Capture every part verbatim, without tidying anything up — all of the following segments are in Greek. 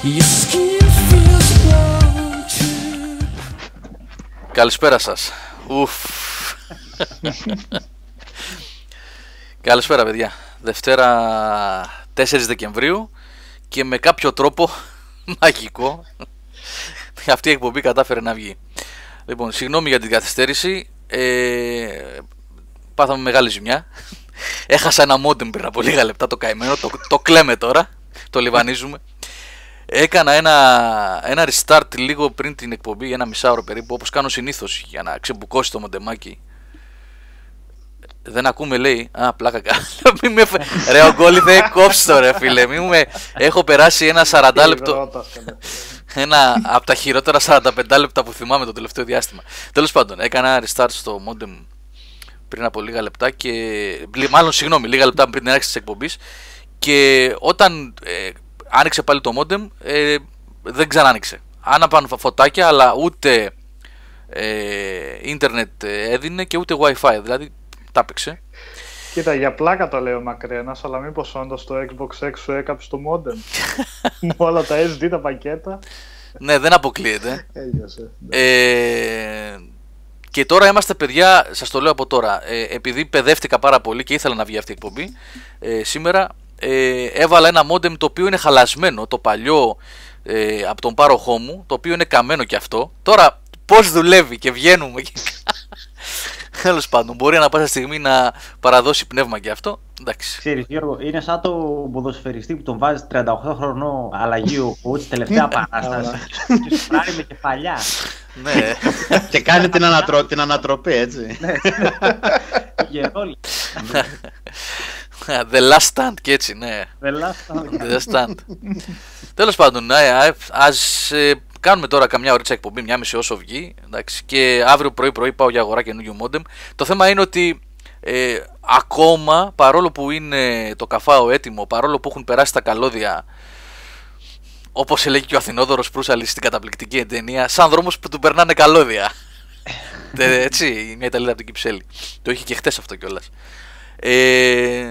Καλησπέρα σας. Ουφ. Καλησπέρα παιδιά. Δευτέρα τέσσερις Δεκεμβρίου και με κάποιο τρόπο μαγικό αυτή η εκπομπή κατάφερε να βγει. Λοιπόν, συγγνώμη για την καθυστέρηση. ε, Πάθαμε μεγάλη ζημιά. Έχασα ένα modem πριν από λίγα λεπτά, το καημένο. Το, το κλαίμε τώρα. Το λιβανίζουμε. Έκανα ένα, ένα restart λίγο πριν την εκπομπή, ένα μισάωρο περίπου, όπως κάνω συνήθως, για να ξεμπουκώσει το μοντεμάκι. Δεν ακούμε, λέει. Α, πλάκα καλά. με... Ρε ο Γκόλιθε, κόψτε το ρε φίλε. Μη με... Έχω περάσει ένα σαράντα λεπτό. Ένα από τα χειρότερα σαράντα πέντε λεπτά που θυμάμαι το τελευταίο διάστημα. Τέλος πάντων, έκανα ένα restart στο modem πριν από λίγα λεπτά και... Μάλλον, συγγνώμη, λίγα λεπτά πριν την έναρξη της εκπομπής. Και όταν... Ε, άνοιξε πάλι το modem, ε, δεν ξανά άνοιξε. Άναπαν φωτάκια, αλλά ούτε ε, ίντερνετ έδινε και ούτε Wi-Fi. Δηλαδή, τα έπαιξε. Κοίτα, για πλάκα το λέω μακρινάς, αλλά μήπως όντως το Xbox X σου έκαψε το modem. Με όλα τα ες ντι, τα πακέτα. Ναι, δεν αποκλείεται. Έλειωσε. Ε, και τώρα είμαστε, παιδιά, σας το λέω από τώρα, ε, επειδή παιδεύτηκα πάρα πολύ και ήθελα να βγει αυτή η εκπομπή, ε, σήμερα ε, έβαλα ένα modem το οποίο είναι χαλασμένο, το παλιό ε, από τον πάροχό μου, το οποίο είναι καμένο και αυτό. Τώρα πώς δουλεύει και βγαίνουμε και... Τέλος πάντων, μπορεί να πάσα στιγμή να παραδώσει πνεύμα και αυτό. Εντάξει. Ξέρεις Γιώργο, είναι σαν το ποδοσφαιριστή που τον βάζει τριάντα οκτώ χρονών αλλαγή ο coach, τελευταία παράσταση και σου φράρει με κεφαλιά. Ναι. Και κάνει την, ανατρο... την ανατροπή, έτσι. Γερόλη. The last stand και έτσι, ναι. The last stand. The last stand. Τέλος πάντων, ναι, ας ε, κάνουμε τώρα καμιά ωρίτσα εκπομπή, μια μισή όσο βγει. Εντάξει, και αύριο πρωί πρωί πάω για αγορά καινούργιο modem. Το θέμα είναι ότι ε, ακόμα, παρόλο που είναι το καφάο έτοιμο, παρόλο που έχουν περάσει τα καλώδια, όπως έλεγε και ο Αθηνόδωρος Προύσαλης στην καταπληκτική ταινία, σαν δρόμος που του περνάνε καλώδια. ε, έτσι, μια Ιταλίδα από την Κυψέλη. Το είχε και χτες αυτό κιόλας. Ε,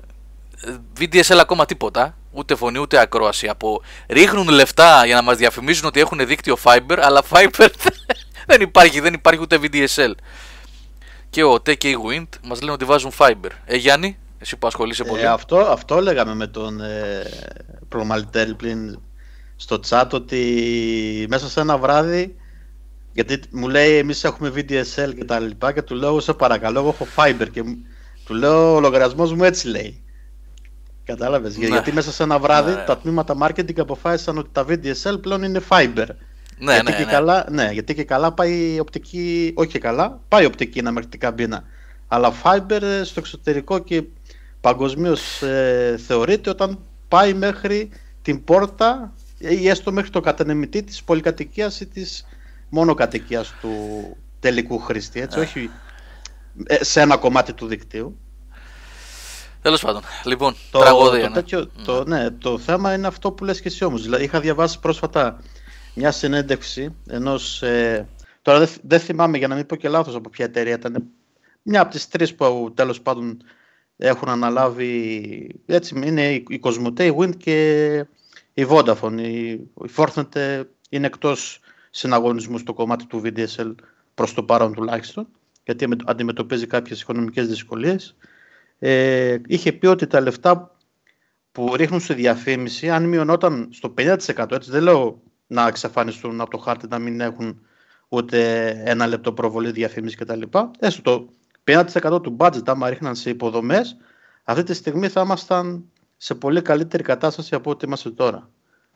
βι ντι ες ελ ακόμα τίποτα, ούτε φωνή ούτε ακρόαση. Από... Ρίχνουν λεφτά για να μας διαφημίζουν ότι έχουν δίκτυο Fiber, αλλά Fiber δεν υπάρχει, δεν υπάρχει ούτε βι ντι ες ελ. Και ο Tech και η Wind μας λένε ότι βάζουν Fiber. Ε, Γιάννη, εσύ που ασχολείσαι πολύ. Ε, αυτό, αυτό λέγαμε με τον ε, προμαλτέρη πλην στο chat, ότι μέσα σε ένα βράδυ, γιατί μου λέει εμείς έχουμε βι ντι ες ελ και τα λοιπά, και του λέω σε παρακαλώ, εγώ έχω Fiber, και του λέω ο λογαριασμός μου έτσι λέει. Κατάλαβες, ναι. Γιατί μέσα σε ένα βράδυ ναι. τα τμήματα marketing αποφάσισαν ότι τα βι ντι ες ελ πλέον είναι Fiber. Ναι, γιατί, ναι, και ναι. Καλά, ναι, γιατί και καλά πάει οπτική, όχι και καλά, πάει οπτική να μέχρι την καμπίνα. Αλλά Fiber στο εξωτερικό και παγκοσμίως ε, θεωρείται όταν πάει μέχρι την πόρτα ή έστω μέχρι το κατανεμητή της πολυκατοικίας ή της μονοκατοικίας του τελικού χρήστη, έτσι, όχι ε, σε ένα κομμάτι του δικτύου. Τέλος πάντων, λοιπόν, το, τραγωδία. Το, ναι. τέτοιο, το, ναι, το θέμα είναι αυτό που λες και εσύ όμως. Δηλαδή, είχα διαβάσει πρόσφατα μια συνέντευξη ενός, ε, τώρα δεν δε θυμάμαι, για να μην πω και λάθος από ποια εταιρεία ήταν, μια από τις τρεις που τέλος πάντων έχουν αναλάβει, έτσι είναι η, η Cosmote, η Wind και η Vodafone. Η, η Fortnite είναι εκτός συναγωνισμού στο κομμάτι του βι ντι ες ελ προς το παρόν τουλάχιστον, γιατί αντιμετωπίζει κάποιες οικονομικές δυσκολίες. Ε, είχε πει ότι τα λεφτά που ρίχνουν στη διαφήμιση, αν μειωνόταν στο πενήντα τοις εκατό, έτσι δεν λέω να εξαφανιστούν από το χάρτη, να μην έχουν ούτε ένα λεπτό προβολή διαφήμιση κτλ. Έστω το πενήντα τοις εκατό του budget, άμα ρίχναν σε υποδομές, αυτή τη στιγμή θα ήμασταν σε πολύ καλύτερη κατάσταση από ό,τι είμαστε τώρα.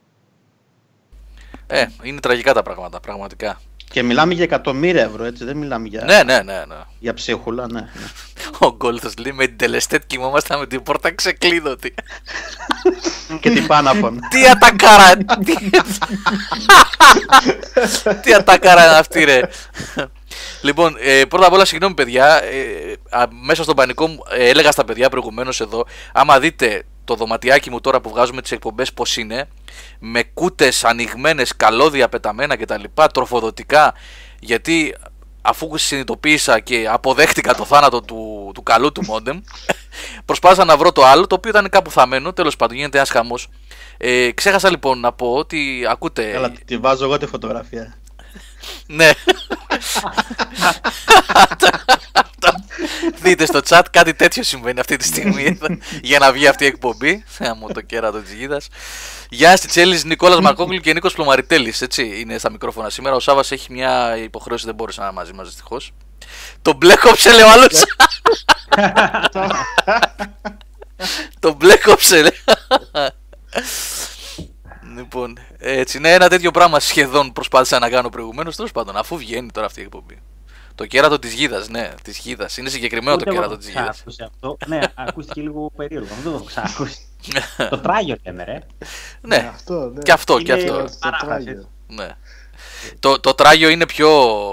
Ε, είναι τραγικά τα πράγματα, πραγματικά. Και μιλάμε για εκατομμύρια ευρώ, έτσι, δεν μιλάμε για, ναι, ναι, ναι, ναι. για ψίχουλα, ναι. ναι. Ο Γκόλθος λέει με την τελεστέτ κοιμόμασταν με την πόρτα ξεκλείδωτη. Και την Πάναφων. Τι ατακάρα! Τι ατακάρα είναι αυτή, ρε. Λοιπόν, ε, πρώτα απ' όλα συγγνώμη παιδιά, ε, α, μέσα στον πανικό μου ε, έλεγα στα παιδιά προηγουμένως εδώ, άμα δείτε το δωματιάκι μου τώρα που βγάζουμε τις εκπομπές πως είναι, με κούτες ανοιγμένες, καλώδια πεταμένα κτλ, τροφοδοτικά, γιατί αφού συνειδητοποίησα και αποδέχτηκα το θάνατο του, του καλού του μόντεμ, προσπάθησα να βρω το άλλο, το οποίο ήταν κάπου θαμμένο, τέλος πάντων γίνεται ένας χαμός. Ε, ξέχασα λοιπόν να πω ότι ακούτε. Καλά, τη βάζω εγώ τη φωτογραφία. Ναι. Δείτε στο chat κάτι τέτοιο συμβαίνει αυτή τη στιγμή για να βγει αυτή η εκπομπή. Μου το κέρατο της γίδας. Γιάννης Τσέλης, Νικόλας Μαρκόγλου και Νίκος Πλωμαριτέλης. Έτσι είναι στα μικρόφωνα σήμερα. Ο Σάββας έχει μια υποχρέωση, δεν μπόρεσε να είναι μαζί μας δυστυχώς. Το μπλε κόψε, λέει ο άλλος. Το μπλε κόψε, λέει. Λοιπόν, έτσι, ναι, ένα τέτοιο πράγμα σχεδόν προσπάθησα να κάνω προηγουμένως. Τέλος πάντων, αφού βγαίνει τώρα αυτή η εκπομπή. Το κέρατο της γίδας, ναι, της γίδας. Είναι συγκεκριμένο το κέρατο της γίδας. Ναι, ακούστηκε λίγο περίεργο. Δεν το έχω ξανακούσει. Το τράγιο λέμε, ρε. Ναι, και αυτό, και αυτό. Ναι. Το τράγιο είναι πιο.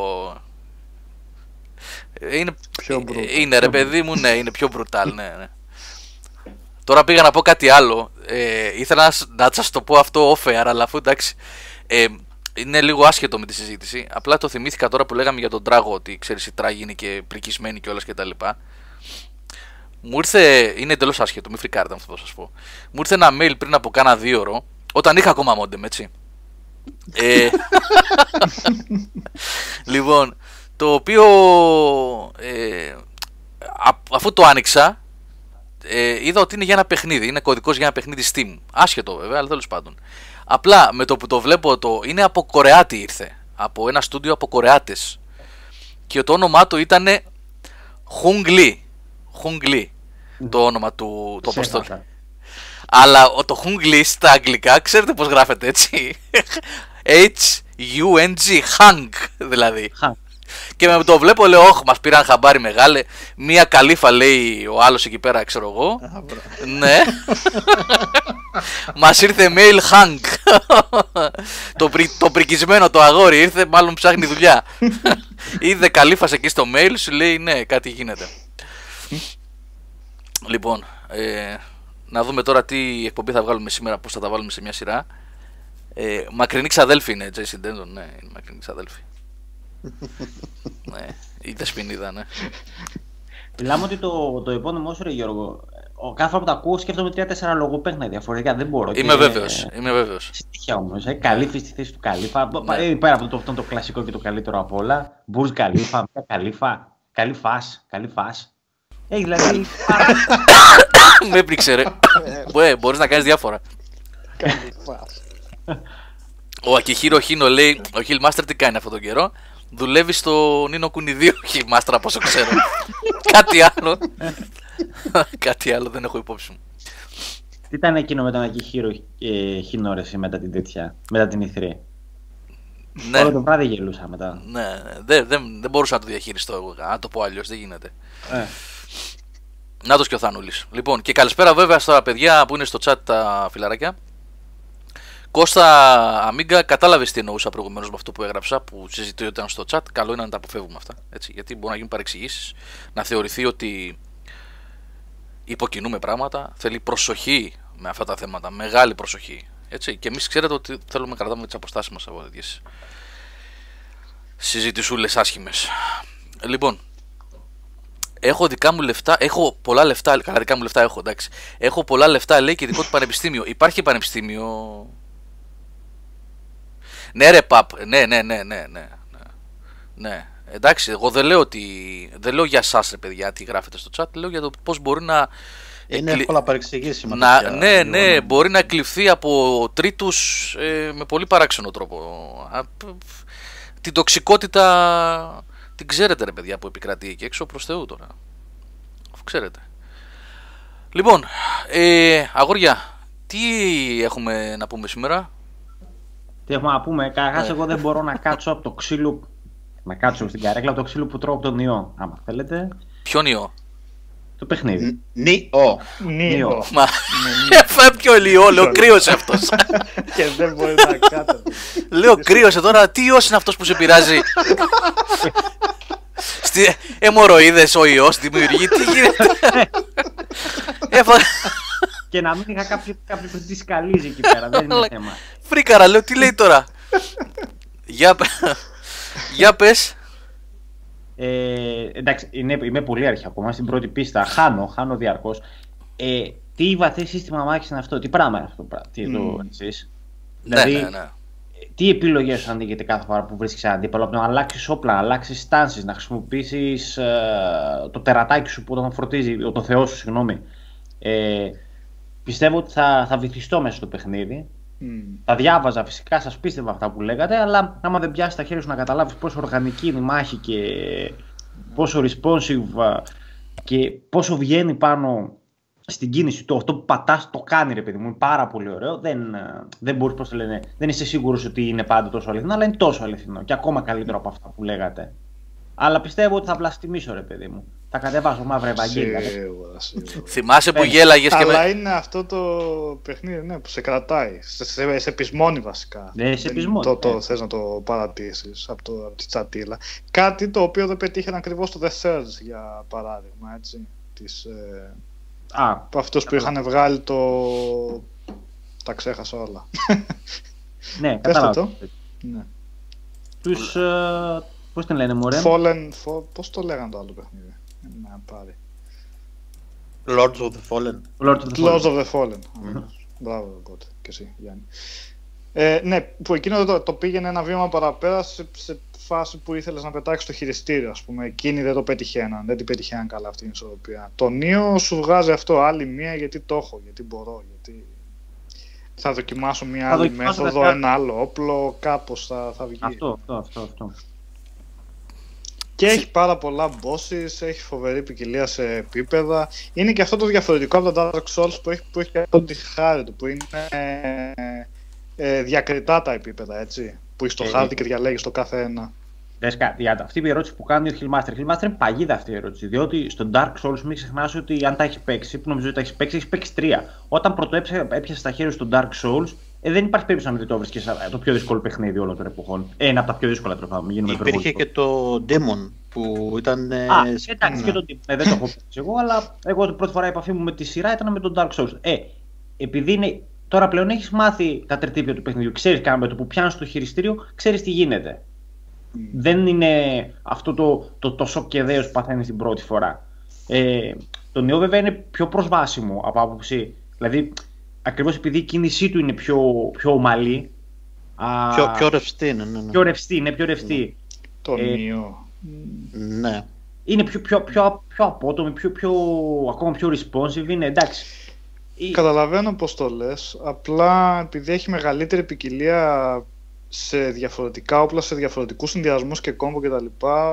Είναι, είναι ρε παιδί μου, ναι, είναι πιο brutal, ναι, ναι. Τώρα πήγα να πω κάτι άλλο. Ε, ήθελα να, να σας το πω αυτό off air, αλλά αφού εντάξει. Ε, είναι λίγο άσχετο με τη συζήτηση. Απλά το θυμήθηκα τώρα που λέγαμε για τον τράγο. Ότι ξέρεις, οι τράγοι είναι και πρικισμένοι κιόλας και τα λοιπά. Μου ήρθε. Είναι εντελώς άσχετο, μην φρικάρετε αυτό θα σας πω. Μου ήρθε ένα mail πριν από κάνα δύο ώρο. Όταν είχα ακόμα modem, έτσι. Ε, λοιπόν, το οποίο. Ε, α, αφού το άνοιξα. Ε, είδα ότι είναι για ένα παιχνίδι. Είναι κωδικός για ένα παιχνίδι Steam. Άσχετο βέβαια, αλλά τέλος πάντων. Απλά με το που το βλέπω, το είναι από Κορεάτη ήρθε. Από ένα στούντιο από Κορεάτες. Και το όνομά του ήταν Hung Lee. Hung Lee. Το όνομα του το αποστόλου. Αλλά το Hung Lee στα αγγλικά, ξέρετε πώς γράφεται, έτσι. H-U-N-G. Hung δηλαδή. Και με το βλέπω, λέω, όχι, μας πήραν χαμπάρι μεγάλε. Μία καλύφα, λέει ο άλλος εκεί πέρα, ξέρω εγώ. Ναι. Μας ήρθε mail hang. το, πρι, το πρικισμένο το αγόρι ήρθε, μάλλον ψάχνει δουλειά. Είδε καλύφας εκεί στο mail, σου λέει ναι, κάτι γίνεται. Λοιπόν, ε, να δούμε τώρα τι εκπομπή θα βγάλουμε σήμερα, πώς θα τα βάλουμε σε μια σειρά. Ε, μακρινή ξαδέλφη είναι, Jason Denton, ναι, είναι μακρινή ξαδέλφη. Ναι, η Δεσποινίδα, ναι. Μιλάμε ότι το, το επώνυμό σου, ρε Γιώργο, ο, κάθε φορά που το ακούω σκέφτομαι τρία τέσσερα λογοπαίχνα διαφορετικά, δεν μπορώ. Είμαι και, βέβαιος, ε, είμαι βέβαιος. Στοιχεία όμως, ε, καλύφη στη θέση του Καλύφα, ναι. Πέρα από το, αυτό το κλασικό και το καλύτερο απ' όλα, Μπουρζ Καλύφα, Καλύφα, Καλύφας, Καλύφας. Έχει δηλαδή... Με έπριξε, ρε. Μπορείς να κάνεις διάφορα. Καλύφας. Ο Ακιχίρο Χίνο λέει, ο Hillmaster τι κάνει αυτόν τον καιρό. Δουλεύει στο Νίνο Κούνι δύο Hillmaster από όσο ξέρω. Κάτι άλλο. Κάτι άλλο δεν έχω υπόψη μου. Τι ήταν εκείνο με τον Ακιχίρο Χίνο ρε μετά την τέτοια, μετά την ηθρή. Ναι. Όλο το βράδυ γελούσα μετά. Ναι, δεν, δεν, δεν μπορούσα να το διαχειριστώ εγώ, να το πω αλλιώς, δεν γίνεται. Ε. Νάτος και ο Θανούλης. Λοιπόν, και καλησπέρα βέβαια στα παιδιά που είναι στο chat τα φιλαράκια. Κώστα Αμίγκα, κατάλαβες τι εννοούσα προηγουμένως με αυτό που έγραψα, που συζητιόταν στο chat. Καλό είναι να τα αποφεύγουμε αυτά. Έτσι, γιατί μπορεί να γίνουν παρεξηγήσεις, να θεωρηθεί ότι υποκινούμε πράγματα. Θέλει προσοχή με αυτά τα θέματα, μεγάλη προσοχή. Έτσι, και εμείς ξέρετε ότι θέλουμε να κρατάμε τις αποστάσεις μας από τέτοιες συζητησούλες άσχημες. Λοιπόν, έχω δικά μου λεφτά, έχω πολλά λεφτά, καλά δικά μου λεφτά έχω, εντάξει. Έχω πολλά λεφτά, λέει, και δικό του πανεπιστήμιο. Υπάρχει πανεπιστήμιο... Ναι ρε παπ, ναι, ναι, ναι, ναι, ναι, ναι. Εντάξει, εγώ δεν λέω ότι, δεν λέω για εσάς ρε παιδιά τι γράφετε στο chat, λέω για το πώς μπορεί να... Είναι εύκολα παρεξηγήσιμα. Να, ναι, ναι, ναι, μπορεί να εκλειφθεί από τρίτους ε, με πολύ παράξενο τρόπο. Α, την τοξικότητα την ξέρετε ρε παιδιά που επικρατεί εκεί έξω, προς Θεού τώρα. Ξέρετε. Λοιπόν, ε, αγόρια, τι έχουμε να πούμε σήμερα? Τι έχουμε να πούμε? Καταρχάς, εγώ δεν μπορώ να κάτσω από το ξύλο. Να κάτσω στην καρέκλα από το ξύλο που τρώω από τον ιό. Άμα θέλετε. Ποιον ιό? Το παιχνίδι. Νιό. Νιό. Μα έφαγε πιο λιό, λέω κρύωσε αυτός. Και δεν μπορεί να κάτω. Λέω κρύωσε τώρα, τι ιός είναι αυτός που σε πειράζει? Στη αιμορροίδες ο ιός δημιουργεί, τι γίνεται? Και να μην είχα κάποιο που τη σκαλίζει εκεί πέρα, δεν είναι θέμα. Φρίκαρα, λέω, τι λέει τώρα? Για πες. Ε, εντάξει, είναι, είμαι πολύ αρχή ακόμα στην πρώτη πίστα. Χάνω, χάνω διαρκώς. Ε, τι βαθύ σύστημα μάχης είναι αυτό, τι πράγμα είναι αυτό, τι το Mm. εσείς. Ναι, Δηλαδή, ναι, ναι. τι επιλογές σου ανοίγεται κάθε φορά που βρίσκεις έναν αντίπαλο, από το να αλλάξεις όπλα, να αλλάξεις στάνσεις, να χρησιμοποιήσεις ε, το τερατάκι σου που τον φροντίζει, το θεό σου, συγγνώμη. Ε, πιστεύω ότι θα, θα βυθιστώ μέσα στο παιχνίδι. Mm. Τα διάβαζα φυσικά, σας πίστευα αυτά που λέγατε, αλλά άμα δεν πιάσεις τα χέρια σου να καταλάβεις πόσο οργανική είναι η μάχη και πόσο responsive και πόσο βγαίνει πάνω στην κίνηση του, αυτό που πατάς το κάνει, ρε παιδί μου, είναι πάρα πολύ ωραίο. Δεν, δεν μπορείς, πώς το λένε, δεν είσαι σίγουρος ότι είναι πάντα τόσο αληθινό, αλλά είναι τόσο αληθινό και ακόμα καλύτερο από αυτά που λέγατε. Αλλά πιστεύω ότι θα βλαστημίσω, ρε παιδί μου. Θα κατεβάσω μαύρα Ευαγγέλια. Σίγουρα, σίγουρα. Θυμάσαι που γέλαγες και Αλλά με... είναι αυτό το παιχνίδι, ναι, που σε κρατάει. Σε, σε, σε πεισμώνει βασικά. Ναι, σε Δεν πεισμώνει, Το, το ναι. θες να το παρατήσεις από, το, από τη τσατίλα. Κάτι το οποίο δεν πετύχαινε ακριβώς το The Surge, για παράδειγμα, έτσι. Της, ε, Α, από αυτούς που είχαν βγάλει το... Τα ξέχασα όλα. ναι, Πες το κατάλαβα. το. Ναι. Τους, ε, πώς την λένε, μωρέ. Fallen, for, πώς το λέγανε το άλλο παιχνίδι. Να πάρει. Lords of the Fallen. Lord of the Lords Fallen. of the Fallen. Mm-hmm. Μπράβο, οπότε και εσύ, Γιάννη. Ε, ναι, που εκείνο το, το πήγαινε ένα βήμα παραπέρα σε, σε φάση που ήθελες να πετάξεις το χειριστήριο, ας πούμε. Εκείνοι δεν το πετυχαίναν, δεν την πετυχαίναν καλά αυτή την ισορροπία. Το Neo σου βγάζει αυτό, άλλη μία γιατί το έχω, γιατί μπορώ, γιατί θα δοκιμάσω μία Θα άλλη δοκιμάσω μέθοδο, κάτι. ένα άλλο όπλο, κάπως θα, θα βγει. Αυτό, αυτό, αυτό, αυτό. Και έχει πάρα πολλά bosses, έχει φοβερή ποικιλία σε επίπεδα. Είναι και αυτό το διαφορετικό από τα Dark Souls που έχει, που έχει και αυτό τη χάρη του, που είναι ε, ε, διακριτά τα επίπεδα, έτσι. Που έχει το Ε, χάρτη και διαλέγεις το κάθε ένα. Δες κάτι, για αυτή η ερώτηση που κάνει ο Hillmaster. Hillmaster είναι παγίδα αυτή η ερώτηση. Διότι στο Dark Souls μην ξεχνάς ότι αν τα έχει παίξει, που νομίζω ότι τα έχει παίξει, έχει παίξει τρία. Όταν πρώτο έπιασε τα χέρια στο Dark Souls, ε, δεν υπάρχει περίπτωση να μην το βρίσκεις το πιο δύσκολο παιχνίδι όλων των εποχών. Ε, ένα από τα πιο δύσκολα τροφά. Μην γίνουμε Υπήρχε και το Demon που ήταν. ε, Α, σ- εντάξει, ναι. και το ε, δεν το έχω παίξει εγώ, αλλά εγώ την πρώτη φορά η επαφή μου με τη σειρά ήταν με τον Dark Souls. Ε, επειδή είναι, τώρα πλέον έχεις μάθει τα τερτύπια του παιχνιδιού, ξέρεις καν με το που πιάνεις το χειριστήριο, ξέρεις τι γίνεται. Mm. Δεν είναι αυτό το, το, το σοκ και δέος που παθαίνεις την πρώτη φορά. Ε, το νέο βέβαια είναι πιο προσβάσιμο από άποψη. Δηλαδή, ακριβώς επειδή η κίνησή του είναι πιο, πιο ομαλή. Α, Πιο, πιο ρευστή είναι. Ναι, ναι. πιο ρευστή, είναι πιο ρευστή. Το Ε, Neo. Ναι. Είναι πιο, πιο, πιο, πιο απότομη, πιο, πιο, ακόμα πιο responsive. Είναι εντάξει. Η- Καταλαβαίνω πώς το λες, απλά επειδή έχει μεγαλύτερη ποικιλία σε διαφορετικά όπλα, σε διαφορετικούς συνδυασμούς και κόμπο κτλ.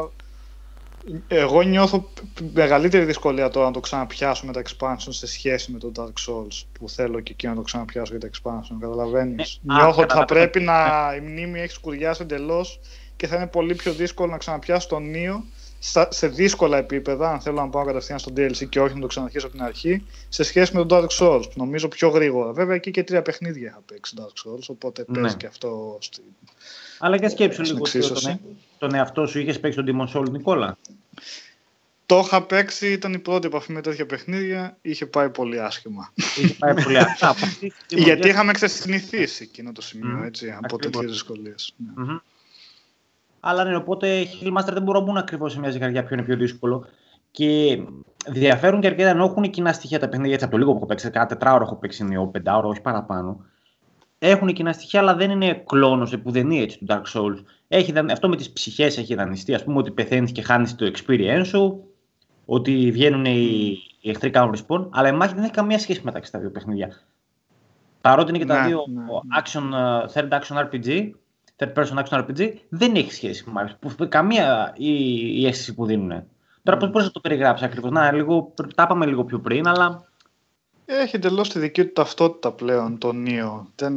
Εγώ νιώθω μεγαλύτερη δυσκολία τώρα να το ξαναπιάσω με τα expansion σε σχέση με το Dark Souls, που θέλω και εκεί να το ξαναπιάσω για τα expansion, καταλαβαίνεις. Ναι, α, Νιώθω ότι θα καταλαβαίνω. πρέπει να η μνήμη έχει σκουριάσει εντελώς και θα είναι πολύ πιο δύσκολο να ξαναπιάσω τον Neo στα- σε δύσκολα επίπεδα, αν θέλω να πάω κατευθείαν στο ντι ελ σι και όχι να το ξαναρχίσω από την αρχή, σε σχέση με τον Dark Souls, που νομίζω πιο γρήγορα. Βέβαια εκεί και τρία παιχνίδια είχα παίξει Dark Souls, οπότε Ναι. παίζει και αυτό στη... Αλλά για σκέψου στην λίγο ότι εξίσωση. τον, τον εαυτό σου είχες παίξει τον Demon Souls, Νικόλα. Το είχα παίξει, ήταν η πρώτη επαφή με τέτοια παιχνίδια, είχε πάει πολύ άσχημα. Είχε πάει πολύ άσχημα. Από αυτή τη Γιατί στιγμή- είχαμε ξεσυνηθίσει εκείνο το σημείο, Μμμ. έτσι, από Ακριβώς. τέτοιες δυσκολίες. Ναι. Μμμ. Αλλά ναι, οπότε Hillmaster δεν μπορώ να μπουν ακριβώς σε μια ζυγαριά ποιο είναι πιο δύσκολο. Και διαφέρουν και αρκετά ενώ έχουν κοινά στοιχεία τα παιχνίδια. Έτσι, από το λίγο που έχω παίξει, κάνα τετράωρο έχω παίξει νέο, πεντάωρο, όχι παραπάνω. Έχουν κοινά στοιχεία, αλλά δεν είναι κλόνος επουδενή έτσι του Dark Souls. Έχει, δαν- αυτό με τις ψυχές έχει δανειστεί. Ας πούμε ότι πεθαίνεις και χάνεις το experience σου, ότι βγαίνουν οι, οι εχθροί κάνουν respawn, αλλά η μάχη δεν έχει καμία σχέση μεταξύ τα δύο παιχνίδια. Παρότι είναι και τα Ναι, δύο ναι, ναι. action, ε, third action αρ πι τζι, third person action αρ πι τζι, δεν έχει σχέση με μάχη. Που- Καμία η, η αίσθηση που δίνουν. Τώρα πώς μπορείς να το περιγράψεις ακριβώς. Να, λίγο, τα είπαμε λίγο πιο πριν, αλλά Έχει εντελώς τη δική του ταυτότητα πλέον το Neo. Δεν...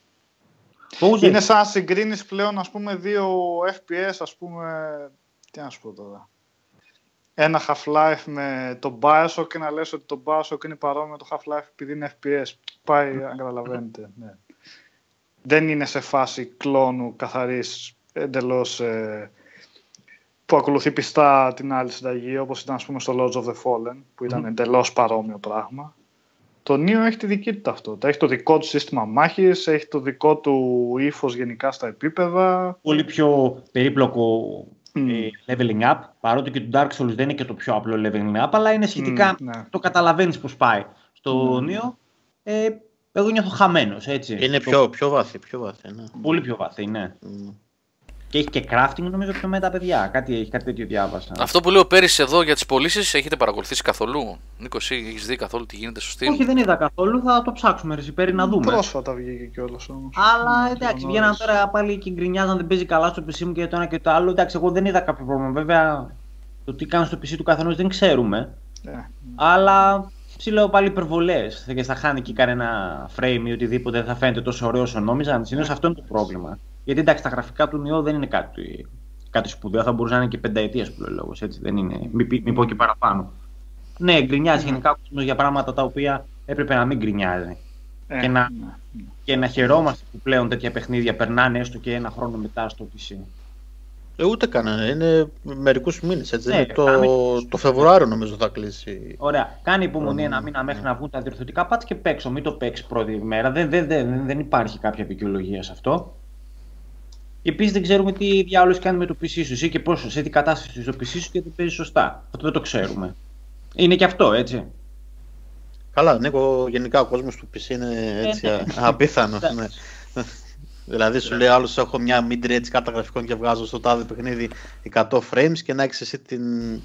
πώς Είναι έχει. σαν να συγκρίνεις πλέον, ας πούμε, δύο εφ πι ες, ας πούμε, τι να σου πω τώρα. Ένα Half-Life με το Bioshock και να λες ότι το Bioshock είναι παρόμοιο με το Half-Life επειδή είναι εφ πι ες. Πάει, αν καταλαβαίνετε. Ναι. Δεν είναι σε φάση κλόνου καθαρής εντελώς ε, που ακολουθεί πιστά την άλλη συνταγή, όπως ήταν, ας πούμε, στο Lords of the Fallen, που ήταν Mm. εντελώς παρόμοιο πράγμα. Το Neo έχει τη δική του ταυτότητα. Έχει το δικό του σύστημα μάχης, έχει το δικό του ύφος γενικά στα επίπεδα. Πολύ πιο περίπλοκο Mm. ε, leveling up. Παρότι και το Dark Souls δεν είναι και το πιο απλό leveling up, αλλά είναι σχετικά. Mm, ναι. Το καταλαβαίνεις πώς πάει. στο Mm. Νίο, ε, εγώ νιώθω χαμένος, έτσι. Είναι το... πιο, πιο βαθύ, πιο βαθύ, ναι. Πολύ πιο βαθύ, ναι. Mm. Και έχει και crafting νομίζω πιο μετά, παιδιά. Κάτι, έχει κάτι τέτοιο διάβασα. Αυτό που λέω πέρυσι εδώ για τις πωλήσεις, έχετε παρακολουθήσει καθόλου? Νίκο, εσύ έχεις δει καθόλου τι γίνεται στο Steam? Όχι, δεν είδα καθόλου, θα το ψάξουμε ρε Πέρι να δούμε. Πρόσφατα βγήκε κιόλας όμως. Αλλά Ναι, εντάξει, το βγαίναν γνώρισα. τώρα πάλι και γκρινιάζαν, δεν παίζει καλά στο πι σι μου και το ένα και το άλλο. Εντάξει, εγώ δεν είδα κάποιο πρόβλημα. Βέβαια, το τι κάνουν στο πι σι του καθενός δεν ξέρουμε. Ναι. Αλλά ψηλό πάλι υπερβολές. Και θα χάνει και κανένα frame ή οτιδήποτε, δεν θα φαίνεται τόσο ωραίο όσο νόμιζαν. Συνήθως αυτό είναι το πρόβλημα. Γιατί εντάξει, τα γραφικά του Νιό δεν είναι κάτι, κάτι σπουδαίο, θα μπορούσε να είναι και πενταετίας που λέει λόγος. Έτσι, δεν είναι. Μην, πει- μην πω και παραπάνω. Ναι, γκρινιάζει γενικά ο κόσμος για πράγματα τα οποία έπρεπε να μην γκρινιάζει. Ε, Και να- ναι, ναι. Και να χαιρόμαστε που πλέον τέτοια παιχνίδια περνάνε έστω και ένα χρόνο μετά στο πι σι. Ε, ούτε κανένα, είναι μερικούς μήνες, έτσι. Ναι, είναι το, κάμε- το Φεβρουάριο νομίζω θα κλείσει. Ωραία. Κάνει υπομονή Mm. ένα μήνα μέχρι να βγουν τα διορθωτικά patch και παίξω. Μην το παίξει πρώτη μέρα. Δεν, δεν, δεν, δεν υπάρχει κάποια δικαιολογία σε αυτό. Επίσης δεν ξέρουμε τι διάολος κάνει με το πι σι σου εσύ και πόσο, σε τι κατάσταση στο πι σι σου και δεν παίζει σωστά. Αυτό δεν το ξέρουμε. Είναι και αυτό, έτσι. Καλά, Νίκο, γενικά ο κόσμος του πι σι είναι έτσι ναι. απίθανο. Εντάξει. Ναι. Δηλαδή σου λέει άλλος έχω μια mid-range κάρτα γραφικών και βγάζω στο τάδε παιχνίδι εκατό frames και να έχεις εσύ την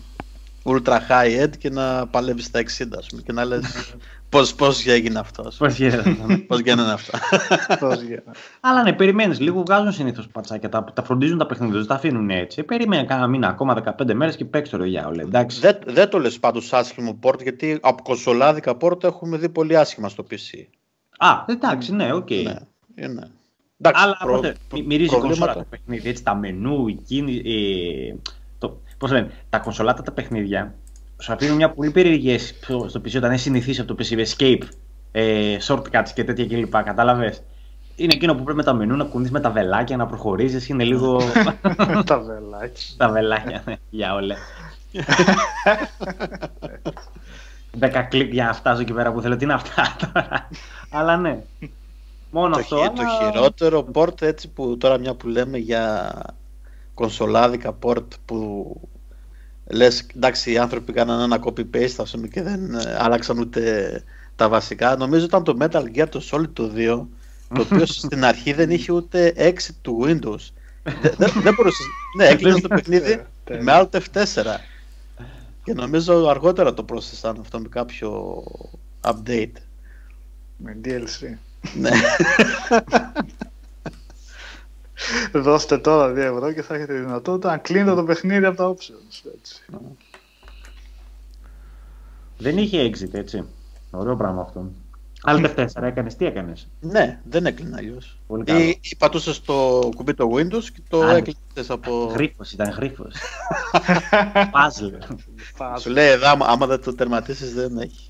ultra high end και να παλεύεις στα εξήντα, ας πούμε, και να λες πώς, πώς έγινε αυτό, ας πούμε. Πώς γίνεται. Πώς γίνανε αυτά. Πώς γίνεται. Αλλά ναι, περιμένεις λίγο, βγάζουν συνήθως πατσάκια. Τα, τα φροντίζουν τα παιχνίδια, δεν τα αφήνουν έτσι. Ε, περίμενε κάνα μήνα, ακόμα δεκαπέντε μέρες και παίξει το διάολο. Εντάξει. Δεν, δεν το λες πάντως άσχημο port, γιατί από κονσολάδικα port έχουμε δει πολύ άσχημα στο πι σι. Α, εντάξει, ναι, οκ. Ναι, είναι. Εντάξει, Αλλά προ- πότε, προ- μυ- μυρίζει η προβλήματα. κονσόλα το παιχνίδι, έτσι, τα μενού, η κίνη, ε, το, πώς λένε, τα κονσολάτα τα παιχνίδια σου αφήνουν μια πολύ περίεργη αίσθηση στο- στο πι σι όταν έχει συνηθίσει από το πι σι, escape, ε, shortcuts και τέτοια κλπ. Κατάλαβες. Είναι εκείνο που πρέπει με τα μενού να κουνείς με τα βελάκια, να προχωρήσεις, είναι λίγο Τα βελάκια. τα βελάκια, ναι, για όλα. Δέκα κλικ για να φτάσω εκεί πέρα που θέλω, τι είναι αυτά τώρα. Αλλά ναι, μόνο Το, αυτό. χει- το αλλά- χειρότερο port, έτσι που τώρα μια που λέμε για κονσολάδικα port που λες εντάξει οι άνθρωποι κάνανε ένα copy-paste ας πούμε, και δεν ε, άλλαξαν ούτε τα βασικά. Νομίζω ήταν το Metal Gear το Solid το δύο, το οποίο στην αρχή δεν είχε ούτε exit του Windows. Δεν, δεν, δεν μπορούσε. Ναι, έκλεινε το παιχνίδι Τέλεια. με Alt εφ τέσσερα. Και νομίζω αργότερα το πρόσθεσαν αυτό με κάποιο update. Με ντι ελ σι. Ναι. Δώστε τώρα δύο ευρώ και θα έχετε τη δυνατότητα να κλείνετε το παιχνίδι από τα options. Έτσι. Δεν είχε exit, έτσι. Ωραίο πράγμα αυτό. Alt εφ τέσσερα έκανες, τι έκανες. Ναι, δεν έκλεινε αλλιώς. Πολύ καλό. Ή, ή πατούσες το κουμπί το Windows και το Α, έκλεισες από... Γρίφος, ήταν γρίφος. Puzzle. Σου λέει εδώ άμα, άμα δεν το τερματίσεις δεν έχει.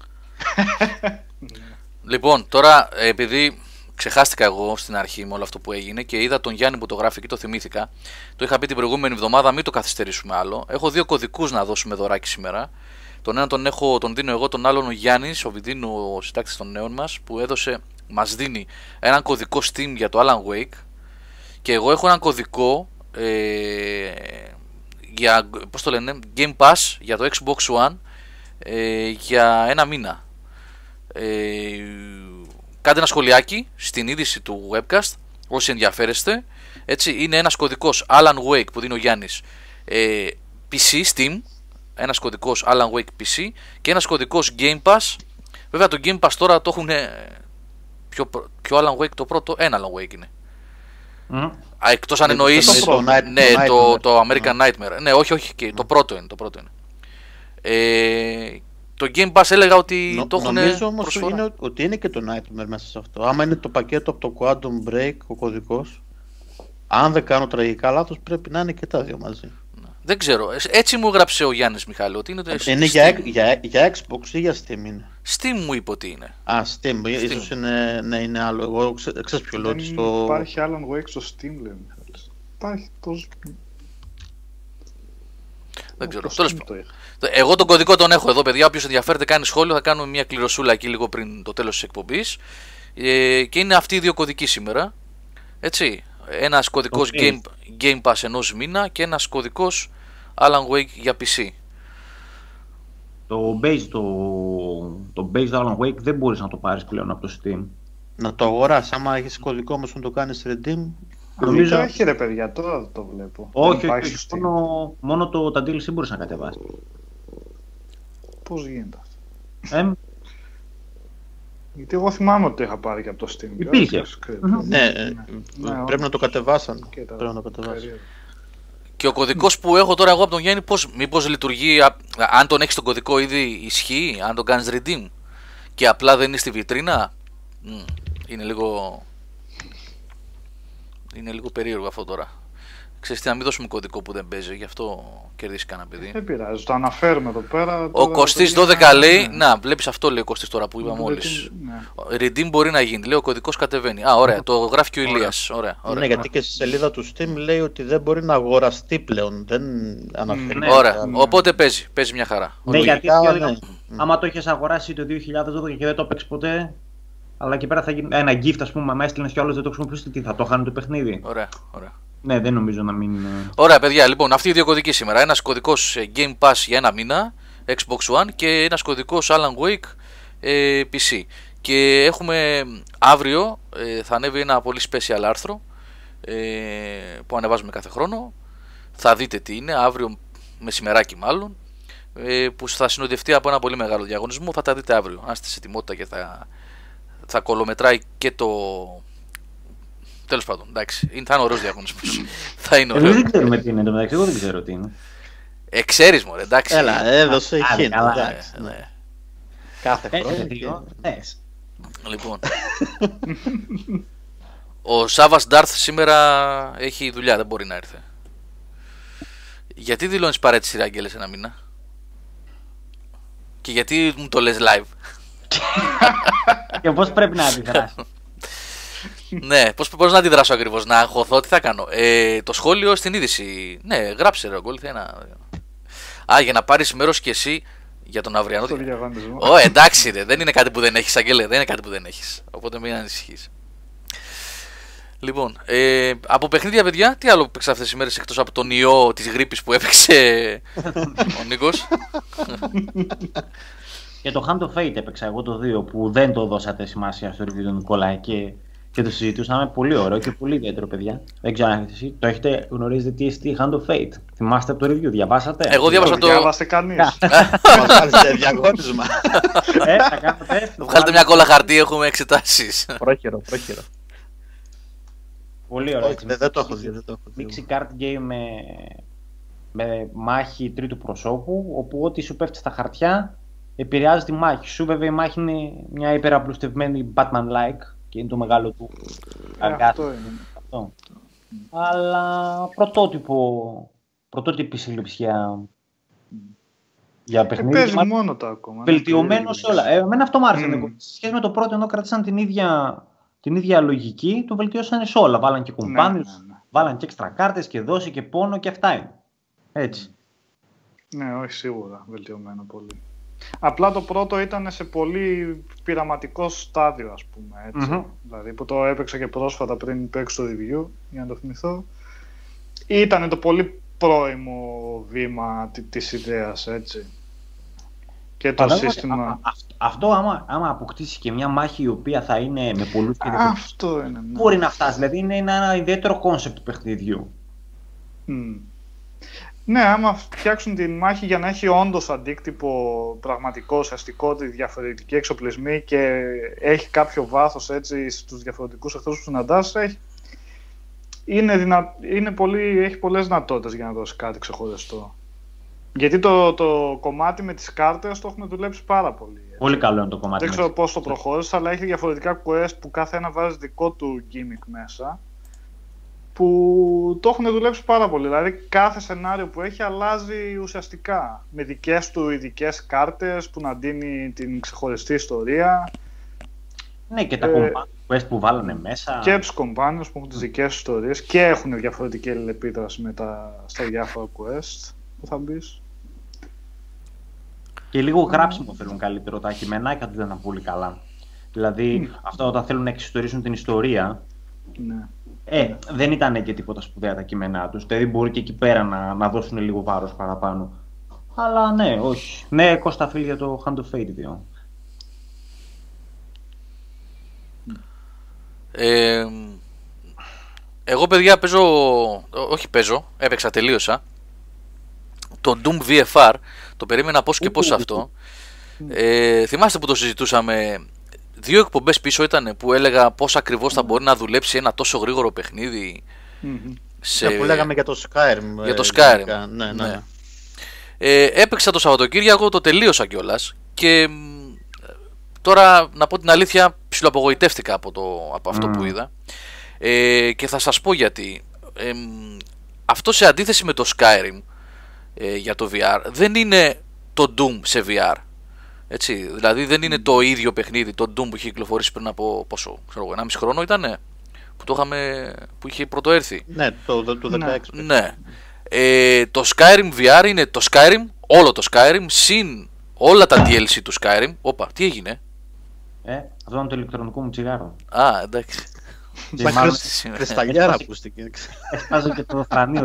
Λοιπόν, τώρα επειδή ξεχάστηκα εγώ στην αρχή με όλο αυτό που έγινε και είδα τον Γιάννη που το γράφει και το θυμήθηκα, το είχα πει την προηγούμενη εβδομάδα, μην το καθυστερήσουμε άλλο. Έχω δύο κωδικούς να δώσουμε δωράκι σήμερα. Τον έναν τον, έχω, τον δίνω εγώ, τον άλλον ο Γιάννης, ο Βιδίνου, ο συντάκτης των νέων μας, που έδωσε, μας δίνει έναν κωδικό Steam για το Alan Wake. Και εγώ έχω έναν κωδικό ε, για, πώς το λένε, Game Pass για το Xbox One ε, για ένα μήνα. Ε, κάντε ένα σχολιάκι στην είδηση του webcast όσοι ενδιαφέρεστε. Έτσι, είναι ένας κωδικός Alan Wake που δίνει ο Γιάννης ε, πι σι, Steam, ένας κωδικός Alan Wake πι σι και ένας κωδικός Game Pass. Βέβαια το Game Pass τώρα το έχουν πιο, πιο Alan Wake το πρώτο, ένα Alan Wake είναι. Mm. Α, εκτός αν εννοείς το πρώτο, ναι, το το, Nightmare. το American Nightmare. Ναι, όχι, όχι, και το πρώτο είναι. Το, πρώτο είναι. Ε, το Game Pass έλεγα ότι Νο- το έχουν νομίζω όμως προσφορά. είναι, ότι είναι και το Nightmare μέσα σε αυτό. Άμα είναι το πακέτο από το Quantum Break, ο κωδικός, αν δεν κάνω τραγικά λάθος, πρέπει να είναι και τα δύο μαζί. Δεν ξέρω. Έτσι μου έγραψε ο Γιάννης Μιχάλη ότι είναι το Είναι Steam. για, για, για Xbox ή για Steam είναι. Steam μου είπε ότι είναι. Α, Steam, ίσως είναι, ναι, είναι άλλο. Εγώ ξέ, ξέρεις ποιο λέω. Δεν ότι στο... υπάρχει Alan Wake στο Steam, λέει ο Μιχάλης. Υπάρχει το... Δεν ξέρω. το Τέλος Steam πάντων. το είχα. Εγώ τον κωδικό τον έχω εδώ, παιδιά. Όποιος ενδιαφέρεται κάνει σχόλιο, θα κάνουμε μια κληροσούλα εκεί λίγο πριν το τέλος της εκπομπής. Ε, και είναι αυτοί οι δύο κωδικοί σήμερα. Έτσι. Ένας κωδικός Okay. Game, Game Pass ενός μήνα και ένας κωδικός Alan Wake για πι σι. Το base, το, το base του Alan Wake δεν μπορείς να το πάρεις πλέον από το Steam. Να το αγοράσεις, άμα έχεις κωδικό όμως να το κάνεις redeem. Νομίζω έχει ρε παιδιά, τώρα το βλέπω. Όχι, όχι, όχι μόνο, μόνο το, τα ντι ελ σι μπορείς να κατεβάσεις. Πώς γίνεται αυτό? Ε, Γιατί εγώ θυμάμαι ότι το είχα πάρει και από το Steam. Υπήρχε. Ναι, ναι, ναι, πρέπει να το κατεβάσαν. Κοίτα, πρέπει να το κατεβάσαν. Και ο κωδικός που έχω τώρα εγώ από τον Γιάννη, πώς, μήπως λειτουργεί, α, αν τον έχεις τον κωδικό ήδη ισχύει, αν τον κάνεις redeem και απλά δεν είναι στη βιτρίνα, μ, είναι λίγο, είναι λίγο περίεργο αυτό τώρα. Ξέρεις τι, να μην δώσουμε κωδικό που δεν παίζει, γι' αυτό κερδίσει κανένα παιδί. Δεν πειράζει, το αναφέρουμε εδώ πέρα. Ο Κωστής δώδεκα λέει, να βλέπεις αυτό λέει ο Κωστής τώρα που είπα μόλις. Ναι. Redeem μπορεί να γίνει, λέει ο κωδικός κατεβαίνει. Α, ωραία, το γράφει και ο Ηλίας. Ωραία, ωραία. Ναι, γιατί και στη σελίδα του Steam λέει ότι δεν μπορεί να αγοραστεί πλέον, δεν αναφέρει. Ναι, ωραία, ναι. Οπότε παίζει, παίζει μια χαρά. Ναι, γιατί ναι. άμα το είχες αγοράσει το δύο χιλιάδες δώδεκα και δεν το έπαιξες ποτέ, αλλά και πέρα θα γίνει ένα gift, ας πούμε, άμα έστειλες κι άλλος δεν το χρησιμοποιήσεις, τι θα το χάνει το παιχνίδι. Ωραία, ωραία. Ναι, δεν νομίζω να μην. Ωραία, παιδιά, λοιπόν, αυτοί οι δύο κωδικοί σήμερα. Ένας κωδικός Game Pass για ένα μήνα, Xbox One, και ένας κωδικός Alan Wake ε, πι σι. Και έχουμε αύριο, ε, θα ανέβει ένα πολύ special άρθρο ε, που ανεβάζουμε κάθε χρόνο. Θα δείτε τι είναι, αύριο μεσημεράκι μάλλον, ε, που θα συνοδευτεί από ένα πολύ μεγάλο διαγωνισμό. Θα τα δείτε αύριο, αν είστε σε ετοιμότητα, και θα, θα κολομετράει και το... Τέλος πάντων, εντάξει, θα είναι ωραίος διαγωνισμός. Θα είναι ωραίο. Δεν ξέρουμε τι είναι το μεταξύ, εγώ δεν ξέρω τι είναι. Ε, ξέρεις μωρέ, εντάξει. Έλα, έδωσε εκεί. Ναι. Κάθε χρόνο. Λοιπόν. Ο Σάβας Ντάρθ σήμερα έχει δουλειά, δεν μπορεί να έρθει. Γιατί δηλώνεις παρέτηση ρε Αγγέλε σε ένα μήνα? Και γιατί μου το λες live? Και πώς πρέπει να αντιδράσω? Ναι, πώς, πώς να αντιδράσω ακριβώς, να αγχωθώ, τι θα κάνω? Ε, το σχόλιο στην είδηση. Ναι, γράψε ρε Ογκόλ, ένα... Α, για να πάρεις μέρος κι εσύ για τον αυριανό. Ω, εντάξει ρε, δεν είναι κάτι που δεν έχεις Αγγέλε, δεν είναι κάτι που δεν έχεις. Οπότε μην ανησυχείς. Λοιπόν, ε, από παιχνίδια παιδιά, τι άλλο παίξα αυτές τις μέρες εκτός από τον ιό της γρίπης που έπαιξε ο Νίκος? Και το Hand of Fate έπαιξα εγώ το δύο, που δεν το δώσατε σημασία στο review του Νικόλα και, και το συζητούσαμε. Πολύ ωραίο και πολύ ιδιαίτερο, παιδιά. Δεν ξέρω αν εσείς το έχετε, γνωρίζετε τι είναι Hand of Fate? Θυμάστε από το review, διαβάσατε? Εγώ διάβασα το... Διάβαστε κανείς. Μας βάλετε διαγώνισμα. Ε, θα κάνετε... Βγάλετε μια κόλλα χαρτί, έχουμε εξετάσεις. Πρόχειρο, πρόχειρο. Πολύ ωραίο. Δεν το έχω δει, δεν το έχω δει. Mixi card game με, με μάχη τρίτου προσώπου, όπου ό,τι σου πέφτει στα χαρτιά επηρεάζει τη μάχη σου. Βέβαια η μάχη είναι μια υπεραπλουστευμένη Batman-like και είναι το μεγάλο του αγκάθι. Αυτό είναι. Αυτό. Αλλά πρωτότυπο, πρωτότυπη συλληψία για παιχνίδι. Ε, παίζει μόνο το ακόμα. Βελτιωμένο σε όλα. Ε, εμένα αυτό μου άρεσε. Mm. Σε σχέση με το πρώτο, ενώ κρατήσαν την ίδια, την ίδια λογική, το βελτιώσανε σε όλα. Βάλαν και companions, ναι, ναι, ναι. Βάλαν και έξτρα κάρτες και δόση και πόνο και αυτά είναι. Έτσι. Ναι, όχι σίγουρα βελτιωμένο πολύ. Απλά το πρώτο ήταν σε πολύ πειραματικό στάδιο, ας πούμε, έτσι. Mm-hmm. Δηλαδή που το έπαιξα και πρόσφατα πριν παίξω το review, για να το θυμηθώ. Ήταν το πολύ πρώιμο βήμα της ιδέας, έτσι. Και το Παράδειγμα, σύστημα... Α, α, αυτό άμα, άμα αποκτήσει και μια μάχη η οποία θα είναι με πολλούς και διαφορετικούς, αυτό είναι, ναι. Μπορεί να φτάσει, δηλαδή είναι ένα ιδιαίτερο κόνσεπτ του παιχνιδιού. Mm. Ναι, άμα φτιάξουν τη μάχη για να έχει όντως αντίκτυπο πραγματικό, ουσιαστικό, τη διαφορετική εξοπλισμή και έχει κάποιο βάθος έτσι στους διαφορετικούς εχθρούς που συναντάς, έχει, είναι δυνα... είναι πολύ... έχει πολλές δυνατότητες για να δώσει κάτι ξεχωριστό. Γιατί το, το κομμάτι με τις κάρτες το έχουμε δουλέψει πάρα πολύ. Έτσι. Πολύ καλό είναι το κομμάτι. Δεν ξέρω πώς το προχώρησε, αλλά έχει διαφορετικά quest που κάθε ένα βάζει δικό του gimmick μέσα. Που το έχουν δουλέψει πάρα πολύ. Δηλαδή κάθε σενάριο που έχει αλλάζει ουσιαστικά. Με δικές του ειδικές κάρτες που να δίνει την ξεχωριστή ιστορία. Ναι, και τα ε, quest που βάλανε μέσα. Και τους companions που έχουν τις δικές τους ιστορίες και έχουν διαφορετική αλληλεπίδραση με τα, στα διάφορα quest που θα μπεις. Και λίγο γράψιμο θέλουν καλύτερο. Τα κειμενάκια του δεν ήταν πολύ καλά. Δηλαδή mm. αυτό όταν θέλουν να εξιστορήσουν την ιστορία. Ναι. Ε, δεν ήταν και τίποτα σπουδαία τα κείμενά τους. Δηλαδή μπορεί και εκεί πέρα να, να δώσουν λίγο βάρος παραπάνω. Αλλά ναι, όχι. Ναι, Κώστα φίλ για το Hand of Fate δύο. Ε, εγώ παιδιά παίζω, όχι παίζω, έπαιξα, τελείωσα το Doom βι εφ αρ, το περίμενα πώς και πώς αυτό. Ε, θυμάστε που το συζητούσαμε δύο εκπομπές πίσω ήταν που έλεγα πώς ακριβώς θα μπορεί να δουλέψει ένα τόσο γρήγορο παιχνίδι. Σε... που λέγαμε για το Skyrim. Για το Skyrim. Ναι, ναι, ναι. Ναι. Ε, έπαιξα το Σαββατοκύριακο, το τελείωσα κιόλας και τώρα να πω την αλήθεια ψιλοαπογοητεύτηκα από, το, από αυτό mm. που είδα ε, και θα σας πω γιατί. Ε, αυτό σε αντίθεση με το Skyrim ε, για το βι αρ δεν είναι το Doom σε βι αρ. Έτσι, δηλαδή δεν είναι το ίδιο παιχνίδι, το Doom που είχε κυκλοφορήσει πριν από πόσο, ξέρω εγώ, ενάμιση χρόνο ήτανε, που το είχαμε, που είχε πρωτοέρθει. Ναι, το, το, το δεκαέξι. Ναι. ναι. Ε, το Skyrim βι αρ είναι το Skyrim, όλο το Skyrim, συν όλα τα ντι ελ σι του Skyrim. Όπα, τι έγινε? Ε, αυτό είναι το ηλεκτρονικό μου τσιγάρο. Α, εντάξει. Κρυσταλλιάρα ακούστηκε. Έσπαζε και το φρανίο.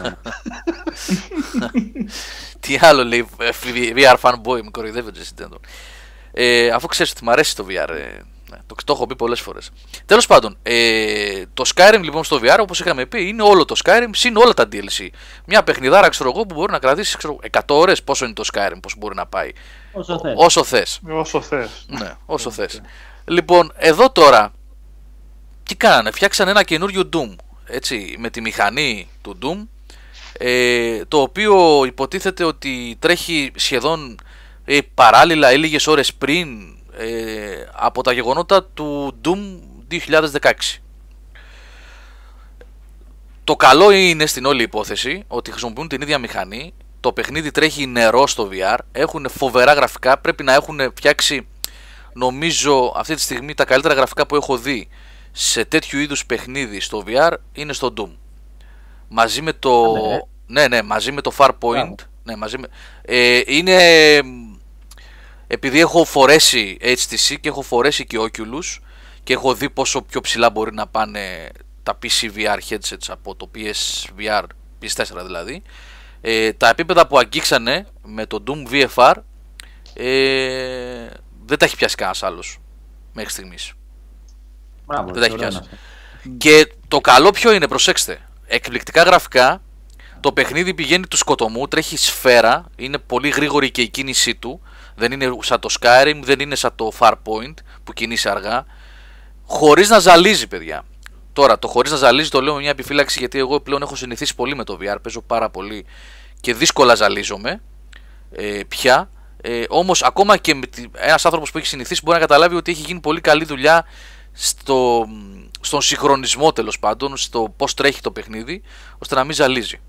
Τι άλλο λέει βι αρ fanboy, με κοροϊδεύεται Nintendo. Ε, αφού ξέρεις ότι μου αρέσει το βι αρ, ε, το, το έχω πει πολλές φορές. Τέλος πάντων, ε, το Skyrim λοιπόν στο βι αρ, όπως είχαμε πει, είναι όλο το Skyrim συν όλα τα ντι ελ σι. Μια παιχνιδάρα, ξέρω εγώ, που μπορεί να κρατήσει ξέρω, εκατό ώρες. Πόσο είναι το Skyrim, πώς μπορεί να πάει. Όσο θες. Όσο θες. Όσο θες. Ναι, όσο θες. Λοιπόν, εδώ τώρα, τι κάνανε, φτιάξανε ένα καινούριο Doom, έτσι, με τη μηχανή του Doom, ε, το οποίο υποτίθεται ότι τρέχει σχεδόν ε, παράλληλα ή λίγες ώρες πριν ε, από τα γεγονότα του Doom δύο χιλιάδες δεκαέξι. Το καλό είναι στην όλη υπόθεση ότι χρησιμοποιούν την ίδια μηχανή, το παιχνίδι τρέχει νερό στο βι αρ, έχουν φοβερά γραφικά, πρέπει να έχουν φτιάξει νομίζω αυτή τη στιγμή τα καλύτερα γραφικά που έχω δει σε τέτοιου είδους παιχνίδι στο βι αρ είναι στο Doom. Μαζί με το... Ναι, ναι, ναι μαζί με το Farpoint. Ναι, μαζί με... Ε, είναι... Επειδή έχω φορέσει έιτς τι σι και έχω φορέσει και Oculus και έχω δει πόσο πιο ψηλά μπορεί να πάνε τα πι σι βι αρ headsets από το πι ες βι αρ, πι ες φορ δηλαδή, ε, τα επίπεδα που αγγίξανε με το Doom βι εφ αρ ε, δεν τα έχει πιάσει κανένας άλλος μέχρι στιγμής. Μπράβο, δεν τα έχει πιάσει. Και το καλό ποιο είναι, προσέξτε, εκπληκτικά γραφικά, το παιχνίδι πηγαίνει του σκοτωμού, τρέχει σφαίρα, είναι πολύ γρήγορη και η κίνησή του, δεν είναι σαν το Skyrim, δεν είναι σαν το Farpoint που κινείσαι αργά, χωρίς να ζαλίζει παιδιά. Τώρα το χωρίς να ζαλίζει το λέω με μια επιφύλαξη γιατί εγώ πλέον έχω συνηθίσει πολύ με το βι αρ, παίζω πάρα πολύ και δύσκολα ζαλίζομαι ε, πια. Ε, όμως ακόμα και με τη, ένας άνθρωπος που έχει συνηθίσει μπορεί να καταλάβει ότι έχει γίνει πολύ καλή δουλειά στο, στον συγχρονισμό τέλος πάντων, στο πώς τρέχει το παιχνίδι, ώστε να μην ζαλίζει.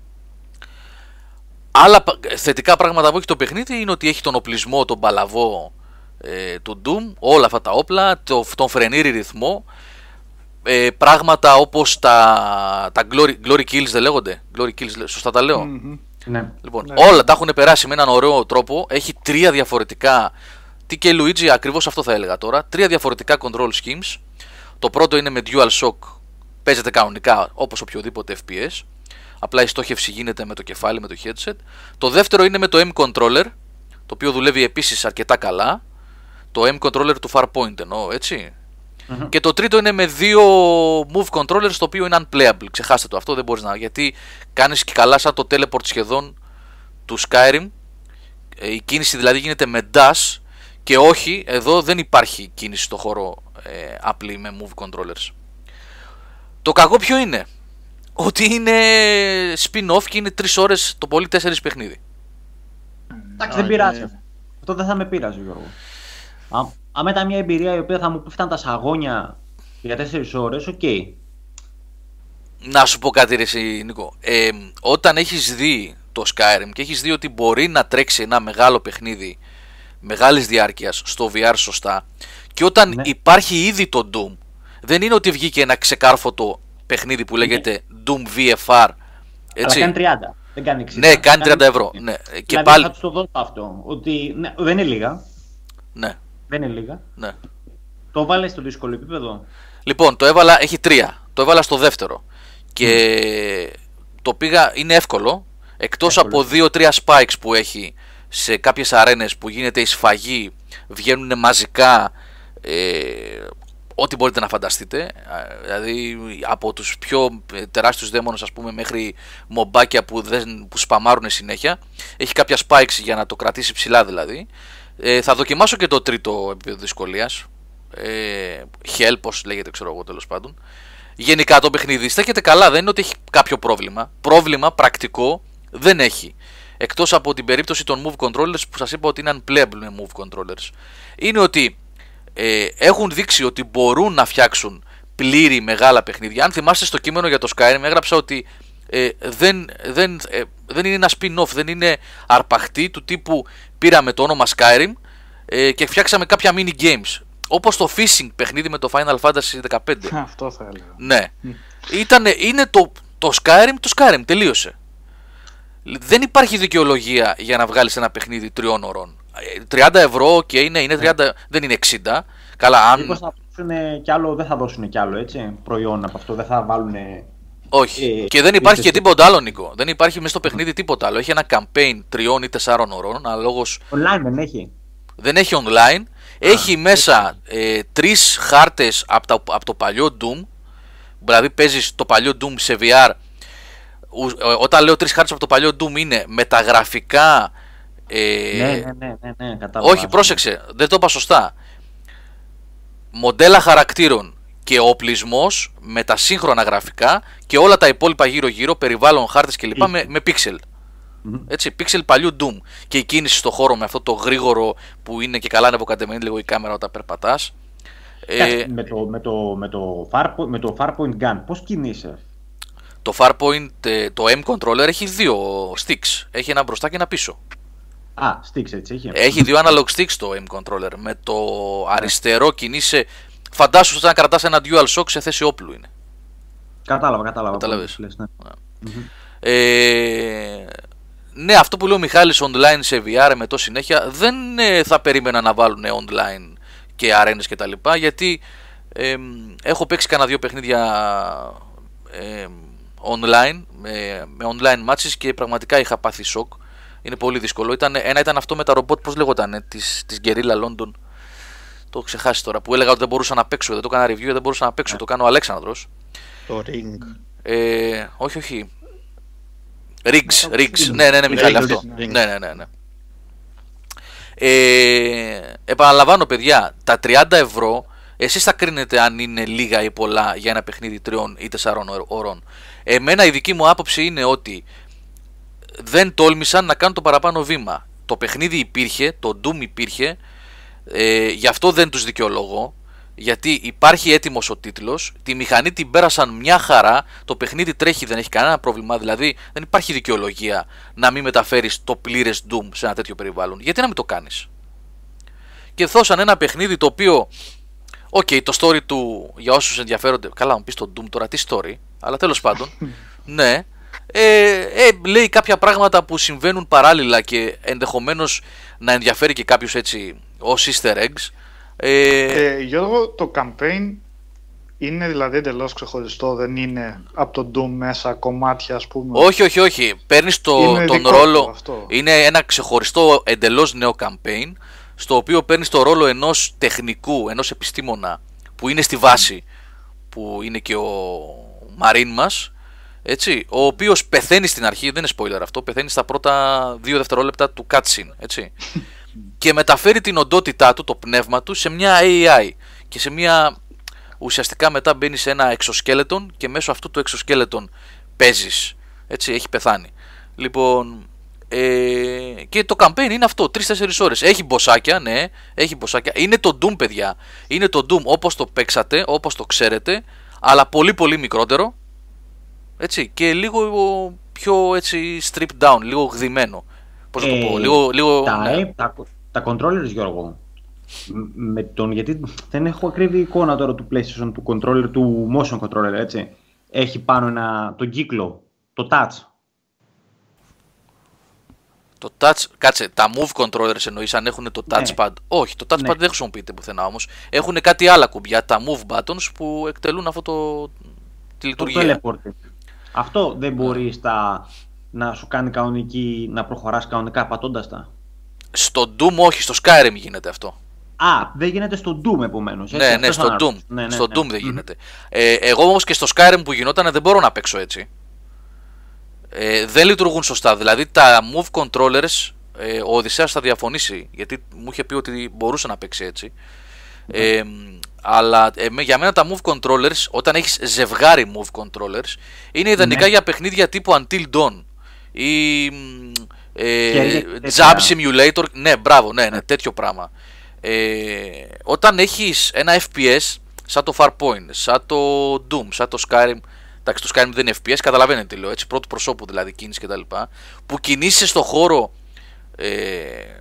Άλλα θετικά πράγματα που έχει το παιχνίδι είναι ότι έχει τον οπλισμό, τον παλαβό ε, του Doom, όλα αυτά τα όπλα, το, τον φρενήρι ρυθμό, ε, πράγματα όπως τα, τα glory, glory kills δεν λέγονται, glory kills, σωστά τα λέω. Mm-hmm. Ναι. Λοιπόν, ναι. όλα τα έχουν περάσει με έναν ωραίο τρόπο, έχει τρία διαφορετικά, τι και Luigi, ακριβώς αυτό θα έλεγα τώρα, τρία διαφορετικά control schemes. Το πρώτο είναι με dual shock, παίζεται κανονικά όπως οποιοδήποτε εφ πι ες. Απλά η στόχευση γίνεται με το κεφάλι, με το headset. Το δεύτερο είναι με το M-Controller, το οποίο δουλεύει επίσης αρκετά καλά. Το M-Controller του Farpoint εννοώ, έτσι. Mm-hmm. Και το τρίτο είναι με δύο Move Controllers, το οποίο είναι unplayable. Ξεχάστε το, αυτό δεν μπορείς να... Γιατί κάνεις και καλά σαν το teleport σχεδόν του Skyrim. Η κίνηση δηλαδή γίνεται με dash και όχι, εδώ δεν υπάρχει κίνηση στο χώρο ε, απλή με Move Controllers. Το κακό ποιο είναι? Ότι είναι spin-off και είναι τρεις ώρες το πολύ τέσσερις παιχνίδι. Εντάξει, δεν πειράζει. Αυτό δεν θα με πειράζει, Γιώργο. Αν ήταν μια εμπειρία η οποία θα μου πέφταν τα σαγόνια για τέσσερις ώρες, οκ. Okay. Να σου πω κάτι ρε εσύ, Νίκο. Ε, όταν έχεις δει το Skyrim και έχεις δει ότι μπορεί να τρέξει ένα μεγάλο παιχνίδι μεγάλης διάρκειας στο βι αρ σωστά, και όταν ναι. υπάρχει ήδη το Doom, δεν είναι ότι βγήκε ένα ξεκάρφωτο παιχνίδι που λέγεται ναι. Doom βι εφ αρ. Έτσι. Αλλά κάνει τριάντα. Δεν κάνει εξήντα. Ναι, κάνει τριάντα ευρώ. Ναι. Και δηλαδή πάλι... θα τους το δώσω αυτό. Ότι ναι, δεν είναι λίγα. Ναι. Δεν είναι λίγα. Ναι. Το βάλε στο δύσκολο επίπεδο. Λοιπόν, το έβαλα, έχει τρία. Το έβαλα στο δεύτερο. Και mm. το πήγα, είναι εύκολο. Εκτός από δύο τρία spikes που έχει σε κάποιες αρένες που γίνεται η σφαγή, βγαίνουν μαζικά, ε, ό,τι μπορείτε να φανταστείτε. Δηλαδή από τους πιο τεράστιους δαίμονες, ας πούμε, μέχρι μομπάκια που, δεν, που σπαμάρουν συνέχεια. Έχει κάποια spikes για να το κρατήσει ψηλά δηλαδή. Ε, θα δοκιμάσω και το τρίτο επίπεδο δυσκολίας. Ε, Hell, πώς λέγεται, ξέρω εγώ, τέλος πάντων. Γενικά το παιχνίδι στέκεται καλά, δεν είναι ότι έχει κάποιο πρόβλημα. Πρόβλημα πρακτικό δεν έχει. Εκτός από την περίπτωση των move controllers που σας είπα ότι είναι unplayable με move controllers. Είναι ότι ε, έχουν δείξει ότι μπορούν να φτιάξουν πλήρη μεγάλα παιχνίδια. Αν θυμάστε στο κείμενο για το Skyrim έγραψα ότι ε, δεν, δεν, ε, δεν είναι ένα spin-off, δεν είναι αρπαχτή του τύπου πήραμε το όνομα Skyrim ε, και φτιάξαμε κάποια mini games. Όπως το Fishing παιχνίδι με το Final Fantasy δεκαπέντε. Αυτό θα έλεγα. Ναι. Ήτανε, είναι το, το Skyrim, το Skyrim, τελείωσε. Δεν υπάρχει δικαιολογία για να βγάλεις ένα παιχνίδι τριών ωρών. τριάντα ευρώ, ok, ναι, είναι τριάντα, δεν είναι εξήντα. Καλά, αν... Μήπως θα δώσουν κι άλλο, δεν θα δώσουν κι άλλο, έτσι, προϊόν από αυτό, δεν θα βάλουν... Όχι. Ε, και δεν υπάρχει ε, και τίποτα άλλο, Νίκο. Δεν υπάρχει μέσα στο παιχνίδι τίποτα άλλο. Έχει ένα campaign τριών ή τεσσάρων ωρών, αναλόγως... Online δεν έχει. Δεν έχει online. Έχει μέσα ε, τρεις χάρτες από, τα, από το παλιό Doom. Δηλαδή παίζεις το παλιό Doom σε βι αρ. Όταν λέω τρεις χάρτες από το παλιό Doom είναι με τα γραφικά. Ε, ναι, ναι, ναι, ναι, ναι, κατάλαβα. όχι, πρόσεξε, δεν το είπα σωστά. Μοντέλα χαρακτήρων και οπλισμός με τα σύγχρονα γραφικά και όλα τα υπόλοιπα γύρω-γύρω, περιβάλλον, χάρτες κλπ. με, με pixel. Mm-hmm. Έτσι, pixel παλιού Doom. Και η κίνηση στο χώρο με αυτό το γρήγορο που είναι και καλά ανεβοκατεμένη λίγο η κάμερα όταν περπατάς. Ε, με, το, με, το, με, το far, με το Farpoint Gun, πώς κινείσαι? Το Farpoint, το M-Controller έχει δύο sticks. Έχει ένα μπροστά και ένα πίσω. Α, sticks έτσι έχει. Έχει δύο analog sticks το M-Controller. Με το αριστερό κινείσαι. Φαντάσου ότι να κρατάς ένα DualShock σε θέση όπλου είναι. Κατάλαβα, κατάλαβα. Κατάλαβες. Λες, ναι. Mm-hmm. Ε, ναι, αυτό που λέει ο Μιχάλης online σε βι αρ με το συνέχεια, δεν ε, θα περίμενα να βάλουν online και αρένες και τα λοιπά, γιατί ε, έχω παίξει κανένα δύο παιχνίδια ε, online, με, με online matches και πραγματικά είχα πάθει σοκ. Είναι πολύ δύσκολο. Ήταν, ένα ήταν αυτό με τα ρομπότ, πώς λέγονταν, της, της Guerrilla London. Το έχω ξεχάσει τώρα, που έλεγα ότι δεν μπορούσα να παίξω, δεν το έκανα review, δεν μπορούσα να παίξω, yeah. Το κάνω ο Αλέξανδρος. Το Ring. Ε, όχι, όχι. Riggs, Riggs, ναι, ναι, ναι, Μιχάλη, αυτό. Ναι, ναι, ναι, ναι. Ε, επαναλαμβάνω, παιδιά, τα τριάντα ευρώ, εσείς θα κρίνετε αν είναι λίγα ή πολλά για ένα παιχνίδι τριών ή τεσσάρων ωρών. Εμένα η δική μου άποψη είναι ότι δεν τόλμησαν να κάνουν το παραπάνω βήμα. Το παιχνίδι υπήρχε, το Doom υπήρχε, ε, γι' αυτό δεν τους δικαιολογώ. Γιατί υπάρχει έτοιμος ο τίτλος, τη μηχανή την πέρασαν μια χαρά, το παιχνίδι τρέχει, δεν έχει κανένα πρόβλημα, δηλαδή δεν υπάρχει δικαιολογία να μην μεταφέρεις το πλήρες Doom σε ένα τέτοιο περιβάλλον. Γιατί να μην το κάνεις? Και δώσαν ένα παιχνίδι το οποίο, οκ, okay, το story του, για όσους ενδιαφέρονται, καλά μου πεις το Doom τώρα, τι story, αλλά τέλος πάντων, ναι, ε, ε, λέει κάποια πράγματα που συμβαίνουν παράλληλα και ενδεχομένως να ενδιαφέρει και κάποιους έτσι ως easter eggs. Ε... Ε, Γιώργο, το campaign είναι δηλαδή εντελώς ξεχωριστό, δεν είναι από το Doom μέσα κομμάτια, ας πούμε? Όχι, όχι, όχι. Παίρνεις το, τον ρόλο. Είναι ένα ξεχωριστό εντελώς νέο campaign, στο οποίο παίρνεις το ρόλο ενός τεχνικού, ενός επιστήμονα που είναι στη βάση, που είναι και ο Μαρίν μας, έτσι, ο οποίος πεθαίνει στην αρχή, δεν είναι spoiler αυτό, πεθαίνει στα πρώτα δύο δευτερόλεπτα του cutscene, έτσι. Και μεταφέρει την οντότητά του, το πνεύμα του, σε μια έι άι και σε μια, ουσιαστικά μετά μπαίνει σε ένα εξοσκέλετον και μέσω αυτού του εξοσκέλετον παίζεις, έτσι, έχει πεθάνει. Λοιπόν, ε, και το campaign είναι αυτό, τρεις τέσσερις ώρες. Έχει μποσάκια, ναι, έχει μποσάκια. Είναι το Doom, παιδιά, είναι το Doom όπως το παίξατε, όπως το ξέρετε, αλλά πολύ πολύ μικρότερο, έτσι, και λίγο πιο έτσι stripped down, λίγο γδυμένο. Πώς να το πω, λίγο... λίγο τα, ναι. τα, τα controllers, Γιώργο, με τον, γιατί δεν έχω ακριβή εικόνα τώρα του PlayStation, του controller, του motion controller, έτσι. Έχει πάνω ένα, τον κύκλο, το touch. Το touch, κάτσε, τα move controllers εννοείς αν έχουν το touchpad? Ναι. Όχι, το touchpad ναι. δεν χρησιμοποιείται πουθενά όμως. Έχουν κάτι άλλα κουμπιά, τα move buttons που εκτελούν αυτό το, τη λειτουργία. Το teleporting. Αυτό δεν μπορεί στα... να σου κάνει κανονική, να προχωράς κανονικά πατώντας τα. Στο Doom όχι, στο Skyrim γίνεται αυτό. Α, δεν γίνεται στο Doom επομένως. Ναι, ναι, στο Doom. Ναι, ναι, στο ναι. Doom δεν γίνεται. Mm-hmm. Ε, εγώ όμως και στο Skyrim που γινόταν δεν μπορώ να παίξω έτσι. Ε, δεν λειτουργούν σωστά. Δηλαδή τα move controllers, ε, ο Οδυσσέας θα διαφωνήσει, γιατί μου είχε πει ότι μπορούσε να παίξει έτσι. Mm-hmm. Ε, αλλά ε, για μένα τα move controllers, όταν έχεις ζευγάρι move controllers, είναι ιδανικά mm-hmm. για παιχνίδια τύπου Until Dawn ή ε, Jab Simulator. Ναι, μπράβο, ναι, ναι, τέτοιο πράγμα. Ε, όταν έχεις ένα εφ πι ες σαν το Farpoint, σαν το Doom, σαν το Skyrim. Εντάξει, το Skyrim δεν είναι εφ πι ες, καταλαβαίνετε τι λέω, έτσι, πρώτου προσώπου δηλαδή, κίνηση κτλ. Που κινείσαι στο χώρο ε,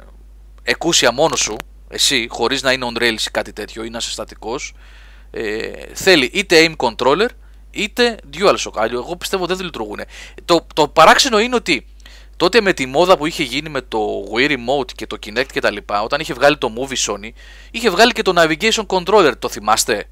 εκούσια μόνος σου, εσύ, χωρίς να είναι on rails ή κάτι τέτοιο, ή να είσαι στατικός, ε, θέλει είτε aim controller είτε DualShock. Εγώ πιστεύω δεν λειτουργούν. Το, το παράξενο είναι ότι τότε με τη μόδα που είχε γίνει με το Wii Remote και το Kinect κτλ, όταν είχε βγάλει το Movie Sony, είχε βγάλει και το Navigation Controller, το θυμάστε?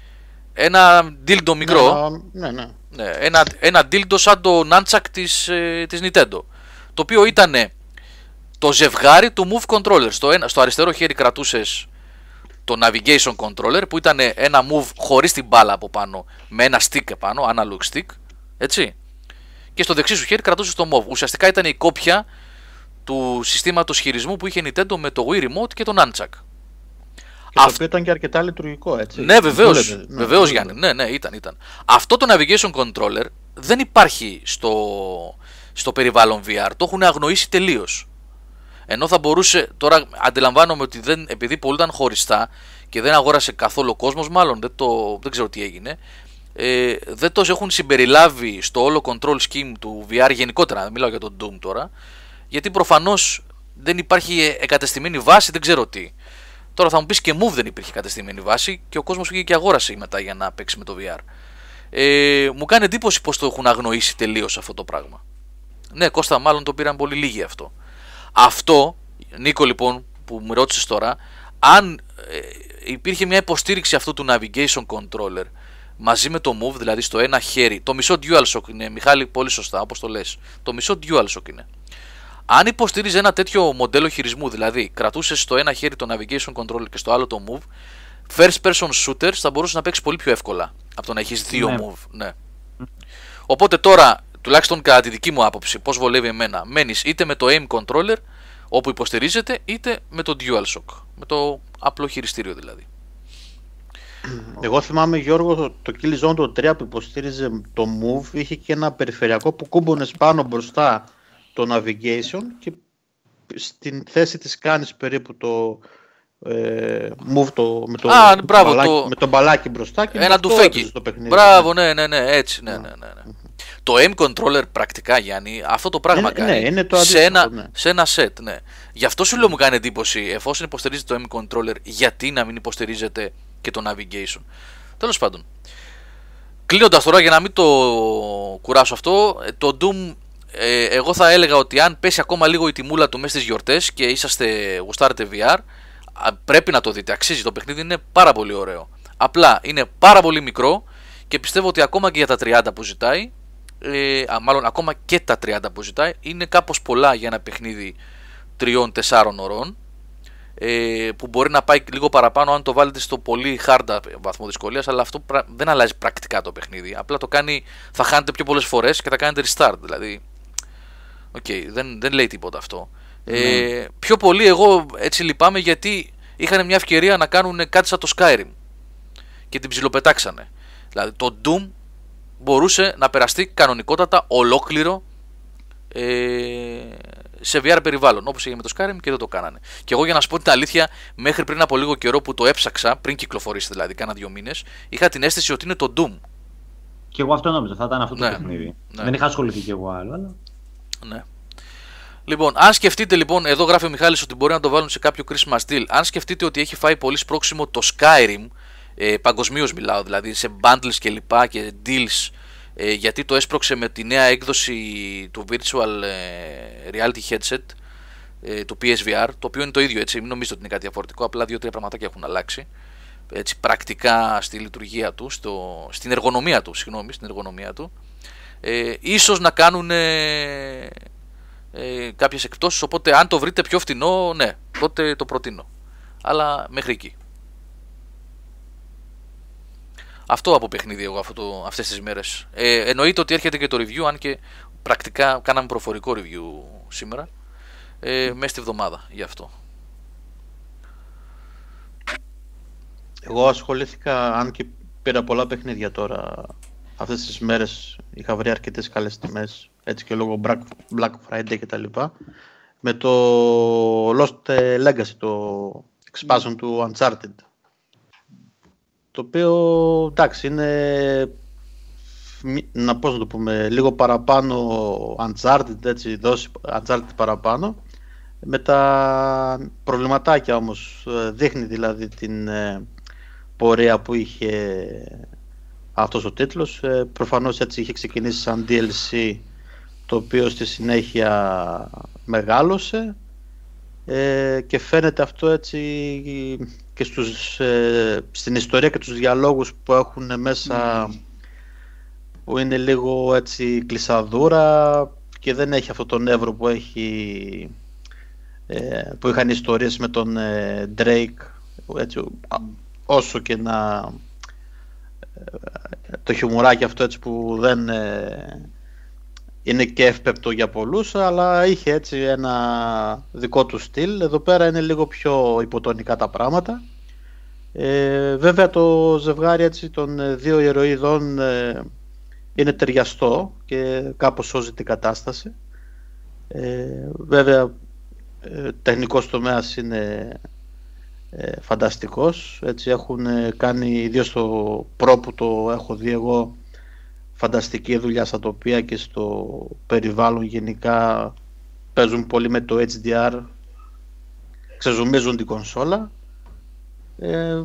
Ένα dildo μικρό, ναι, ναι, ναι. Ναι, ένα, ένα dildo σαν το Nunchuck της, ε, της Nintendo, το οποίο ήταν το ζευγάρι του Move Controller. Στο, ένα, στο αριστερό χέρι κρατούσες το Navigation Controller, που ήταν ένα move χωρίς την μπάλα από πάνω, με ένα stick επάνω, analog stick, έτσι. Και στο δεξί σου χέρι κρατούσες το move. Ουσιαστικά ήταν η κόπια του συστήματος χειρισμού που είχε Nintendo με το Wii Remote και το Nunchuck. Και το οποίο ήταν και αρκετά λειτουργικό, έτσι. Ναι, βεβαίως, ναι, βεβαίως Γιάννη, ναι, ναι, ήταν, ήταν. Αυτό το Navigation Controller δεν υπάρχει στο, στο περιβάλλον βι αρ, το έχουν αγνοήσει τελείως. Ενώ θα μπορούσε, τώρα αντιλαμβάνομαι ότι δεν, επειδή πολλοί ήταν χωριστά και δεν αγόρασε καθόλου ο κόσμος, μάλλον δεν, το, δεν ξέρω τι έγινε, ε, δεν το έχουν συμπεριλάβει στο όλο control scheme του βι αρ γενικότερα, μιλάω για τον Doom τώρα, γιατί προφανώς δεν υπάρχει εγκατεστημένη βάση, δεν ξέρω τι. Τώρα θα μου πεις και Move δεν υπήρχε κατεστημένη βάση και ο κόσμος πήγε και αγόρασε μετά για να παίξει με το βι αρ. Ε, μου κάνει εντύπωση πως το έχουν αγνοήσει τελείως αυτό το πράγμα. Ναι, Κώστα, μάλλον το πήραν πολύ λίγοι αυτό. Αυτό, Νίκο, λοιπόν, που μου ρώτησες τώρα, αν ε, υπήρχε μια υποστήριξη αυτού του Navigation Controller μαζί με το Move, δηλαδή στο ένα χέρι, το μισό DualShock είναι, Μιχάλη, πολύ σωστά, όπως το λες, το μισό DualShock είναι. Αν υποστήριζε ένα τέτοιο μοντέλο χειρισμού, δηλαδή κρατούσες στο ένα χέρι το Navigation Controller και στο άλλο το Move, first person shooters θα μπορούσε να παίξει πολύ πιο εύκολα από το να έχεις δύο ναι. Move. Ναι. Οπότε τώρα, τουλάχιστον κατά τη δική μου άποψη, πώς βολεύει εμένα, μένεις είτε με το aim controller όπου υποστηρίζεται, είτε με το DualShock, με το απλό χειριστήριο δηλαδή. Εγώ θυμάμαι, Γιώργο, το, το Killzone το τρία που υποστήριζε το Move είχε και ένα περιφερειακό που κούμπονες πάνω μπροστά το navigation και στην θέση της κάνεις περίπου το ε, move το, με, το, Α, με, μπράβο, το μπαλάκι, το... με το μπαλάκι μπροστά και ένα ντουφέκι. Μπράβο, ναι, ναι, ναι, έτσι, ναι, ναι, ναι, ναι. Mm-hmm. Το aim controller πρακτικά, Γιάννη, αυτό το πράγμα είναι, κάνει ναι, είναι το σε, ένα, ναι. σε ένα set, ναι. Γι' αυτό σου λέω μου κάνει εντύπωση, εφόσον υποστηρίζεται το aim controller, γιατί να μην υποστηρίζεται και το navigation. Τέλος πάντων. Κλείνοντας τώρα, για να μην το κουράσω αυτό, το Doom, ε, εγώ θα έλεγα ότι αν πέσει ακόμα λίγο η τιμούλα του μέσα στις γιορτές και είσαστε, γουστάρετε βι αρ, πρέπει να το δείτε, αξίζει, το παιχνίδι είναι πάρα πολύ ωραίο. Απλά είναι πάρα πολύ μικρό και πιστεύω ότι ακόμα και για τα τριάντα που ζητάει, ε, μάλλον ακόμα και τα τριάντα που ζητάει, είναι κάπως πολλά για ένα παιχνίδι τριών τεσσάρων ωρών, ε, που μπορεί να πάει λίγο παραπάνω αν το βάλετε στο πολύ hard βαθμό δυσκολίας, αλλά αυτό δεν αλλάζει πρακτικά το παιχνίδι. Απλά το κάνει, θα χάνετε πιο πολλές φορές και θα κάνετε restart, δηλαδή. Οκ, okay, δεν, δεν λέει τίποτα αυτό. Mm. Ε, πιο πολύ εγώ έτσι λυπάμαι γιατί είχαν μια ευκαιρία να κάνουν κάτι σαν το Skyrim και την ψιλοπετάξανε. Δηλαδή το Doom μπορούσε να περαστεί κανονικότατα ολόκληρο ε, σε βι αρ περιβάλλον, όπως έγινε με το Skyrim, και δεν το κάνανε. Και εγώ, για να σου πω την αλήθεια, μέχρι πριν από λίγο καιρό που το έψαξα, πριν κυκλοφορήσει δηλαδή, κάνα δύο μήνες, είχα την αίσθηση ότι είναι το Doom. Και εγώ αυτό νόμιζα, θα ήταν αυτό το ναι, παιχνίδι. Ναι. Δεν είχα ασχοληθεί κι εγώ άλλο, αλλά... Ναι. Λοιπόν, αν σκεφτείτε λοιπόν, εδώ γράφει ο Μιχάλης ότι μπορεί να το βάλουν σε κάποιο Christmas deal. Αν σκεφτείτε ότι έχει φάει πολύ σπρώξιμο το Skyrim, ε, παγκοσμίως μιλάω, δηλαδή σε bundles και λοιπά και deals, ε, γιατί το έσπρωξε με τη νέα έκδοση του Virtual ε, Reality Headset, ε, του πι ες βι αρ, το οποίο είναι το ίδιο, έτσι, μην νομίζετε ότι είναι κάτι διαφορετικό, απλά δύο-τρία πραγματάκια έχουν αλλάξει, έτσι, πρακτικά στη λειτουργία του, στο, στην εργονομία του, συγγνώμη, στην εργονομία του. ε, ίσως να κάνουν ε, ε, κάποιες εκπτώσεις, οπότε αν το βρείτε πιο φτηνό, ναι, τότε το προτείνω, αλλά μέχρι εκεί. Αυτό από παιχνίδι εγώ αυτό το, αυτές τις μέρες. Ε, εννοείται ότι έρχεται και το review, αν και πρακτικά κάναμε προφορικό review σήμερα, ε, μέσα στη βδομάδα γι' αυτό. Εγώ ασχολήθηκα, αν και πήρα πολλά παιχνίδια τώρα αυτές τις μέρες, είχα βρει αρκετές καλές τιμές, έτσι και λόγω Black Friday και τα λοιπά, με το Lost Legacy, το expansion mm. του Uncharted, το οποίο εντάξει είναι, να πώς να το πούμε, λίγο παραπάνω Uncharted, έτσι, δώσει Uncharted παραπάνω, με τα προβληματάκια όμως, δείχνει δηλαδή την πορεία που είχε αυτός ο τίτλος. Προφανώς έτσι είχε ξεκινήσει σαν ντι ελ σι, το οποίο στη συνέχεια μεγάλωσε, ε, και φαίνεται αυτό έτσι και στους, ε, στην ιστορία και τους διαλόγους που έχουν μέσα, mm. που είναι λίγο έτσι κλεισαδούρα και δεν έχει αυτό τον νεύρο που έχει, ε, που είχαν ιστορίες με τον ε, Drake, έτσι, όσο και να το χιουμουράκι αυτό έτσι που δεν ε, είναι και εύπεπτο για πολλούς, αλλά είχε έτσι ένα δικό του στυλ. Εδώ πέρα είναι λίγο πιο υποτονικά τα πράγματα. Ε, βέβαια το ζευγάρι έτσι των δύο ηρωίδων ε, είναι ταιριαστό και κάπως σώζει την κατάσταση. Ε, βέβαια ε, τεχνικός τομέας είναι ε, φανταστικός, έτσι έχουν κάνει, ιδίως στο προ που το έχω δει εγώ, φανταστική δουλειά στα τοπία και στο περιβάλλον γενικά, παίζουν πολύ με το έιτς ντι αρ, ξεζουμίζουν την κονσόλα. Ε,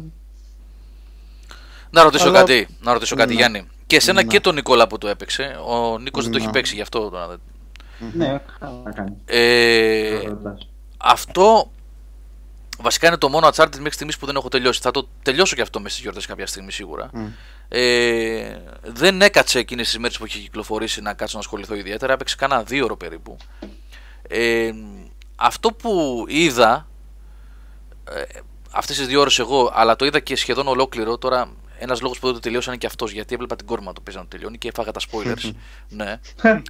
να ρωτήσω αλλά... κάτι, να ρωτήσω κάτι ναι. Γιάννη. Και εσένα ναι. και τον Νικόλα που το έπαιξε. Ο Νίκος δεν το έχει παίξει γι' αυτό. Ναι, καλά κάνει. Ε, αυτό βασικά είναι το μόνο Uncharted μέχρι στιγμής που δεν έχω τελειώσει. Θα το τελειώσω και αυτό μέσα στις γιορτές κάποια στιγμή σίγουρα. Mm. Ε, δεν έκατσε εκείνες τις μέρες που είχε κυκλοφορήσει να κάτσω να ασχοληθώ ιδιαίτερα. Έπαιξε κάνα δύο ώρο περίπου. Ε, αυτό που είδα ε, αυτές τις δύο ώρες εγώ, αλλά το είδα και σχεδόν ολόκληρο. Τώρα ένας λόγος που δεν το τελειώσα είναι και αυτός, γιατί έβλεπα την κόρη μου να το παίζει να το τελειώνει και έφαγα τα spoilers. Ναι.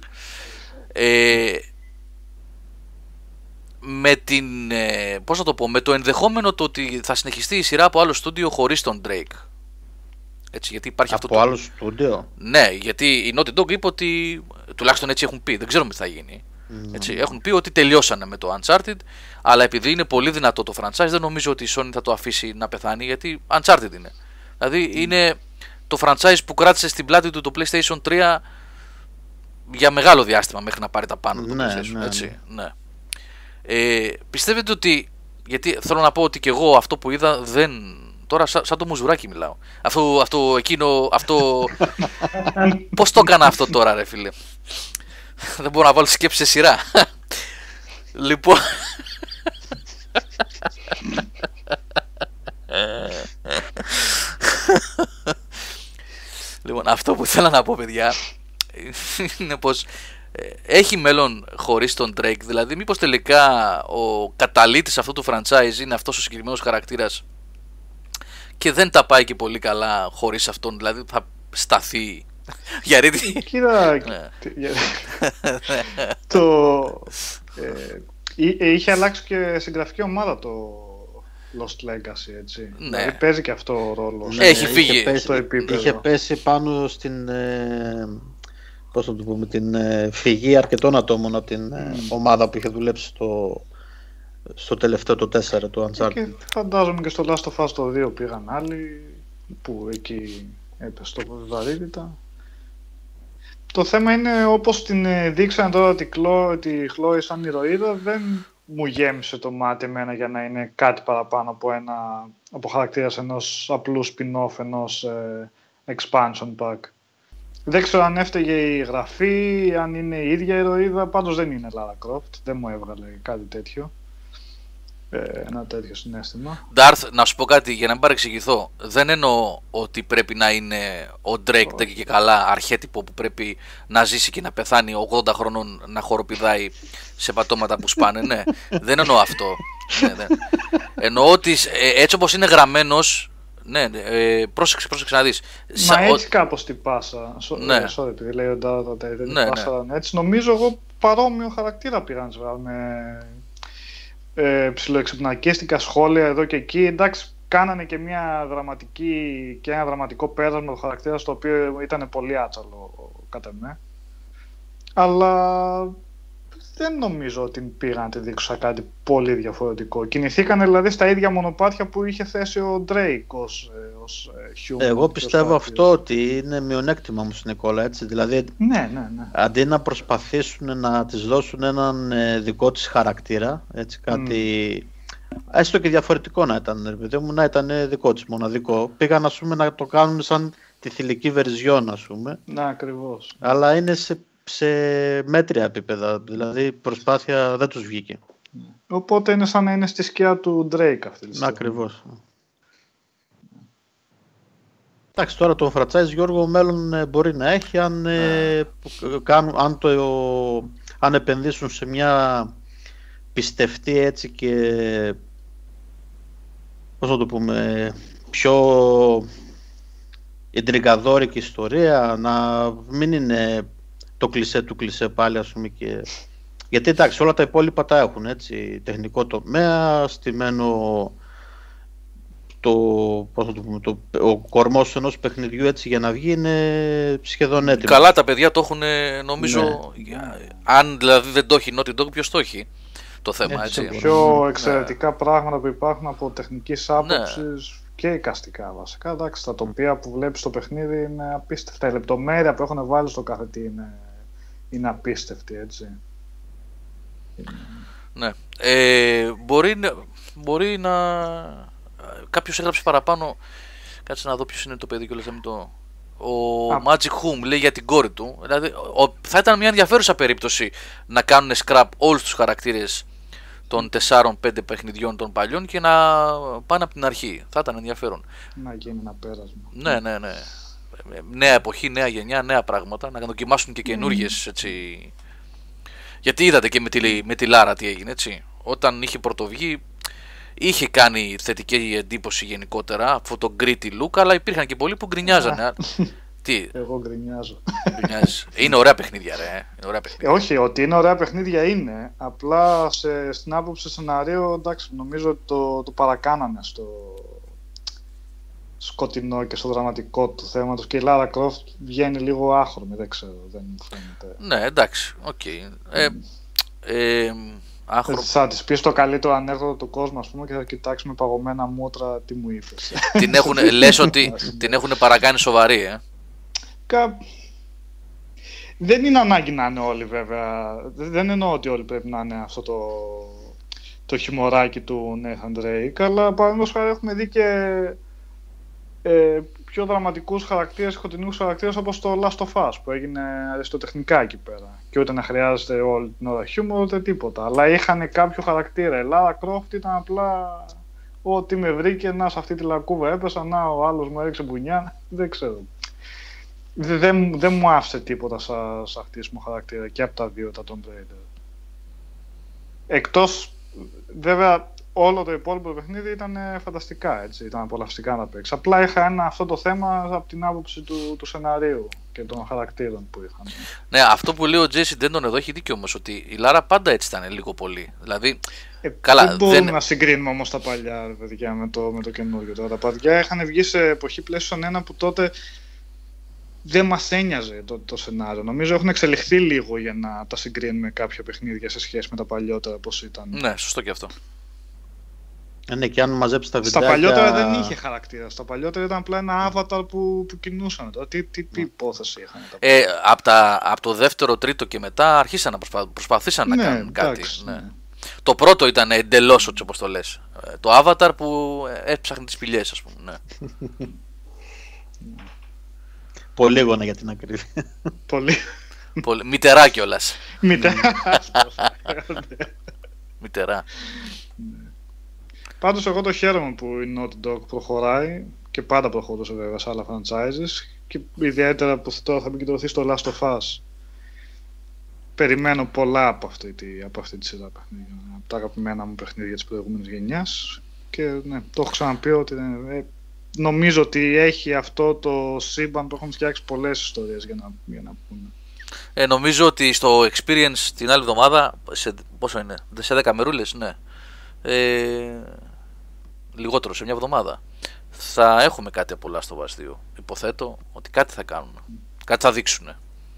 ε, με την, ε, πώς να το πω, με το ενδεχόμενο το ότι θα συνεχιστεί η σειρά από άλλο στούντιο χωρίς τον Drake. Έτσι, γιατί υπάρχει από αυτό το... άλλο στούντιο. Ναι, γιατί η Naughty Dog είπε ότι, τουλάχιστον έτσι έχουν πει, δεν ξέρουμε τι θα γίνει. Mm. Έτσι, έχουν πει ότι τελειώσανε με το Uncharted, αλλά επειδή είναι πολύ δυνατό το franchise, δεν νομίζω ότι η Sony θα το αφήσει να πεθάνει, γιατί Uncharted είναι. Δηλαδή mm. είναι το franchise που κράτησε στην πλάτη του το PlayStation τρία για μεγάλο διάστημα μέχρι να πάρει τα πάνω του ναι, PlayStation. Ναι, έτσι, ναι. Ναι. Ε, πιστεύετε ότι, γιατί θέλω να πω ότι και εγώ αυτό που είδα δεν... Τώρα σαν, σαν το μουζουράκι μιλάω. Αυτό, αυτό εκείνο, αυτό... Πώς το έκανα αυτό τώρα ρε φίλε. Δεν μπορώ να βάλω σκέψη σε σειρά. Λοιπόν... Λοιπόν, αυτό που θέλω να πω παιδιά είναι πως έχει μέλλον χωρίς τον Drake. Δηλαδή μήπως τελικά ο καταλύτης αυτού του franchise είναι αυτός ο συγκεκριμένος χαρακτήρας και δεν τα πάει και πολύ καλά χωρίς αυτόν, δηλαδή θα σταθεί. Γιατί... Κοίτα, το... Ε, είχε αλλάξει και στην γραφική ομάδα το Lost Legacy, έτσι. Ναι. Δηλαδή παίζει και αυτό ο ρόλο. Ναι, έχει φύγει. Είχε πέσει, στο επίπεδο. είχε πέσει πάνω στην... Ε, πώς θα το πούμε, την ε, φυγή αρκετών ατόμων από την ε, mm. ομάδα που είχε δουλέψει στο, στο τελευταίο το τέσσερα, το Uncharted. Και φαντάζομαι και στο Last of Us το δύο πήγαν άλλοι, που εκεί έπεσε το βαρύτητα. Το θέμα είναι, όπως την δείξανε τώρα τη, Chloe, τη Chloe σαν ηρωίδα, δεν μου γέμισε το μάτι εμένα για να είναι κάτι παραπάνω από ένα από χαρακτήρας ενός απλού spin-off, ενός ε, expansion pack. Δεν ξέρω αν έφταιγε η γραφή, αν είναι η ίδια ηρωίδα, πάντως δεν είναι Lara Croft, δεν μου έβγαλε κάτι τέτοιο. ε, ένα τέτοιο συναίσθημα. Darth, να σου πω κάτι για να μην παρεξηγηθώ. Δεν εννοώ ότι πρέπει να είναι ο Drake oh. και καλά αρχέτυπο που πρέπει να ζήσει και να πεθάνει ογδόντα χρονών να χοροπηδάει σε πατώματα που σπάνε. Ναι, δεν εννοώ αυτό. Ναι, ναι. Εννοώ ότι ε, έτσι όπως είναι γραμμένος. Ναι, ε, πρόσεξε, πρόσεξε να δεις. Μα έτσι ο... κάπως την πάσα. Ναι. Sorry, επειδή λέει ο Darth, δεν ναι, πάσα. Ναι. Έτσι νομίζω εγώ παρόμοιο χαρακτήρα πήγαν με ε, ψιλοεξυπνακίστηκα σχόλια εδώ και εκεί. Εντάξει, κάνανε και μια δραματική και ένα δραματικό πέρασμα του χαρακτήρα, στο οποίο ήταν πολύ άτσαλο κατά με. Αλλά δεν νομίζω ότι πήγαν να τη δείξουν κάτι πολύ διαφορετικό. Κινηθήκανε δηλαδή στα ίδια μονοπάτια που είχε θέσει ο Drake ως, ως human. Εγώ πιστεύω αυτό ότι είναι μειονέκτημα μου στην Νικόλα, έτσι. Δηλαδή, ναι, ναι, ναι. αντί να προσπαθήσουν να της δώσουν έναν ε, δικό της χαρακτήρα, έτσι, κάτι mm. έστω και διαφορετικό να ήταν, παιδί μου, να ήταν δικό της, μοναδικό, πήγαν ας πούμε να το κάνουν σαν τη θηλυκή βερζιόν, ας πούμε. Ναι, ακριβώς. Αλλά είναι σε σε μέτρια επίπεδα, δηλαδή προσπάθεια δεν τους βγήκε. Οπότε είναι σαν να είναι στη σκιά του Drake αυτή τη στιγμή. Ακριβώς. Εντάξει, τώρα το franchise, Γιώργο, μέλλον μπορεί να έχει αν, ε, κάνουν, αν, το, αν επενδύσουν σε μια πιστευτή έτσι και πώς θα το πούμε, πιο εντριγκαδόρικη ιστορία, να μην είναι το κλισέ του κλισέ πάλι, ας πούμε, και... γιατί εντάξει όλα τα υπόλοιπα τα έχουν, έτσι, τεχνικό τομέα, στημένο το, πώς θα το πούμε, το, ο κορμός ενός παιχνιδιού έτσι για να βγει είναι σχεδόν έτοιμο. Καλά τα παιδιά το έχουν, νομίζω, ναι. Αν δηλαδή δεν το έχει Naughty Dog, ποιος το έχει το θέμα, έτσι. έτσι. Πιο εξαιρετικά ναι. πράγματα που υπάρχουν από τεχνικής άποψης ναι. και εικαστικά βασικά, εντάξει, τα τοπία που βλέπεις στο παιχνίδι είναι απίστευτα, η λεπτομέρεια που έχουν βάλει στο κάθε τι είναι, είναι απίστευτη, έτσι. Ναι, ε, μπορεί, μπορεί να... Κάποιος έγραψε παραπάνω, κάτσε να δω ποιος είναι το παιδί και όλες το... Ο Α. Magic Hum λέει για την κόρη του, δηλαδή ο, θα ήταν μια ενδιαφέρουσα περίπτωση να κάνουν scrap όλους τους χαρακτήρες των τεσσάρων πέντε παιχνιδιών των παλιών και να πάνε από την αρχή. Θα ήταν ενδιαφέρον. Να γίνει ένα πέρασμα. Ναι, ναι, ναι. Νέα εποχή, νέα γενιά, νέα πράγματα. Να δοκιμάσουν και καινούργιες, έτσι. Γιατί είδατε και με τη, με τη Λάρα τι έγινε, έτσι. Όταν είχε πρωτοβγεί, είχε κάνει θετική εντύπωση γενικότερα, αυτό το gritty look, αλλά υπήρχαν και πολλοί που γκρινιάζανε. Τι? Εγώ γκρινιάζω. Είναι ωραία παιχνίδια, ρε. Είναι ωραία παιχνίδια. Ε, όχι, ότι είναι ωραία παιχνίδια είναι. Απλά σε, στην άποψη σενάριο, εντάξει, νομίζω ότι το, το παρακάνανε στο σκοτεινό και στο δραματικό του θέματος. Και η Lara Croft βγαίνει λίγο άχρωμη, δεν ξέρω, δεν μου φαίνεται. Ναι, εντάξει, οκ. Okay. Ε, ε, άχρο... Θα της πεις το καλύτερο ανέκδοτο του κόσμου, ας πούμε, και θα κοιτάξει με παγωμένα μούτρα τι μου είπες. Την έχουν, λες ότι την έχουν παρακάνει σοβαρή, ε. Κα... Δεν είναι ανάγκη να είναι όλοι, βέβαια. Δεν εννοώ ότι όλοι πρέπει να είναι αυτό το, το χιμωράκι του Nathan Drake, αλλά παραδείγματος χάρη έχουμε δει και ε, πιο δραματικούς χαρακτήρες, σκοτεινούς χαρακτήρες, όπως το Last of Us που έγινε αριστοτεχνικά εκεί πέρα. Και ούτε να χρειάζεται όλη την ώρα χιούμορ ούτε τίποτα. Αλλά είχαν κάποιο χαρακτήρα. Η Lara Croft ήταν απλά ό,τι με βρήκε, να σε αυτή τη λακκούβα έπεσα, να ο άλλος μου έριξε μπουνιά. Δεν ξέρω. Δεν, δεν μου άφησε τίποτα σαν σα χτίσιμο χαρακτήρα και από τα δύο τα Tomb Raider. Εκτός, βέβαια, όλο το υπόλοιπο παιχνίδι ήταν φανταστικά, έτσι, ήταν απολαυστικά να παίξει. Απλά είχα ένα αυτό το θέμα από την άποψη του, του σεναρίου και των χαρακτήρων που είχαν. Ναι, αυτό που λέει ο Τζέσι Ντέντον εδώ έχει δίκιο όμως, ότι η Λάρα πάντα έτσι ήταν λίγο πολύ. Δηλαδή, ε, καλά, δεν μπορούμε δεν... να συγκρίνουμε όμως τα παλιά παιδιά με το, με το καινούργιο. Τώρα, τα παιδιά είχαν βγει σε εποχή PlayStation ένα που τότε δεν μας ένοιαζε το, το σενάριο. Νομίζω έχουν εξελιχθεί λίγο για να τα συγκρίνουμε κάποια παιχνίδια σε σχέση με τα παλιότερα πώς ήταν. Ναι, σωστό και αυτό. Ε, ναι, και αν μαζέψει τα βιντεάκια... Στα παλιότερα δεν είχε χαρακτήρα. Στα παλιότερα ήταν απλά ένα avatar που, που κινούσαν. Τώρα, τι, τι, τι υπόθεση είχαν τα ε, από, τα, από το δεύτερο, τρίτο και μετά αρχίσαν να προσπα... προσπαθήσαν να ναι, κάνουν κάτι. Εντάξει, ναι. Ναι. Το πρώτο ήταν εντελώς έτσι όπως το λες. Το avatar που έψαχνε τις σπηλιές, ας πούμε. Ναι. Πολύγωνα για την ακρίβεια. Πολύ. Πολύ... Μητερά κιόλας. Μητερά. Μητερά. Πάντως εγώ το χαίρομαι που η Naughty Dog προχωράει και πάντα προχωρούσε βέβαια σε άλλα franchises και ιδιαίτερα που τώρα θα επικεντρωθεί στο Last of Us. Περιμένω πολλά από αυτή τη, από αυτή τη σειρά παιχνίδια, από τα αγαπημένα μου παιχνίδια της προηγούμενης γενιάς και ναι, το έχω ξαναπεί ότι ε, νομίζω ότι έχει αυτό το σύμπαν που έχουν φτιάξει πολλές ιστορίες για να, για να πούνε. Ε, νομίζω ότι στο Experience την άλλη εβδομάδα, σε, πόσο είναι, σε δέκα μερούλες, ναι, ε, λιγότερο, σε μια εβδομάδα, θα έχουμε κάτι από Last of Us δύο. Υποθέτω ότι κάτι θα κάνουν, κάτι θα δείξουν.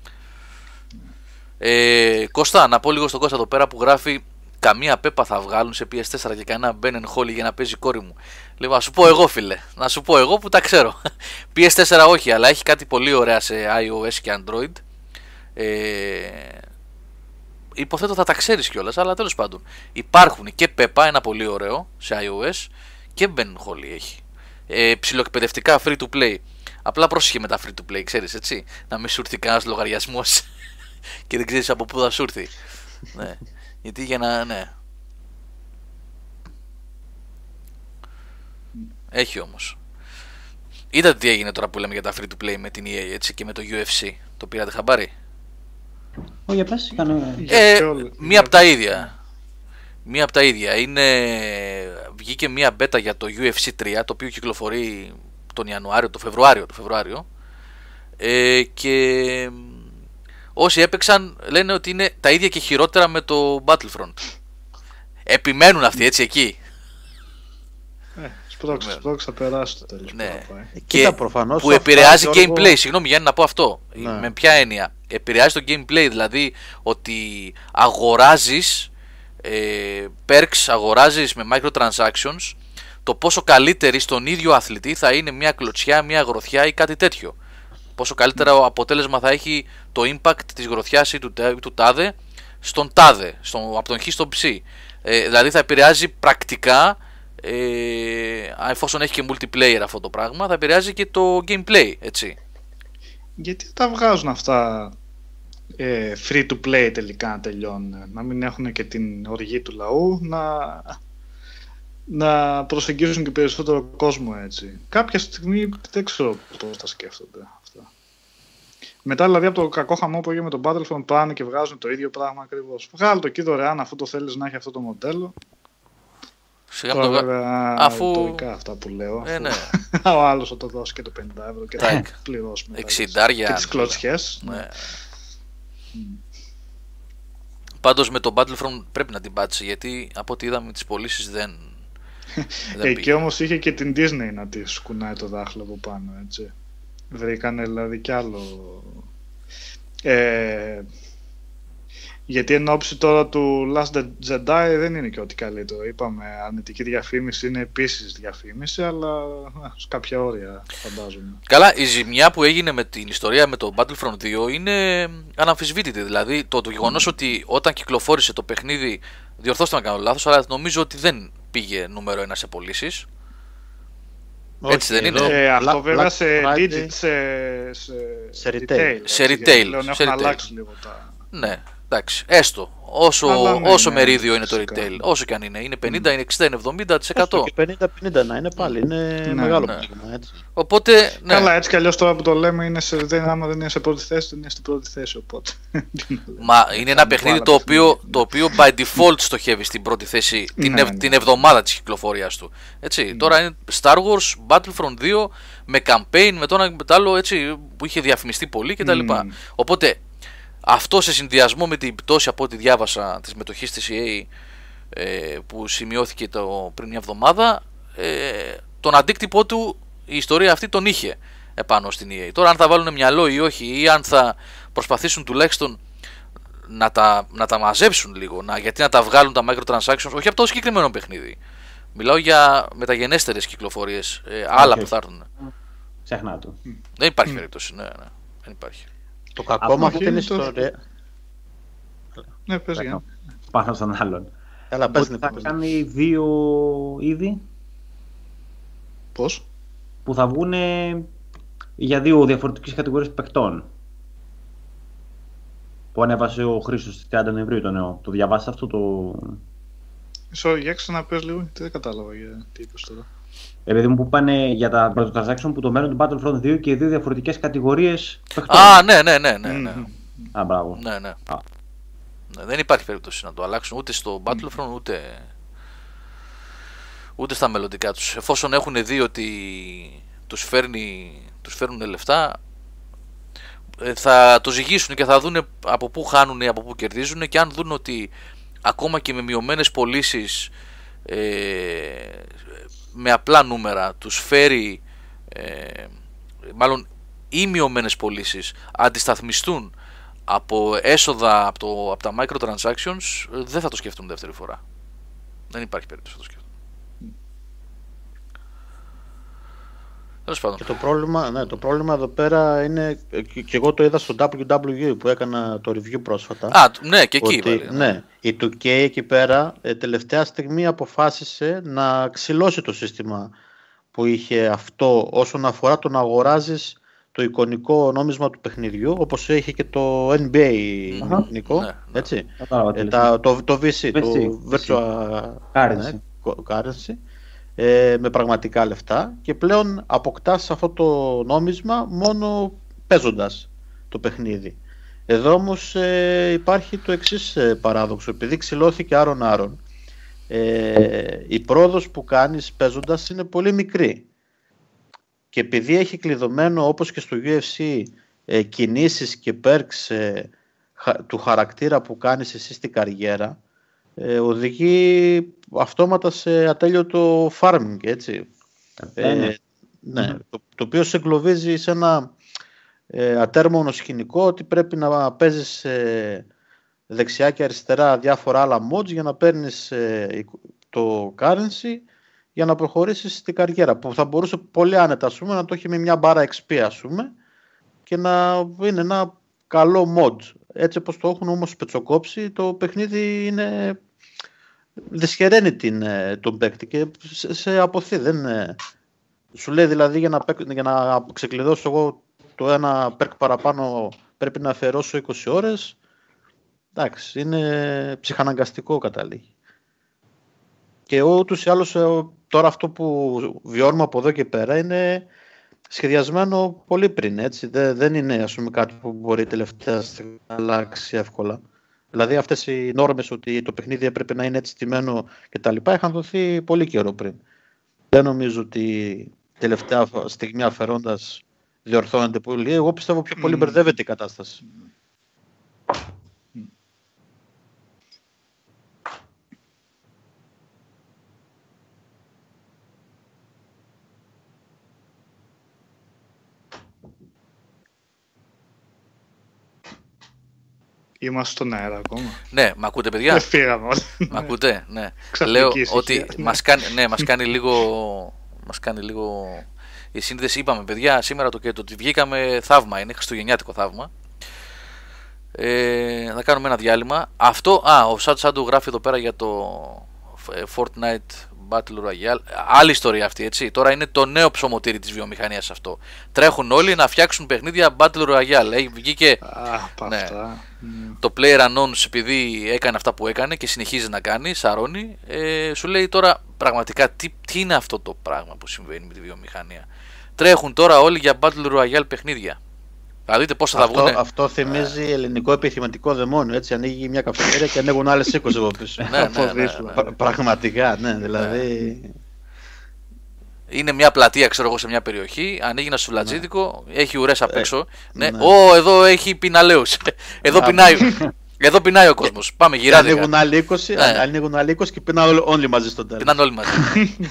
Ε, Κώστα, να πω λίγο στον Κώστα εδώ πέρα που γράφει καμία πέπα θα βγάλουν σε πι ες φορ και κανένα Ben and Holly για να παίζει η κόρη μου. Λοιπόν, να σου πω εγώ, φίλε, να σου πω εγώ που τα ξέρω. πι ες φορ όχι, αλλά έχει κάτι πολύ ωραία σε iOS και Android. Ε, υποθέτω θα τα ξέρεις κιόλας, αλλά τέλος πάντων υπάρχουν και Peppa, ένα πολύ ωραίο σε iOS, και Ben and Holly έχει. Ε, ψιλοεκπαιδευτικά free to play. Απλά πρόσεχε με τα free to play, ξέρεις, έτσι. Να μην σου έρθει κανένας λογαριασμός και δεν ξέρεις από πού θα σου έρθει. Ναι. Γιατί για να. Ναι. Έχει όμως. Είδατε τι έγινε τώρα που λέμε για τα free to play με την ι έι, έτσι, και με το γιου εφ σι. Το πήρατε χαμπάρι? Όχι, για πες, κάνω... Ε, μία από τα ίδια. Μία από τα ίδια. Είναι... Βγήκε μία beta για το γιου εφ σι τρία, το οποίο κυκλοφορεί τον Ιανουάριο, το Φεβρουάριο, το Φεβρουάριο. Ε, και όσοι έπαιξαν λένε ότι είναι τα ίδια και χειρότερα με το Battlefront. Επιμένουν αυτοί, έτσι, εκεί. Ε, σπρώξε, σπρώξε, θα περάσει το τέλος. Ναι. Και Κοίτα, προφανώς, που επηρεάζει Γιώργο... gameplay. Συγγνώμη Γιάννη, να πω αυτό. Ναι. Με ποια έννοια? Επηρεάζει το gameplay, δηλαδή ότι αγοράζεις ε, perks, αγοράζεις με microtransactions το πόσο καλύτερη στον ίδιο αθλητή θα είναι μια κλωτσιά, μια γροθιά ή κάτι τέτοιο. Πόσο καλύτερο αποτέλεσμα θα έχει το impact της γροθιάς ή του, του τάδε στον τάδε, στον, από τον χ στον ψ. Ε, δηλαδή θα επηρεάζει πρακτικά, ε, εφόσον έχει και multiplayer αυτό το πράγμα, θα επηρεάζει και το gameplay, έτσι. Γιατί τα βγάζουν αυτά ε, free to play τελικά να τελειώνουν? Να μην έχουν και την οργή του λαού, να, να προσεγγίζουν και περισσότερο κόσμο, έτσι. Κάποια στιγμή δεν ξέρω πώς τα σκέφτονται αυτά. Μετά δηλαδή από το κακό χαμό που έγινε με τον Battlefront πάνε και βγάζουν το ίδιο πράγμα ακριβώς. Βγάλε το εκεί δωρεάν αφού το θέλεις να έχει αυτό το μοντέλο. Σιγά Τώρα, το... βέβαια, αφού... ρητορικά αυτά που λέω. Ε, αφού... ναι. Ο άλλος θα το δώσει και το πενήντα ευρώ και θα πληρώσει μετά. εξήντα και τις κλωτσιές. Ναι. Mm. Πάντως με το Battlefront πρέπει να την πάτησε, γιατί από ό,τι είδαμε τις πωλήσεις δεν, δεν Εκεί πήγε. όμως είχε και την Disney να τη σκουνάει το δάχλο από πάνω, έτσι. Βρήκανε δηλαδή κι άλλο. Ε, γιατί εν ώψη τώρα του Last Jedi δεν είναι και ό,τι καλύτερο. Είπαμε, αρνητική διαφήμιση είναι επίσης διαφήμιση, αλλά σε κάποια όρια φαντάζομαι. Καλά, η ζημιά που έγινε με την ιστορία με το Battlefront δύο είναι αναμφισβήτητη. Δηλαδή το, το γεγονός mm. ότι όταν κυκλοφόρησε το παιχνίδι, διορθώστε να κάνω λάθος, αλλά νομίζω ότι δεν πήγε νούμερο ένα σε πωλήσεις. Έτσι δεν είναι? Ε, αυτό Black, βέβαια Black σε, digit, σε, σε, σε retail. retail. Σε έτσι, retail. Πλέον σε έχουν retail. αλλάξει λίγο τα... Ναι, εντάξει, έστω. Όσο, Αλλά ναι, όσο ναι, μερίδιο είναι φυσικά. το retail, όσο και αν είναι. Είναι πενήντα, είναι εξήντα, είναι εβδομήντα τοις εκατό. Και πενήντα πενήντα να είναι πάλι, είναι Ναι, μεγάλο ναι. πράγμα, έτσι. Οπότε, ναι. Καλά, έτσι κι αλλιώς τώρα που το λέμε, είναι σε, δεν, άμα δεν είναι σε πρώτη θέση, δεν είναι στην πρώτη θέση, οπότε... Μα είναι ένα παιχνίδι το οποίο, το οποίο by default στοχεύει στην πρώτη θέση την, Ναι, ευ, ναι. την εβδομάδα της κυκλοφορίας του. Έτσι, τώρα είναι Star Wars Battlefront δύο με campaign, με το ένα με το άλλο, έτσι, που είχε διαφημιστεί πολύ κτλ. Mm. Οπότε αυτό σε συνδυασμό με την πτώση από ό,τι διάβασα της μετοχής της ι έι ε, που σημειώθηκε το, πριν μια εβδομάδα, ε, τον αντίκτυπό του η ιστορία αυτή τον είχε επάνω στην ι έι. Τώρα αν θα βάλουν μυαλό ή όχι, ή αν θα προσπαθήσουν τουλάχιστον να τα, να τα μαζέψουν λίγο, να, γιατί να τα βγάλουν τα microtransactions, όχι από το συγκεκριμένο παιχνίδι. Μιλάω για μεταγενέστερες κυκλοφορίες, ε, άλλα Okay. που θα έρθουν. Ξεχνά το. Δεν υπάρχει Mm. περίπτωση, ναι, ναι, δεν υπάρχει. Το κακό με αυτή την είναι το- ιστορία... Ναι, πες για. Πάνω στον άλλον. Έλα, πες Ότι την θα πες. κάνει δύο είδη Πώς? που θα βγουν για δύο διαφορετικές κατηγορίες παικτών. Που ανέβασε ο Χρήστος στις τριάντα Νοεμβρίου το νέο. Το διαβάσεις αυτό το... Μισό, για ξαναπες λίγο, γιατί δεν κατάλαβα για τι είπες τώρα. Επειδή μου που πάνε για τα microtransaction που το μέλλον του Battlefront δύο και οι δύο διαφορετικές κατηγορίες παιχτών. Α, ναι, ναι, ναι, ναι, ναι. Mm-hmm. Α, μπράβο. Ναι, ναι. Ναι, δεν υπάρχει περίπτωση να το αλλάξουν ούτε στο Battlefront ούτε, ούτε στα μελλοντικά τους. Εφόσον έχουν δει ότι τους, φέρνει, τους φέρνουν λεφτά, θα το ζυγίσουν και θα δουν από πού χάνουν ή από πού κερδίζουν, και αν δουν ότι ακόμα και με μειωμένες πωλήσεις, ε, με απλά νούμερα τους φέρει, ε, μάλλον οι μειωμένες πωλήσεις αντισταθμιστούν από έσοδα από, το, από τα microtransactions, δεν θα το σκεφτούν δεύτερη φορά. Δεν υπάρχει περίπτωση να το σκεφτούν. Και το πρόβλημα, ναι, το πρόβλημα εδώ πέρα είναι, και εγώ το είδα στο ντάμπλιου ντάμπλιου ι που έκανα το review πρόσφατα. Α, ναι, και εκεί. Ότι, βάλει, ναι. ναι, η του κέι εκεί πέρα τελευταία στιγμή αποφάσισε να ξυλώσει το σύστημα που είχε αυτό όσον αφορά το να αγοράζεις το εικονικό νόμισμα του παιχνιδιού, όπως έχει και το εν μπι έι, mm-hmm. Νικό, ναι, ναι. έτσι. Ε, τα, το, το βι σι, βι σι, το Virtual Currency. Ναι, currency, ε, με πραγματικά λεφτά, και πλέον αποκτάς αυτό το νόμισμα μόνο παίζοντας το παιχνίδι. Εδώ όμως ε, υπάρχει το εξής ε, παράδοξο, επειδή ξυλώθηκε άρον άρον, ε, η πρόοδος που κάνεις παίζοντας είναι πολύ μικρή. Και επειδή έχει κλειδωμένο, όπως και στο γιου εφ σι, ε, κινήσεις και perks ε, χα, του χαρακτήρα που κάνεις εσύ στην καριέρα, ε, οδηγεί αυτόματα σε ατέλειωτο farming, έτσι. Ε, ναι, mm-hmm. το, το οποίο σε εγκλωβίζει σε ένα ε, ατέρμονο σκηνικό, ότι πρέπει να παίζεις ε, δεξιά και αριστερά διάφορα άλλα mods για να παίρνεις ε, το currency, για να προχωρήσεις στην καριέρα, που θα μπορούσε πολύ άνετα, ας πούμε, να το έχει με μια μπάρα εξ πι, ας πούμε, και να είναι ένα καλό mod. Έτσι όπως το έχουν όμως πετσοκόψει, το παιχνίδι είναι... δυσχεραίνει την, τον παίκτη και σε, σε αποθεί. Δεν, σου λέει δηλαδή για να, για να ξεκλειδώσω εγώ το ένα perk παραπάνω πρέπει να αφιερώσω είκοσι ώρες. Εντάξει, είναι ψυχαναγκαστικό καταλήγει. Και ούτως ή άλλως τώρα αυτό που βιώνουμε από εδώ και πέρα είναι σχεδιασμένο πολύ πριν, έτσι. Δεν, δεν είναι, ας πούμε, κάτι που μπορεί τελευταία στιγμή να αλλάξει εύκολα. Δηλαδή αυτές οι νόρμες ότι το παιχνίδι έπρεπε να είναι έτσι τιμένο και τα λοιπά είχαν δοθεί πολύ καιρό πριν. Δεν νομίζω ότι τελευταία στιγμή αφαιρώντας διορθώνεται πολύ. Εγώ πιστεύω πιο πολύ mm. μπερδεύεται η κατάσταση. Είμαστε στον αέρα ακόμα. Ναι, μ' ακούτε, παιδιά? Δεν φύγαμε όλα. Μ' ακούτε, ναι. Ξαφνική Λέω ησυχία. ότι μας κάνει, ναι, μας κάνει λίγο, μας κάνει λίγο η σύνδεση. Είπαμε, παιδιά, σήμερα το και το ότι βγήκαμε θαύμα, είναι χριστουγεννιάτικο θαύμα. Ε, θα κάνουμε ένα διάλειμμα. Αυτό, α, ο Σάτ Σάντου γράφει εδώ πέρα για το Fortnite Battle Royale. Άλλη ιστορία αυτή, έτσι. Τώρα είναι το νέο ψωμοτήρι της βιομηχανίας αυτό. Τρέχουν όλοι να φτιάξουν παιχνίδια Battle Royale. Έχει βγήκε ah, ναι, mm. το PlayerUnknown's, επειδή έκανε αυτά που έκανε και συνεχίζει να κάνει, σαρώνει. Ε, σου λέει τώρα πραγματικά τι, τι είναι αυτό το πράγμα που συμβαίνει με τη βιομηχανία. Τρέχουν τώρα όλοι για Battle Royale παιχνίδια. Θα δείτε πώς θα αυτό, βγουν. Αυτό θυμίζει ε... ελληνικό επιχειρηματικό δαιμόνιο. Έτσι, ανοίγει μια καφετέρια και ανοίγουν άλλες είκοσι από πίσω. ναι, ναι, ναι, ναι, ναι. Πραγματικά, ναι, δηλαδή. Είναι μια πλατεία, ξέρω εγώ, σε μια περιοχή. Ανοίγει ένα σουβλατζίδικο, ναι. Έχει ουρές απ' έξω. Ε, ναι. ναι. Ω, εδώ έχει πιναλαίους. Εδώ πεινάει. Εδώ πεινάει ο κόσμος. Πάμε γυράδια. Ανοίγουν άλλοι είκοσι, ναι. ανοίγουν άλλοι είκοσι και πεινάνε όλοι μαζί στο τέλος. Πεινάνε όλοι μαζί.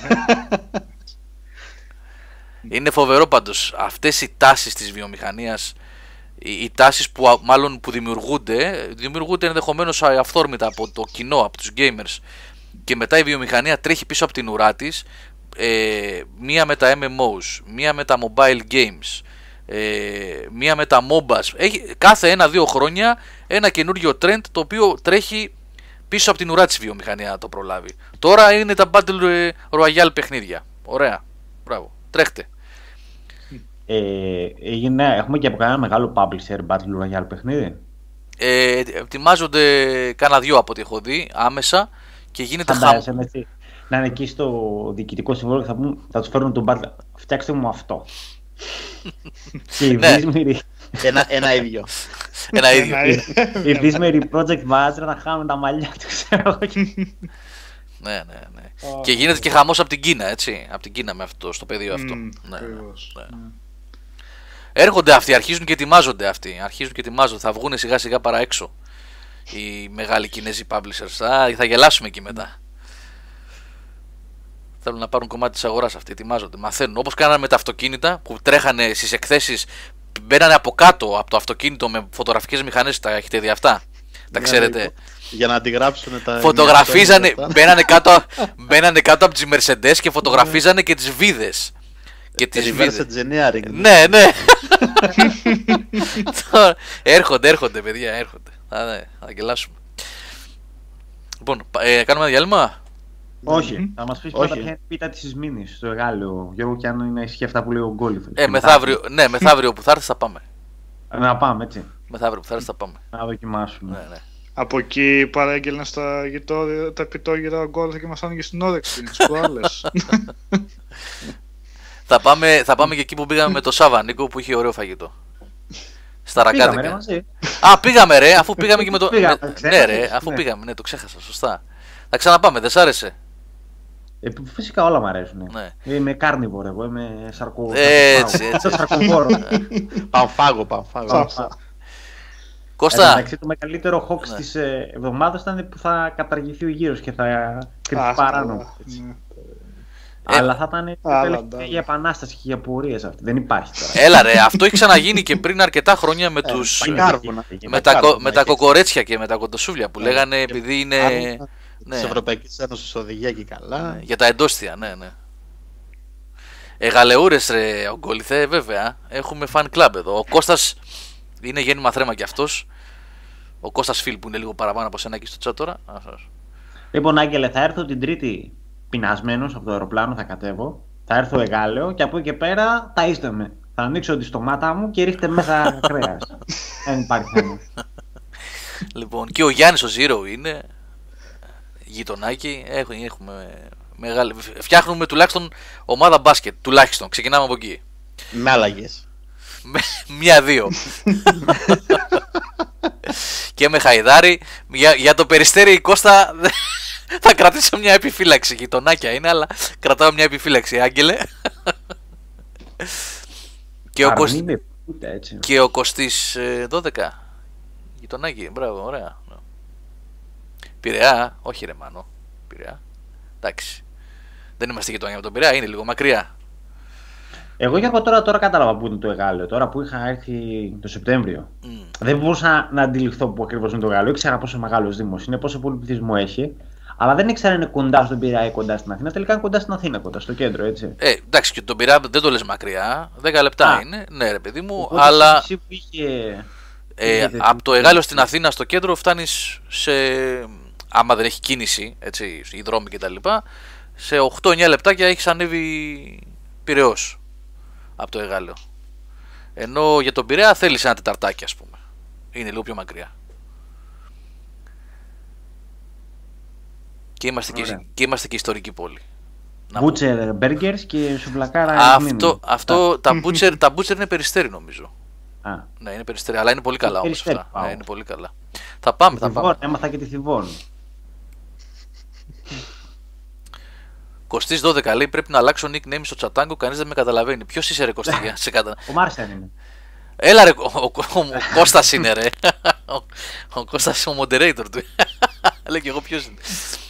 Είναι φοβερό πάντως αυτές οι τάσεις της βιομηχανίας. Οι τάσεις που μάλλον που δημιουργούνται, δημιουργούνται ενδεχομένως αυθόρμητα από το κοινό, από τους gamers, και μετά η βιομηχανία τρέχει πίσω από την ουρά της, ε, μία με τα εμ εμ ό's, μία με τα mobile games, ε, μία με τα MOBAs. Έχει κάθε ένα-δύο χρόνια ένα καινούργιο trend το οποίο τρέχει πίσω από την ουρά της βιομηχανία να το προλάβει. Τώρα είναι τα Battle Royale παιχνίδια. Ωραία, μπράβο, τρέχτε. Ε, έγινε, έχουμε και από κανένα μεγάλο publisher Battle Royale παιχνίδι? Ε, ετοιμάζονται κάνα δυο από ό,τι έχω δει άμεσα, και γίνεται χαμό. Να είναι εκεί στο διοικητικό συμβούλιο και θα, θα του φέρουν τον Butler. Φτιάξτε μου αυτό. Και οι δύσμεροι. Ένα, ένα ίδιο. Ένα ίδιο. Οι δύσμεροι project manager να χάνουν τα μαλλιά του, ξέρω. Ναι, ναι, ναι. Oh, και γίνεται oh. και χαμός από την Κίνα, έτσι. Από την Κίνα με αυτό, στο πεδίο αυτό. Mm, ναι, ναι, ναι. Mm. Έρχονται αυτοί, αρχίζουν και ετοιμάζονται αυτοί. Αρχίζουν και ετοιμάζονται. Θα βγουν σιγά σιγά παρά έξω οι μεγάλοι Κινέζοι publishers. Α, θα γελάσουμε εκεί μετά. Θέλουν να πάρουν κομμάτι της αγοράς αυτοί. Ετοιμάζονται. Μαθαίνουν. Όπως κάνανε με τα αυτοκίνητα που τρέχανε στις εκθέσεις. Μπαίνανε από κάτω από το αυτοκίνητο με φωτογραφικές μηχανές. Τα έχετε δει αυτά? Τα ξέρετε? Για να αντιγράψουν τα. Φωτογραφίζανε. Μπαίνανε κάτω, μπαίνανε κάτω από τις Mercedes και φωτογραφίζανε και τις βίδες. Και τις reverse engineering. Ναι, ναι. Έρχονται, έρχονται, παιδιά, έρχονται. Θα, ναι, θα γελάσουμε. Λοιπόν, ε, κάνουμε ένα διάλειμμα. Όχι, mm-hmm. θα μας πεις πρώτα ποια είναι η πίτα της Μίνης στο Γάλλιο, Γιώργο, και αν είναι ισχύει αυτά που λέει ο Γκόλιθ. Ε, μεθαύριο, ναι, μεθαύριο που θα έρθεις θα πάμε. Να πάμε, έτσι. Μεθαύριο που θα έρθεις θα πάμε. Να δοκιμάσουμε. Ναι, ναι. Από εκεί παράγγελνε στα γητώ, τα επιτόγυρα ο Γκόλιθ και μας άνοιγε στην όρεξη τις προάλλες. Θα πάμε, θα πάμε και εκεί που πήγαμε με το Σάβα, Νίκο, που είχε ωραίο φαγητό. Στα Ρακάδικα. Α, πήγαμε ρε, αφού πήγαμε και με το... Πήγαμε, με... ξέχασες, ναι ρε, αφού ναι. πήγαμε, ναι, το ξέχασα, σωστά. Θα ξαναπάμε, δεν σ' άρεσε? Ε, φυσικά όλα μου αρέσουν. Ναι. Είμαι carnivore, εγώ είμαι σαρκο... Έτσι, έτσι. Σαρκοβόρο. Παμφάγο, παμφάγο. Κώστα. Εντάξει, το μεγαλύτερο hoax ναι. της εβδομάδας ήταν που θα καταργηθεί ο γύρος και θα κρυφθεί παράνομο. Ε, αλλά θα ήταν τελευταία για επανάσταση και για πορείες αυτή. Δεν υπάρχει τώρα. Έλα ρε, αυτό έχει ξαναγίνει και πριν αρκετά χρόνια με τους... Ε, με, τα, με τα κοκορέτσια και με τα κοντοσούβλια που λέγανε επειδή είναι... Ναι. Της Ευρωπαϊκής Ένωσης οδηγία και καλά. Ναι, για τα εντόστια, ναι, ναι. Ε, γαλεούρες ρε, ο Γκόλιθε, βέβαια. Έχουμε fan club εδώ. Ο Κώστας είναι γέννημα θρέμα κι αυτός. Ο Κώστας Φιλ που είναι λίγο παραπάνω από σένα εκεί στο chat τώρα. Λοιπόν, Άγγελε, θα έρθω την Τρίτη πεινασμένος από το αεροπλάνο, θα κατέβω. Θα έρθω Εγάλεο και από εκεί και πέρα ταΐστε με. Θα ανοίξω τη στομάτα μου και ρίχτε μέσα κρέας. Δεν υπάρχει θέμα. Λοιπόν, και ο Γιάννης ο Zero είναι γειτονάκι. Έχουμε, έχουμε μεγάλη... Φτιάχνουμε τουλάχιστον ομάδα μπάσκετ. Τουλάχιστον. Ξεκινάμε από εκεί. Με αλλαγές. Μία-δύο. Και με Χαϊδάρη. Για, για το Περιστέρι Κώστα θα κρατήσω μια επιφύλαξη. Γειτονάκια είναι, αλλά κρατάω μια επιφύλαξη, Άγγελε. Και ο, Κωσ... και ο Κωστής ε, δώδεκα. Γειτονάκι, μπράβο, ωραία. Πειραιά, όχι ρε Μάνο. Πειραιά. Εντάξει. Δεν είμαστε γειτονιά με τον Πειραιά, είναι λίγο μακριά. Εγώ και από τώρα, τώρα κατάλαβα που είναι το Εγάλεο. Τώρα που είχα έρθει το Σεπτέμβριο. Mm. Δεν μπορούσα να αντιληφθώ που ακριβώς είναι το Εγάλεο. Ήξερα πόσο μεγάλος δήμος είναι, πόσο πολύ πληθυσμό έχει. Αλλά δεν ήξερα αν είναι κοντά στον Πειραιά ή κοντά στην Αθήνα. Τελικά είναι κοντά στην Αθήνα, κοντά στο κέντρο, έτσι. Ε, εντάξει, και τον Πειραιά δεν το λες μακριά. δέκα λεπτά Α. είναι. Ναι, ρε παιδί μου, οπότε αλλά. Είχε... Ε, από το Εγάλεο στην Αθήνα στο κέντρο φτάνεις σε. Άμα δεν έχει κίνηση, έτσι, οι δρόμοι κτλ. Σε οκτώ εννιά λεπτάκια έχεις ανέβει Πειραιώς από το Εγάλεο. Ενώ για τον Πειραιά θέλεις ένα τεταρτάκι, ας πούμε. Είναι λίγο πιο μακριά. Και είμαστε, και, και είμαστε και ιστορική πόλη. Butcher burgers και σουβλακάρα. Αυτό, αυτό τα, butcher, τα butcher είναι Περιστέρι νομίζω. Α. Ναι, είναι Περιστέρι, αλλά είναι πολύ καλά όμως αυτά. Ναι, είναι πολύ καλά. Θα πάμε, θα Θηβών, πάμε. Έμαθα και τη Θηβών. Κωστής δώδεκα λέει πρέπει να αλλάξω nickname στο τσατάγκο, κανείς δεν με καταλαβαίνει. Ποιος είσαι ρε Κωστή? σε κατα... Ο Μάρσιαν είναι. Έλα ρε, ο, ο, ο, ο Κώστας είναι ρε. ο, ο Κώστας ο moderator του. Λέει και εγώ ποιος είναι.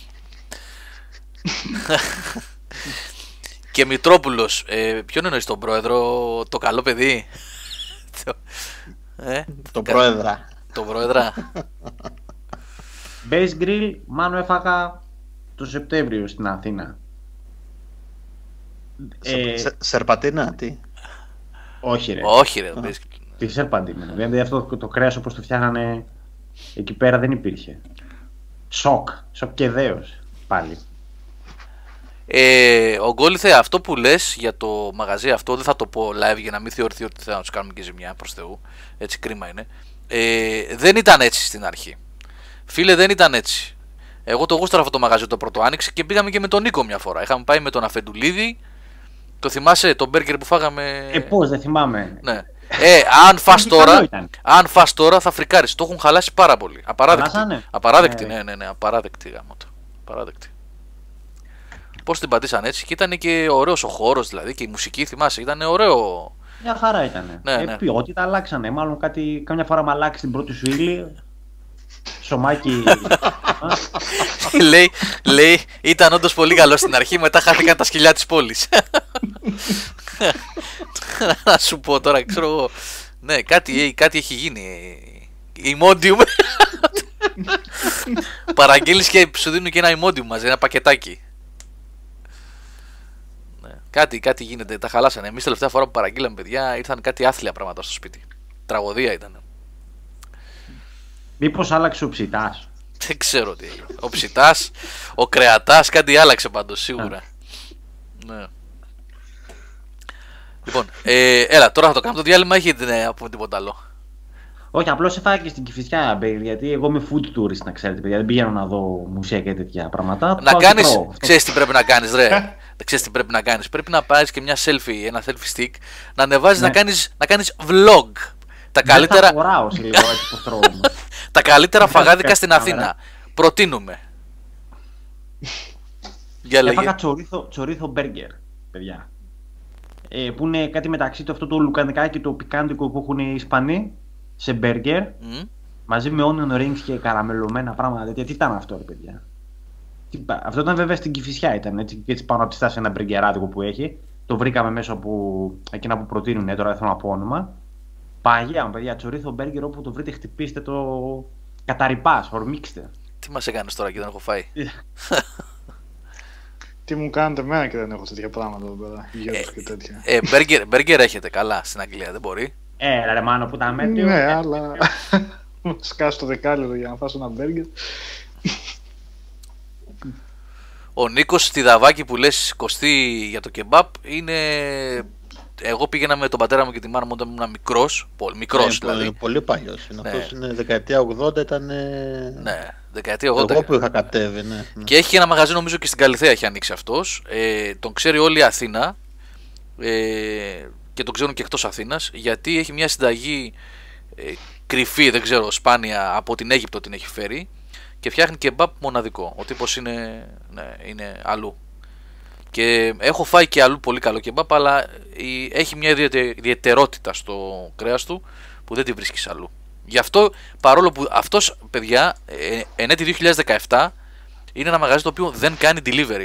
Και Μητρόπουλος, ε, ποιον εννοείς, τον πρόεδρο, το καλό παιδί? ε, το πρόεδρα. Το πρόεδρα. Base Grill, μάνο έφαγα το Σεπτέμβριο στην Αθήνα. Ε, σε, σερπατίνα, τι? Όχι ρε. Όχι ρε. Τι σερπατίνα. Δηλαδή αυτό το κρέας όπως το φτιάχνανε εκεί πέρα δεν υπήρχε. Σοκ. Σοκ και δέος πάλι. Ε, ο Γκόλιθε, αυτό που λες για το μαγαζί αυτό δεν θα το πω live για να μην θεωρηθεί ότι θα τους κάνουμε και ζημιά, προς Θεού. Έτσι κρίμα είναι. Ε, δεν ήταν έτσι στην αρχή. Φίλε, δεν ήταν έτσι. Εγώ το γούσταρα αυτό το μαγαζί το πρώτο άνοιξε και πήγαμε και με τον Νίκο μια φορά. Είχαμε πάει με τον Αφεντουλίδη. Το θυμάσαι το μπέργκερ που φάγαμε? Ε, πώς, δεν θυμάμαι. Ναι. Ε, αν φας τώρα, αν φας τώρα θα φρικάρεις. Το έχουν χαλάσει πάρα πολύ. Απαράδεκτη. Χαλάσανε. Απαράδεκτη, Ε. ναι, ναι, ναι. Απαράδεκτη γάμο το. Απαράδεκτη. Πώς την πατήσαν έτσι και ήταν και ωραίος ο χώρος δηλαδή και η μουσική, θυμάσαι, ήταν ωραίο. Μια χαρά ήταν. Ναι, ε, ναι. Ποιότητα αλλάξανε. Μάλλον κάτι, καμιά φορά με αλλάξει την πρώτη σου ύλη. Σωμάκι. λέει, λέει, ήταν όντως πολύ καλό στην αρχή, μετά χάθηκαν τα σκυλιά της πόλης. Να σου πω τώρα, ξέρω εγώ. Ναι, κάτι, κάτι έχει γίνει. Ημόντιουμ. Παραγγείλεις και σου δίνουν και ένα ημόντιουμ μαζί, ένα πακετάκι. Ναι, κάτι, κάτι γίνεται, τα χαλάσανε. Εμείς τελευταία φορά που παραγγείλαμε, παιδιά, ήρθαν κάτι άθλια πράγματα στο σπίτι. Τραγωδία ήταν. Μήπως άλλαξε ο ψητάς? Δεν ξέρω τι έγινε. Ο ψητάς, ο κρεατάς, κάτι άλλαξε πάντως, σίγουρα. Ναι. Λοιπόν, ε, έλα, τώρα θα το κάνουμε το διάλειμμα, έχετε ναι, από τίποτα άλλο? Όχι, απλώς έφαγα και στην Κηφισιά, baby, γιατί εγώ είμαι food tourist, να ξέρετε, παιδιά. Δεν πηγαίνω να δω μουσεία και τέτοια πράγματα. Να Πάω κάνεις, και τρώω. ξέρεις τι πρέπει να κάνεις, ρε. Δεν ξέρεις τι πρέπει να κάνεις. Πρέπει να πάρεις και μια selfie, ένα selfie stick, να ανεβάζεις, Ναι. να, κάνεις, να κάνεις vlog. Τα Δεν καλύτερα, θα χωράω σε λίγο έτσι πως τρώω όμως. τα καλύτερα Δεν φαγάδικα θα στην κάτσει Αθήνα. Προτείνουμε. Για λέγε. Έφαγα τσορίθο, τσορίθο μπέργκερ, παιδιά. Ε, που είναι κάτι μεταξύ του αυτό το λουκανικάκι και το πικάντικο που έχουν οι Ισπανοί σε μπέργκερ. Μμ. Μαζί με onion rings και καραμελωμένα πράγματα τέτοια. Τι ήταν αυτό, ρε παιδιά? Τι πα- Αυτό ήταν βέβαια στην Κηφισιά, ήταν έτσι, και έτσι πάνω από τη στάση ένα μπεργκεράδικο που έχει. Το βρήκαμε μέσω από εκείνα που προτείνουν, ε, τώρα δεν θέλω να πω όνομα. Παγιά μου, παιδιά, τσορίθο μπέργκερ όπου το βρείτε, χτυπήστε το. Καταρρυπάς, ορμήξτε. Τι μας έκανες τώρα και δεν έχω φάει? Τι μου κάνετε εμένα και δεν έχω τέτοια πράγματα εδώ πέρα. Γέρους και τέτοια. Ε, μπέργκερ, μπέργκερ έχετε καλά στην Αγγλία, δεν μπορεί. Ε, ρε μάνο που ήταν μέτριο. Ναι, ε, αλλά σκάσω το δεκάλεπτο για να φάσω ένα μπέργκερ. Ο Νίκος στη Δαβάκη που λες Κωστή για το κεμπάπ είναι. Εγώ πήγαινα με τον πατέρα μου και τη μάνα μου όταν ήμουν μικρός. Πολύ μικρός Ναι, δηλαδή. πολύ παλιός. Είναι. Ναι. Αυτός είναι δεκαετία ογδόντα, ήταν. Ναι, δεκαετία ογδόντα. Εγώ που είχα κατέβει, ναι. ναι. Και έχει και ένα μαγαζί νομίζω και στην Καλιθέα έχει ανοίξει αυτός. Ε, τον ξέρει όλη η Αθήνα ε, και τον ξέρουν και εκτός Αθήνας γιατί έχει μια συνταγή ε, κρυφή, δεν ξέρω, σπάνια από την Αίγυπτο την έχει φέρει και φτιάχνει κεμπάπ μοναδικό. Ο τύπος είναι, ναι, είναι αλλού. Και έχω φάει και αλλού πολύ καλό κεμπάπ, αλλά η- έχει μια ιδιαιτε- ιδιαιτερότητα στο κρέας του που δεν τη βρίσκεις αλλού. Γι' αυτό, παρόλο που αυτός, παιδιά, ε, εν έτη δύο χιλιάδες δεκαεπτά είναι ένα μαγαζί το οποίο δεν κάνει delivery.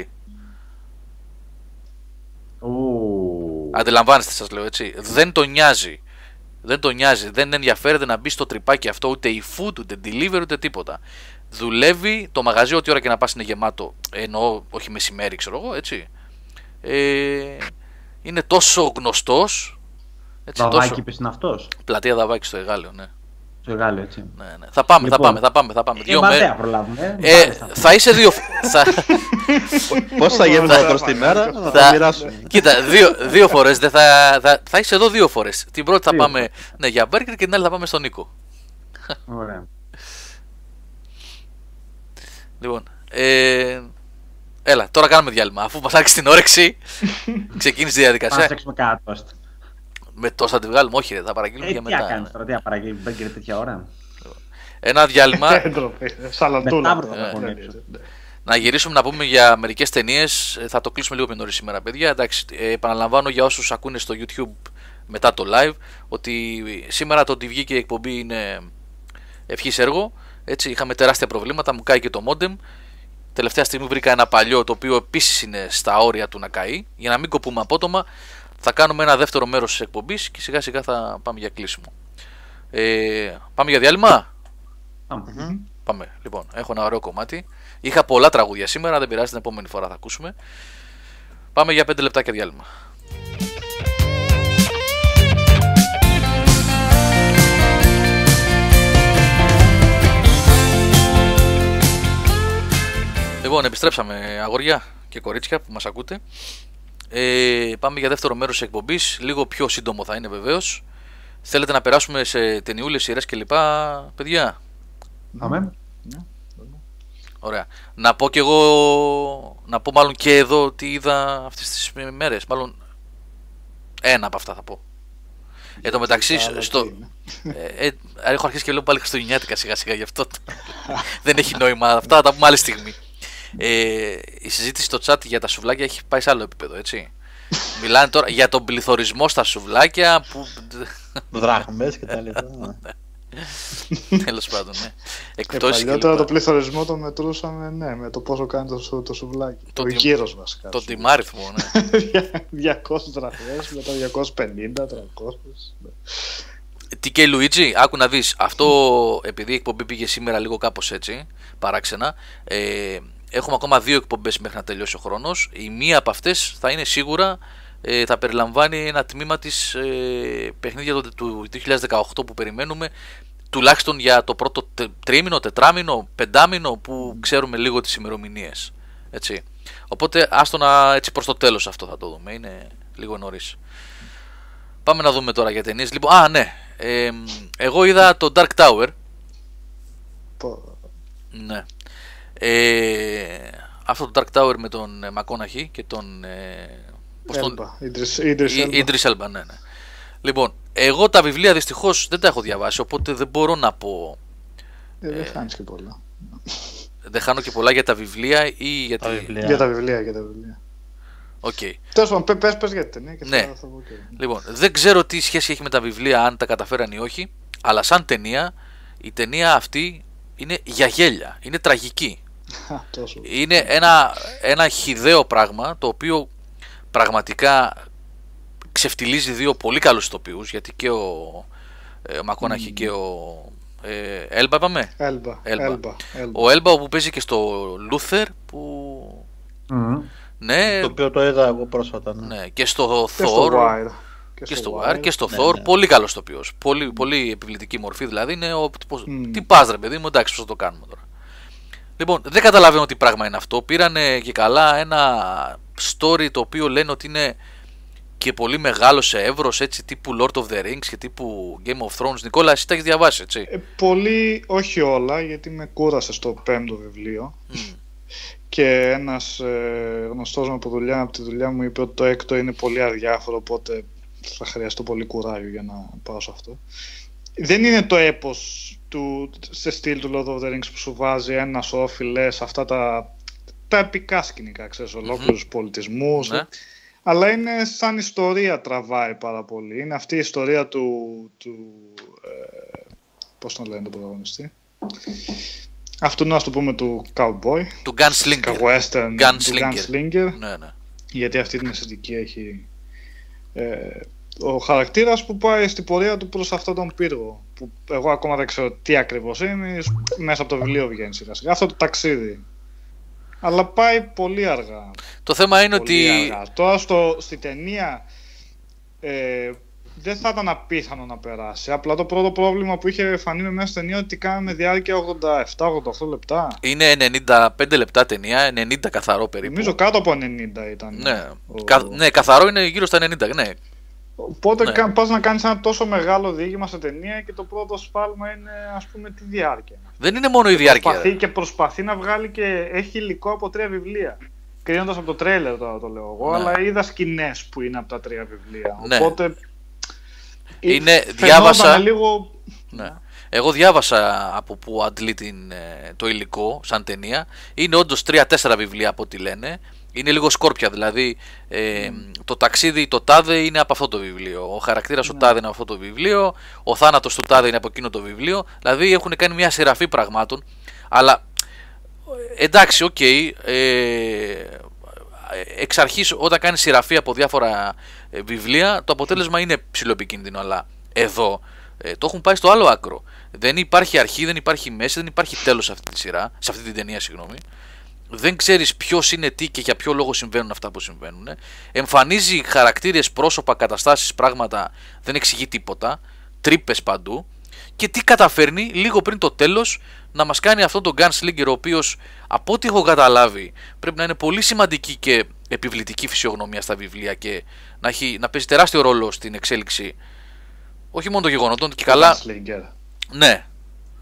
Ου. Αντιλαμβάνεστε, σας λέω έτσι. Δεν τον νοιάζει. Δεν τον νοιάζει. Δεν ενδιαφέρεται να μπει στο τρυπάκι αυτό ούτε η food, ούτε delivery, ούτε τίποτα. Δουλεύει το μαγαζί, ό,τι ώρα και να πας είναι γεμάτο. Εννοώ, όχι μεσημέρι, ξέρω εγώ, έτσι. Ε, είναι τόσο γνωστός. Έτσι, Δαβάκι τόσο... είπες είναι αυτός. Πλατεία Δαβάκη στο Εγάλεο, ναι. Στο Εγάλεο, έτσι. ναι, ναι. Θα πάμε, Λοιπόν. θα πάμε, θα πάμε. Θα πάμε. Ε, Δύο μαθαία μέρες. προλάβουμε. Ε, Πάμε στα- θα είσαι δύο. θα... Πώς θα γίνουν Θα- προς τη μέρα, να θα- τα μοιράσουμε. Κοίτα, δύο, δύο φορές. Δεν θα, θα, θα είσαι εδώ δύο φορές. Την πρώτη θα Δύο πάμε ναι, για μπέργκερ και την άλλη θα πάμε στον Νίκο. Ωραία. Λοιπόν, ε, έλα, τώρα κάνουμε διάλειμμα. Αφού μας άρχισε την όρεξη, ξεκίνησε η Πάμε να διαδικασία. φτιάξουμε κάνα τόστ. Με τόσο θα τη βγάλουμε, όχι, ρε, θα παραγγείλουμε Ε, για τι μετά. να κάνεις ναι. τώρα, τι να παραγγείλει μπέργκερ τέτοια ώρα. Ένα διάλειμμα. Έντροπε, σαλατούλα. Μετά θα Ε, τα πονέψω. Να γυρίσουμε να πούμε για μερικές ταινίες. Ε, Θα το κλείσουμε λίγο πιο νωρίς σήμερα, παιδιά. Εντάξει, ε, επαναλαμβάνω για όσους ακούνε στο YouTube μετά το live ότι σήμερα το ότι βγήκε η εκπομπή είναι ευχής έργο. Έτσι, είχαμε τεράστια προβλήματα, μου κάει και το modem. Τελευταία στιγμή βρήκα ένα παλιό το οποίο επίσης είναι στα όρια του να καεί. Για να μην κοπούμε απότομα, θα κάνουμε ένα δεύτερο μέρος της εκπομπής και σιγά σιγά θα πάμε για κλείσιμο. Ε, πάμε για διάλειμμα. Πάμε. Πάμε. Λοιπόν, έχω ένα ωραίο κομμάτι. Είχα πολλά τραγούδια σήμερα, δεν πειράζει, την επόμενη φορά θα ακούσουμε. Πάμε για πέντε λεπτάκια διάλειμμα. Λοιπόν, επιστρέψαμε αγόρια και κορίτσια που μας ακούτε. Ε, πάμε για δεύτερο μέρος της εκπομπής. Λίγο πιο σύντομο θα είναι βεβαίως. Θέλετε να περάσουμε σε ταινιούλες, σειρές κλπ, παιδιά? Πάμε. Ωραία. Να πω και εγώ, να πω μάλλον και εδώ τι είδα αυτές τις μέρες. Μάλλον ένα από αυτά θα πω. Εν τω μεταξύ, στο... ε, ε, έχω αρχίσει και λέω πάλι χριστουγεννιάτικα σιγά σιγά, γι' αυτό δεν έχει νόημα. Αυτά θα τα πούμε άλλη στιγμή. Ε, η συζήτηση στο chat για τα σουβλάκια έχει πάει σε άλλο επίπεδο, έτσι. Μιλάνε τώρα για τον πληθωρισμό στα σουβλάκια που... Δράχμες και τα λοιπά. Τέλος πάντων, ναι. Εκτός και παλιότερα το πληθωρισμό το μετρούσαμε, ναι, με το πόσο κάνει το, σου, το σουβλάκι. Το, το γύρος βασικά. Το τιμάριθμο, ναι. διακόσιες δραχμές, μετά διακόσιες πενήντα, τριακόσιες. Τι και Λουίτζι, άκου να δεις. Αυτό, επειδή η εκπομπή πήγε σήμερα λίγο κάπως έτσι, παράξενα, ε, έχουμε ακόμα δύο εκπομπές μέχρι να τελειώσει ο χρόνος. Η μία από αυτές θα είναι σίγουρα, ε, θα περιλαμβάνει ένα τμήμα της ε, παιχνίδια του, του δύο χιλιάδες δεκαοκτώ που περιμένουμε, τουλάχιστον για το πρώτο τρίμηνο, τετράμηνο, πεντάμηνο που ξέρουμε λίγο τις ημερομηνίες. Έτσι. Οπότε άστο να έτσι προς το τέλος αυτό θα το δούμε, είναι λίγο νωρίς. Πάμε να δούμε τώρα για ταινίες. Λοιπόν, α ναι, ε, εγώ είδα το Dark Tower. Ναι. Ε, αυτό το Dark Tower με τον McConaughey και τον Idris Elba, ναι, ναι. Λοιπόν, εγώ τα βιβλία δυστυχώς δεν τα έχω διαβάσει, οπότε δεν μπορώ να πω. Ε, δεν χάνεις και πολλά. Δεν χάνω και πολλά για τα βιβλία ή για τα βιβλία. Για τα βιβλία, για τα βιβλία. Okay. Τέλος πάντων, πες, πες για την ταινία και ναι. θα, θα πω και... Λοιπόν, δεν ξέρω τι σχέση έχει με τα βιβλία, αν τα καταφέραν ή όχι, αλλά σαν ταινία, η ταινία αυτή είναι για γέλια, είναι τραγική. Είναι ένα, ένα χυδαίο πράγμα, το οποίο πραγματικά ξεφτιλίζει δύο πολύ καλούς ηθοποιούς, γιατί και ο ε, McConaughey mm. και ο ε, Έλμπα είπαμε. Έλμπα. Έλμπα. Ο Έλμπα που παίζει και στο Luther που... Mm. Ναι, το οποίο το είδα εγώ πρόσφατα. Ναι, ναι και στο και Thor στο Wire. και στο Wire και στο ναι, Thor, ναι. πολύ καλός ηθοποιός, πολύ, πολύ επιβλητική μορφή, δηλαδή είναι ο τύπος, Mm. τι πας ρε παιδί μου, εντάξει πώς θα το κάνουμε τώρα. Λοιπόν, δεν καταλαβαίνω τι πράγμα είναι αυτό. Πήρανε και καλά ένα story το οποίο λένε ότι είναι και πολύ μεγάλο σε εύρος, έτσι τύπου Lord of the Rings και τύπου Game of Thrones. Νικόλα, εσύ τα έχεις διαβάσει, έτσι? Ε, πολύ, όχι όλα, γιατί με κούρασε στο πέμπτο βιβλίο. Mm. Και ένας ε, γνωστός μου από, δουλειά, από τη δουλειά μου είπε ότι το έκτο είναι πολύ αδιάφορο, οπότε θα χρειαστώ πολύ κουράγιο για να πάω σε αυτό. Δεν είναι το έπος του, σε στυλ του Lord of the Rings που σου βάζει ένα σωρό φυλές, αυτά τα, τα επικά σκηνικά, ξέρεις, ολόκληρους mm-hmm. πολιτισμούς. Ναι. Αλλά είναι σαν ιστορία, τραβάει πάρα πολύ. Είναι αυτή η ιστορία του, του ε, πώς τον λένε τον πρωταγωνιστή, αυτού να το πούμε του cowboy, του gunslinger, western, gunslinger. Του gunslinger. Ναι, ναι. Γιατί αυτή την αισθητική έχει ε, ο χαρακτήρας που πάει στην πορεία του προς αυτόν τον πύργο, που εγώ ακόμα δεν ξέρω τι ακριβώς είναι, μέσα από το βιβλίο βγαίνει σιγά σιγά, αυτό το ταξίδι. Αλλά πάει πολύ αργά. Το θέμα είναι πολύ ότι αργά. Τώρα στο, στη ταινία ε, δεν θα ήταν απίθανο να περάσει. Απλά το πρώτο πρόβλημα που είχε φανεί με μέσα στην ταινία ότι κάναμε διάρκεια ογδόντα επτά ογδόντα οκτώ λεπτά. Είναι ενενήντα πέντε λεπτά ταινία, ενενήντα καθαρό περίπου. Νομίζω κάτω από ενενήντα ήταν. Ναι, ο... Κα... ναι καθαρό είναι γύρω στα ενενήντα, ναι. Οπότε ναι. πας να κάνεις ένα τόσο μεγάλο διήγημα σε ταινία και το πρώτο σφάλμα είναι, ας πούμε, τη διάρκεια. Δεν είναι μόνο η διάρκεια. Προσπαθεί και προσπαθεί να βγάλει και έχει υλικό από τρία βιβλία. Κρίνοντας από το τρέιλερ τώρα το λέω εγώ, ναι. αλλά είδα σκηνές που είναι από τα τρία βιβλία. Ναι. Οπότε είναι, διάβασα... λίγο... Ναι. Εγώ διάβασα από που αντλεί την, το υλικό σαν ταινία. Είναι όντως τρία τέσσερα βιβλία από ό,τι λένε. Είναι λίγο σκόρπια, δηλαδή ε, mm. το ταξίδι το τάδε είναι από αυτό το βιβλίο. Ο χαρακτήρας mm. ο τάδε είναι από αυτό το βιβλίο. Ο θάνατος του τάδε είναι από εκείνο το βιβλίο. Δηλαδή έχουν κάνει μια σειραφή πραγμάτων. Αλλά εντάξει, οκ. Okay, ε, εξ αρχής όταν κάνει σειραφή από διάφορα βιβλία, το αποτέλεσμα είναι ψιλοεπικίνδυνο. Αλλά εδώ ε, το έχουν πάει στο άλλο άκρο. Δεν υπάρχει αρχή, δεν υπάρχει μέση, δεν υπάρχει τέλος σε αυτή τη σειρά, σε αυτή την ταινία, συγγνώμη. Δεν ξέρεις ποιος είναι τι και για ποιο λόγο συμβαίνουν αυτά που συμβαίνουν. Εμφανίζει χαρακτήρες, πρόσωπα, καταστάσεις, πράγματα, δεν εξηγεί τίποτα. Τρύπες παντού. Και τι καταφέρνει λίγο πριν το τέλος να μας κάνει αυτόν τον gunslinger, ο οποίος από ό,τι έχω καταλάβει πρέπει να είναι πολύ σημαντική και επιβλητική φυσιογνωμία στα βιβλία και να, έχει, να παίζει τεράστιο ρόλο στην εξέλιξη όχι μόνο των γεγονότων και καλά. Gunslinger. Ναι.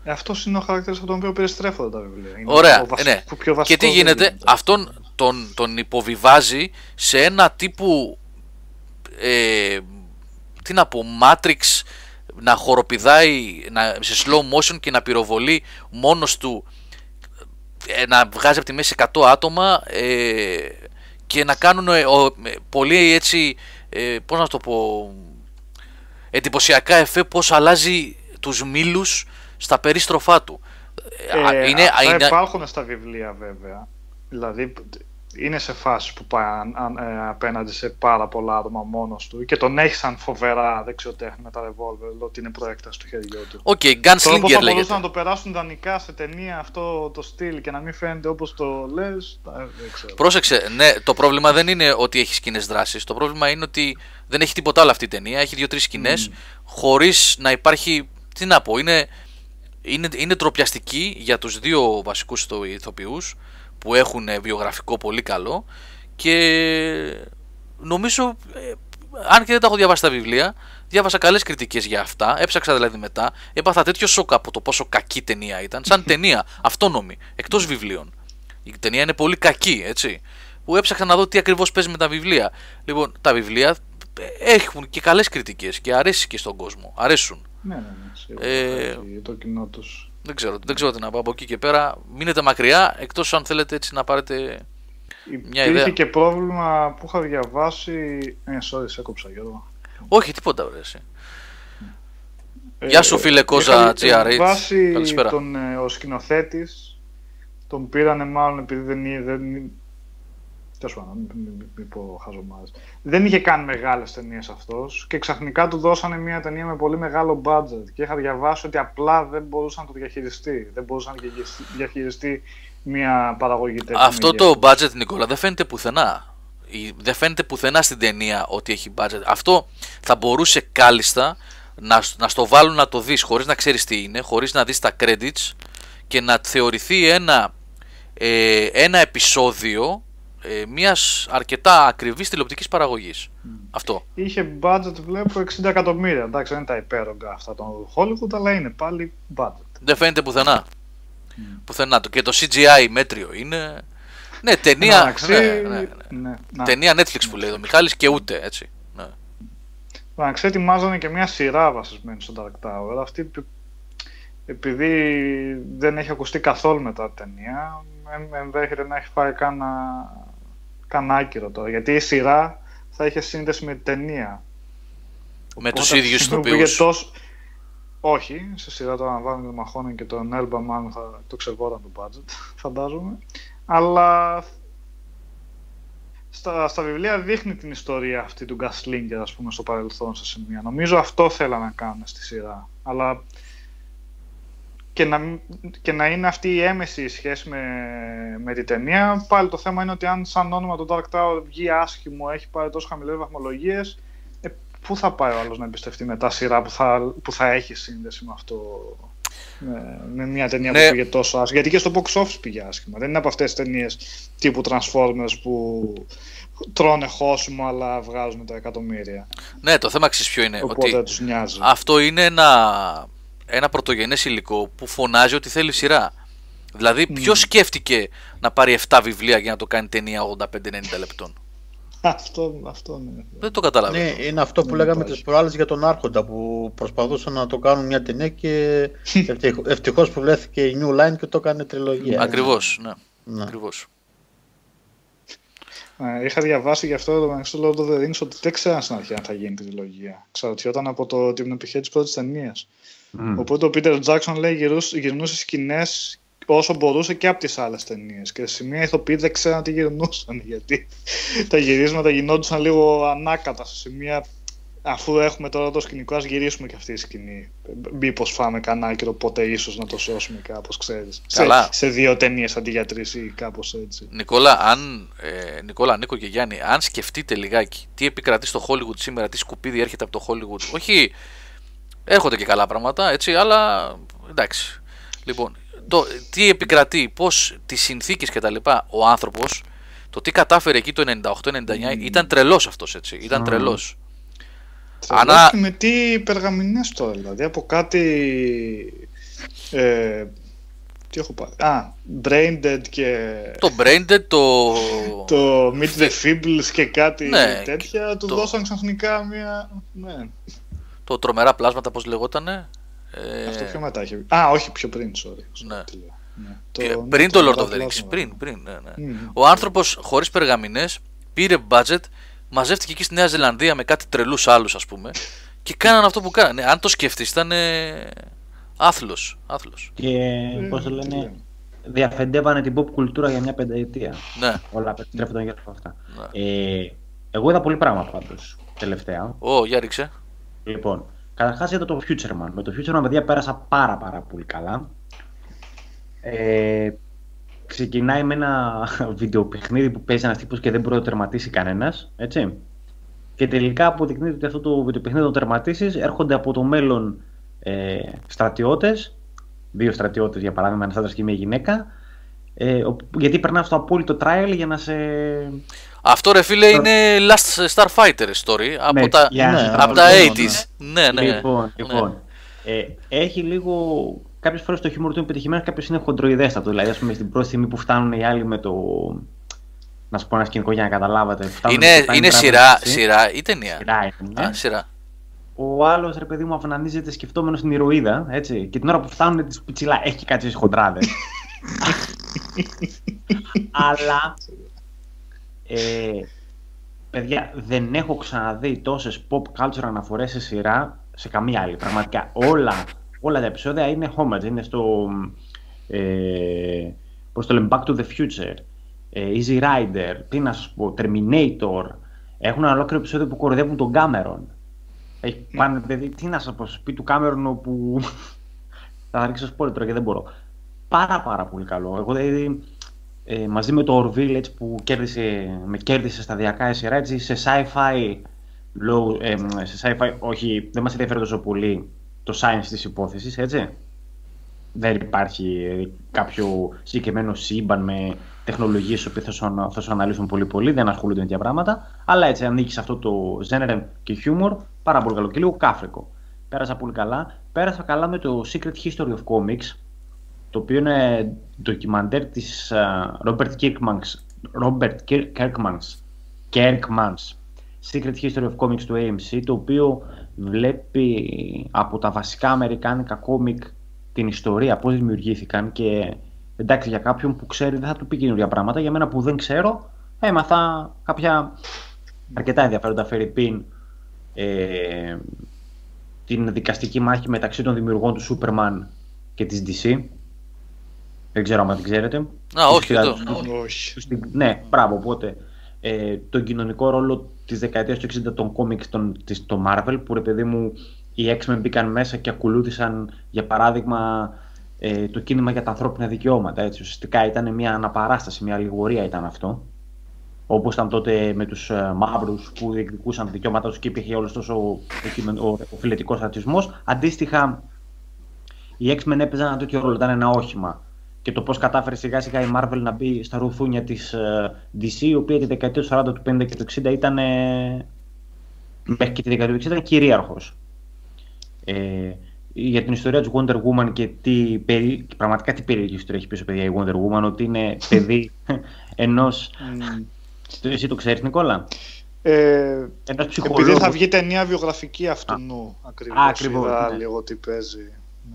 Ε, αυτός είναι ο χαρακτήρας από τον οποίο περιστρέφονται τα βιβλία. Είναι Ωραία, βασ... ναι. Πιο και τι γίνεται, γίνεται. Αυτόν τον, τον υποβιβάζει σε ένα τύπου ε, τι να πω, Matrix, να χοροπηδάει να, σε slow motion και να πυροβολεί μόνος του, ε, να βγάζει από τη μέση εκατό άτομα ε, και να κάνουν ε, ο, ε, πολύ έτσι, ε, πώς να το πω, εντυπωσιακά εφέ πώς αλλάζει τους μήλους στα περίστροφά του. Ε, είναι, αυτά είναι... υπάρχουν στα βιβλία βέβαια. Δηλαδή είναι σε φάση που πάει α, α, ε, απέναντι σε πάρα πολλά άτομα μόνος του και τον έχει σαν φοβερά δεξιοτέχνη με τα revolver, ότι είναι προέκταση του χεριού του. Οκ, okay, gunslinger λέγεται. Τώρα πώς θα μπορούσαν να το περάσουν ιδανικά σε ταινία αυτό το στυλ και να μην φαίνεται όπως το λες, δεν ξέρω. Πρόσεξε, ναι, το πρόβλημα δεν είναι ότι έχει σκηνές δράσης. Το πρόβλημα είναι ότι δεν έχει τίποτα άλλο αυτή η ταινία. Έχει δύο-τρεις σκηνές mm. χωρίς να υπάρχει, τι να πω, είναι, είναι, είναι τροπιαστική για τους δύο βασικούς ηθοποιούς που έχουν βιογραφικό πολύ καλό και νομίζω, ε, αν και δεν τα έχω διαβάσει τα βιβλία, διάβασα καλές κριτικές για αυτά, έψαξα δηλαδή μετά, έπαθα τέτοιο σοκ από το πόσο κακή ταινία ήταν, σαν ταινία αυτόνομη, εκτός βιβλίων. Η ταινία είναι πολύ κακή, έτσι, που έψαξα να δω τι ακριβώς παίζει με τα βιβλία. Λοιπόν, τα βιβλία έχουν και καλές κριτικές και αρέσει και στον κόσμο, αρέσουν. Ναι, ναι, ναι, ε, το κοινό τους. Δεν ξέρω, δεν ξέρω τι να πω από εκεί και πέρα. Μείνετε μακριά, εκτός αν θέλετε έτσι να πάρετε μια ιδέα. Υπήρχε και πρόβλημα που είχα διαβάσει. Ε, sorry, σε έκοψα, Γιώργο. Όχι, τίποτα, ωραία. Ε, Γεια σου, φίλε Κόζα τζι αρ έιτς. Βάσει τον, ε, ο σκηνοθέτης τον πήρανε μάλλον επειδή δεν. δεν Τέλος πάντων, μην πω χαζομάρες. Δεν είχε κάνει μεγάλες ταινίες αυτός και ξαφνικά του δώσανε μια ταινία με πολύ μεγάλο budget και είχα διαβάσει ότι απλά δεν μπορούσε να το διαχειριστεί. Δεν μπορούσε να διαχειριστεί μια παραγωγή τέτοια. Αυτό το budget, Νικόλα, δεν φαίνεται πουθενά. Δεν φαίνεται πουθενά στην ταινία ότι έχει budget. Αυτό θα μπορούσε κάλλιστα να, να στο βάλουν να το δεις χωρίς να ξέρεις τι είναι, χωρίς να δεις τα credits και να θεωρηθεί ένα, ε, ένα επεισόδιο Ε, μιας αρκετά ακριβής τηλεοπτικής παραγωγής. Mm. Αυτό. Είχε budget, βλέπω, εξήντα εκατομμύρια. Εντάξει, δεν είναι τα υπέρογκα αυτά των Hollywood, αλλά είναι πάλι budget. Δεν φαίνεται πουθενά. Mm. Πουθενά. Και το σι τζι άι μέτριο είναι. Ναι, ταινία. Αξί... ναι, ναι, ναι. Ναι. Ταινία Netflix που λέει ο Μιχάλης και ούτε έτσι. Ναι. Εντάξει, ετοιμάζανε και μια σειρά βασισμένη στο Dark Tower. Αυτή, επειδή δεν έχει ακουστεί καθόλου μετά την ταινία, ενδέχεται να έχει φάει κάνα. Κανένα άκυρο τώρα, γιατί η σειρά θα είχε σύνδεση με την ταινία. Με τους ίδιους ηθοποιούς. Τόσο... Όχι, σε σειρά το αναβάλουν τον Μαχώνεν και τον Έλμπα μάλλον θα το ξεβόταν το budget, φαντάζομαι. Αλλά στα, στα βιβλία δείχνει την ιστορία αυτή του Gunslinger, ας πούμε, στο παρελθόν σε σημεία. Νομίζω αυτό θέλανε να κάνουν στη σειρά. Αλλά και να, και να είναι αυτή η έμεση σχέση με, με την ταινία. Πάλι το θέμα είναι ότι αν σαν όνομα το Dark Tower βγει άσχημο, έχει πάρει τόσο χαμηλές βαθμολογίες, ε, πού θα πάει ο άλλος να εμπιστευτεί μετά σειρά που θα, που θα έχει σύνδεση με αυτό, με, με μια ταινία ναι. που πήγε τόσο άσχημα. Γιατί και στο box office πήγε άσχημα. Δεν είναι από αυτές τις ταινίες τύπου Transformers που τρώνε χώσιμο αλλά βγάζουν τα εκατομμύρια. Ναι, το θέμα ξέρεις ποιο είναι. Οπότε ότι τους νοιάζει. Αυτό είναι ένα... ένα πρωτογενές υλικό που φωνάζει ότι θέλει σειρά. Δηλαδή, mm. ποιος σκέφτηκε να πάρει επτά βιβλία για να το κάνει ταινία ογδόντα πέντε ενενήντα λεπτών. Αυτό, αυτό ναι. Δεν το καταλαβαίνω. Ναι, είναι αυτό που δεν λέγαμε τις προάλλες για τον Άρχοντα που προσπαθούσαν να το κάνουν μια ταινία και ευτυχώς που βρέθηκε η New Line και το έκανε τριλογία. Ακριβώς, ναι. ναι. Ακριβώς. Είχα διαβάσει γι' αυτό το Lord of the Rings ότι δεν ξέραν στην αρχή αν θα γίνει τριλογία. Ξαρωτιόταν από το, την επιτυχία της πρώτης ταινίας. Mm. Οπότε ο Peter Jackson λέει γυρνούσε σκηνές όσο μπορούσε και από τις άλλες ταινίες. Και σε σημεία ηθοποιοί δεν ξέραν τι γυρνούσαν. Γιατί τα γυρίσματα γινόντουσαν λίγο ανάκατα. Σε σημεία, αφού έχουμε τώρα το σκηνικό, ας γυρίσουμε και αυτή τη σκηνή. Μήπως φάμε κανένα άκυρο, οπότε ίσως να το σώσουμε κάπως, ξέρεις. Σε, σε δύο ταινίες αντί για τρεις ή κάπως έτσι. Νικόλα, αν, ε, Νικόλα, Νίκο και Γιάννη, αν σκεφτείτε λιγάκι τι επικρατεί στο Hollywood σήμερα, τι σκουπίδι έρχεται από το Hollywood. Όχι. Έρχονται και καλά πράγματα, έτσι, αλλά εντάξει. Λοιπόν, το, τι επικρατεί, πώς τις συνθήκες και τα λοιπά, ο άνθρωπος, το τι κατάφερε εκεί το ενενήντα οκτώ ενενήντα εννιά, mm. ήταν τρελός αυτός, έτσι, ήταν mm. τρελός. Τρελός Ανά... και με τι περγαμηνές τώρα, δηλαδή, από κάτι Ε, τι έχω πάρει. Α, Braindead και... Το Braindead, το... το Meet the Feebles και κάτι ναι, τέτοια, του το... δώσαν ξαφνικά μια... Ναι. Το τρομερά πλάσματα, πώς λεγότανε. Ε... Αυτό πιο μετά είχε... Α, όχι, πιο πριν, sorry. Ναι. Ναι. Το, πριν το, το Lord of the Rings, πριν, πριν, ναι, ναι. Mm. Ο άνθρωπος χωρίς περγαμηνές πήρε budget, μαζεύτηκε εκεί στη Νέα Ζηλανδία με κάτι τρελούς άλλους, ας πούμε, και κάνανε αυτό που κάνανε. Αν το σκεφτείς, ήταν ε, άθλος, άθλος. Και ε, πώς το λένε, διαφεντεύανε την pop κουλτούρα για μια πενταετία. Ναι. Όλα τρέφονταν για αυτά. Ναι. Ε, εγώ είδα πολύ πράγμα πάντως τελευταία. Ω, oh, για ρίξε. Λοιπόν, καταρχάς είδα το Futureman. Με το Futureman, παιδιά, πέρασα πάρα πάρα πολύ καλά. Ε, ξεκινάει με ένα βιντεοπαιχνίδι που παίζει ένας τύπος και δεν μπορεί να το τερματίσει κανένας, έτσι. Και τελικά αποδεικνύεται ότι αυτό το βιντεοπαιχνίδι το τερματίσεις, έρχονται από το μέλλον ε, στρατιώτες, δύο στρατιώτες για παράδειγμα, ένας άντρας και μια γυναίκα, ε, γιατί περνά στο απόλυτο trial για να σε... Αυτό ρε φίλε είναι Last Starfighter story από ναι, τα, yeah, ναι, από τα ογδόντα. Ναι, ναι. Λοιπόν, λοιπόν ναι. Ε, έχει λίγο... Κάποιες φορές το χιούμορ του είναι πετυχημένο, κάποιες είναι χοντροειδέστατο. Δηλαδή, ας πούμε, στην πρώτη στιγμή που φτάνουν οι άλλοι με το. Να σου πω ένα σκηνικό για να καταλάβετε. Είναι, είναι σειρά, σειρά ή ταινία. Σειρά είναι. Α, σειρά. Ο άλλος, ρε παιδί μου, αφανανίζεται σκεφτόμενος την ηρωίδα, έτσι. Και την ώρα που φτάνουν τη πιτσιλά, έχει κάτι στις χοντράδες. Αλλά. Ε, παιδιά, δεν έχω ξαναδεί τόσες pop culture αναφορές σε σειρά σε καμία άλλη. Πραγματικά όλα. Όλα τα επεισόδια είναι homage, είναι στο, ε, πώς το λέμε, Back to the Future, ε, Easy Rider, τι να σας πω, Terminator. Έχουν ένα ολόκληρο επεισόδιο που κοροϊδεύουν τον Cameron. Έχει πάνε, παιδί, τι να σας πω, σπίτι του Cameron όπου θα ρίξω spoiler τώρα και δεν μπορώ. Πάρα πάρα πολύ καλό. Εγώ δηλαδή, ε, μαζί με το Orville έτσι, που κέρδισε, με κέρδισε σταδιακά η σειρά έτσι, σε sci-fi, low, ε, σε sci-fi, όχι, δεν μας ενδιαφέρει τόσο πολύ το science της υπόθεσης, έτσι. Δεν υπάρχει κάποιο συγκεκριμένο σύμπαν με τεχνολογίες που θα σου, θα σου αναλύσουν πολύ πολύ, δεν ασχολούνται με τέτοια πράγματα. Αλλά έτσι ανήκει σε αυτό το genre και χιούμορ, πάρα πολύ καλό και λίγο κάφρικο. Πέρασα πολύ καλά. Πέρασα καλά με το Secret History of Comics, το οποίο είναι ντοκιμαντέρ της uh, Robert Kirkman's, Robert Kirkman's, Kirkman's Secret History of Comics του έι εμ σι, το οποίο βλέπει από τα βασικά αμερικάνικα κόμικ την ιστορία, πώς δημιουργήθηκαν και εντάξει για κάποιον που ξέρει δεν θα του πει καινούργια πράγματα, για μένα που δεν ξέρω έμαθα κάποια αρκετά ενδιαφέροντα φερειπίν ε, την δικαστική μάχη μεταξύ των δημιουργών του Σούπερμαν και της ντι σι. Δεν ξέρω αν την ξέρετε. Α, όχι, εδώ. Ναι, μπράβο, οπότε ε, τον κοινωνικό ρόλο της δεκαετίας του εξήντα των κόμικ των Marvel, που ρε παιδί μου οι X-Men μπήκαν μέσα και ακολούθησαν για παράδειγμα ε, το κίνημα για τα ανθρώπινα δικαιώματα, έτσι. Ουσιαστικά ήταν μια αναπαράσταση, μια αλληγορία ήταν αυτό, όπως ήταν τότε με τους ε, μαύρους που διεκδικούσαν τα δικαιώματά τους και υπήρχε όλος τόσο ο, ο, ο, ο φιλετικός ρατσισμός. Αντίστοιχα οι X-Men έπαιζαν ένα τέτοιο ρόλο, ήταν ένα όχημα. Και το πώς κατάφερε σιγά σιγά η Marvel να μπει στα ρουθούνια της uh, ντι σι, η οποία τη δεκαετία του σαράντα, του πενήντα και του εξήντα ήταν, ε, μέχρι και τη δεκαετία του εξήντα ήταν κυρίαρχος. Ε, για την ιστορία της Wonder Woman και τι, περί, πραγματικά τι περίεργη ιστορία έχει πίσω παιδιά η Wonder Woman, ότι είναι παιδί ενός... Mm. Εσύ το ξέρεις Νικόλα? Ε, Ένας ψυχολόγος. Επειδή θα βγει ταινία βιογραφική αυτού νου, ακριβώς, ακριβώς είδα ναι. λίγο τι παίζει.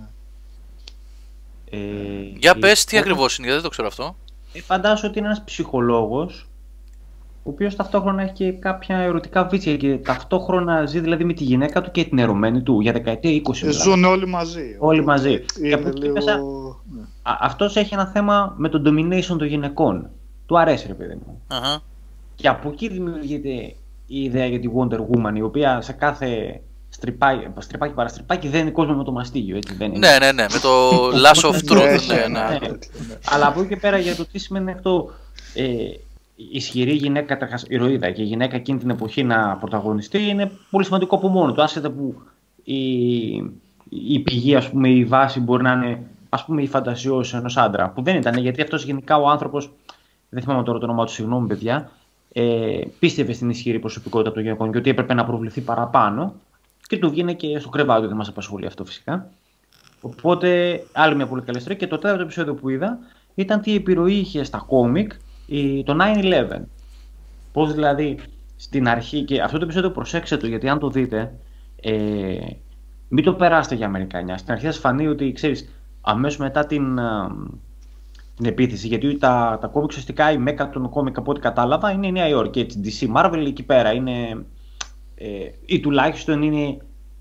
Ε, Για πες, τι ακριβώς είναι, γιατί δεν το ξέρω αυτό. Ε, φαντάζομαι ότι είναι ένας ψυχολόγος, ο οποίος ταυτόχρονα έχει και κάποια ερωτικά βίτσια και ταυτόχρονα ζει δηλαδή με τη γυναίκα του και την ερωμένη του για δεκαετία είκοσι. Ε, ζουν όλοι μαζί. Όλοι μαζί. Είναι και λίγο... μέσα, ναι. α, αυτός έχει ένα θέμα με το domination των γυναικών. Του αρέσει ρε παιδί μου. Uh-huh. Και από εκεί δημιουργείται η ιδέα για τη Wonder Woman, η οποία σε κάθε στριπάκι, στριπάκι παραστριπάκι δεν είναι κόσμο με το μαστίγιο, έτσι δεν είναι? Ναι, ναι, ναι, με το Lash of Truth. ναι, ναι. ναι. Αλλά από εκεί και πέρα για το τι σημαίνει αυτό, ε, ισχυρή γυναίκα, ηρωίδα και η γυναίκα εκείνη την εποχή να πρωταγωνιστεί είναι πολύ σημαντικό από μόνο του. Άσχετα που η, η πηγή, ας πούμε, η βάση μπορεί να είναι, ας πούμε, η φαντασιώση ενός άντρα, που δεν ήταν, γιατί αυτός γενικά ο άνθρωπος, δεν θυμάμαι τώρα το όνομά του, συγγνώμη παιδιά, ε, πίστευε στην ισχυρή προσωπικότητα των γυναικών και ότι έπρεπε να προβληθεί παραπάνω. Και του βγαίνει και στο κρεβάτι, δεν μας απασχολεί αυτό φυσικά. Οπότε, άλλη μια πολύ καλή ιστορία. Και το τέταρτο επεισόδιο που είδα ήταν τι επιρροή είχε στα κόμικ το nine eleven. Πώς δηλαδή στην αρχή, και αυτό το επεισόδιο προσέξτε το, γιατί αν το δείτε, ε, μην το περάσετε για Αμερικανιά. Στην αρχή θα σας φανεί ότι, ξέρεις, αμέσως μετά την, την επίθεση, γιατί τα, τα κόμικ ουσιαστικά, η μέκα των κόμικ από ό,τι κατάλαβα είναι η Νέα Υόρκη, έτσι, ντι σι, Marvel εκεί πέρα είναι, ε, ή τουλάχιστον είναι.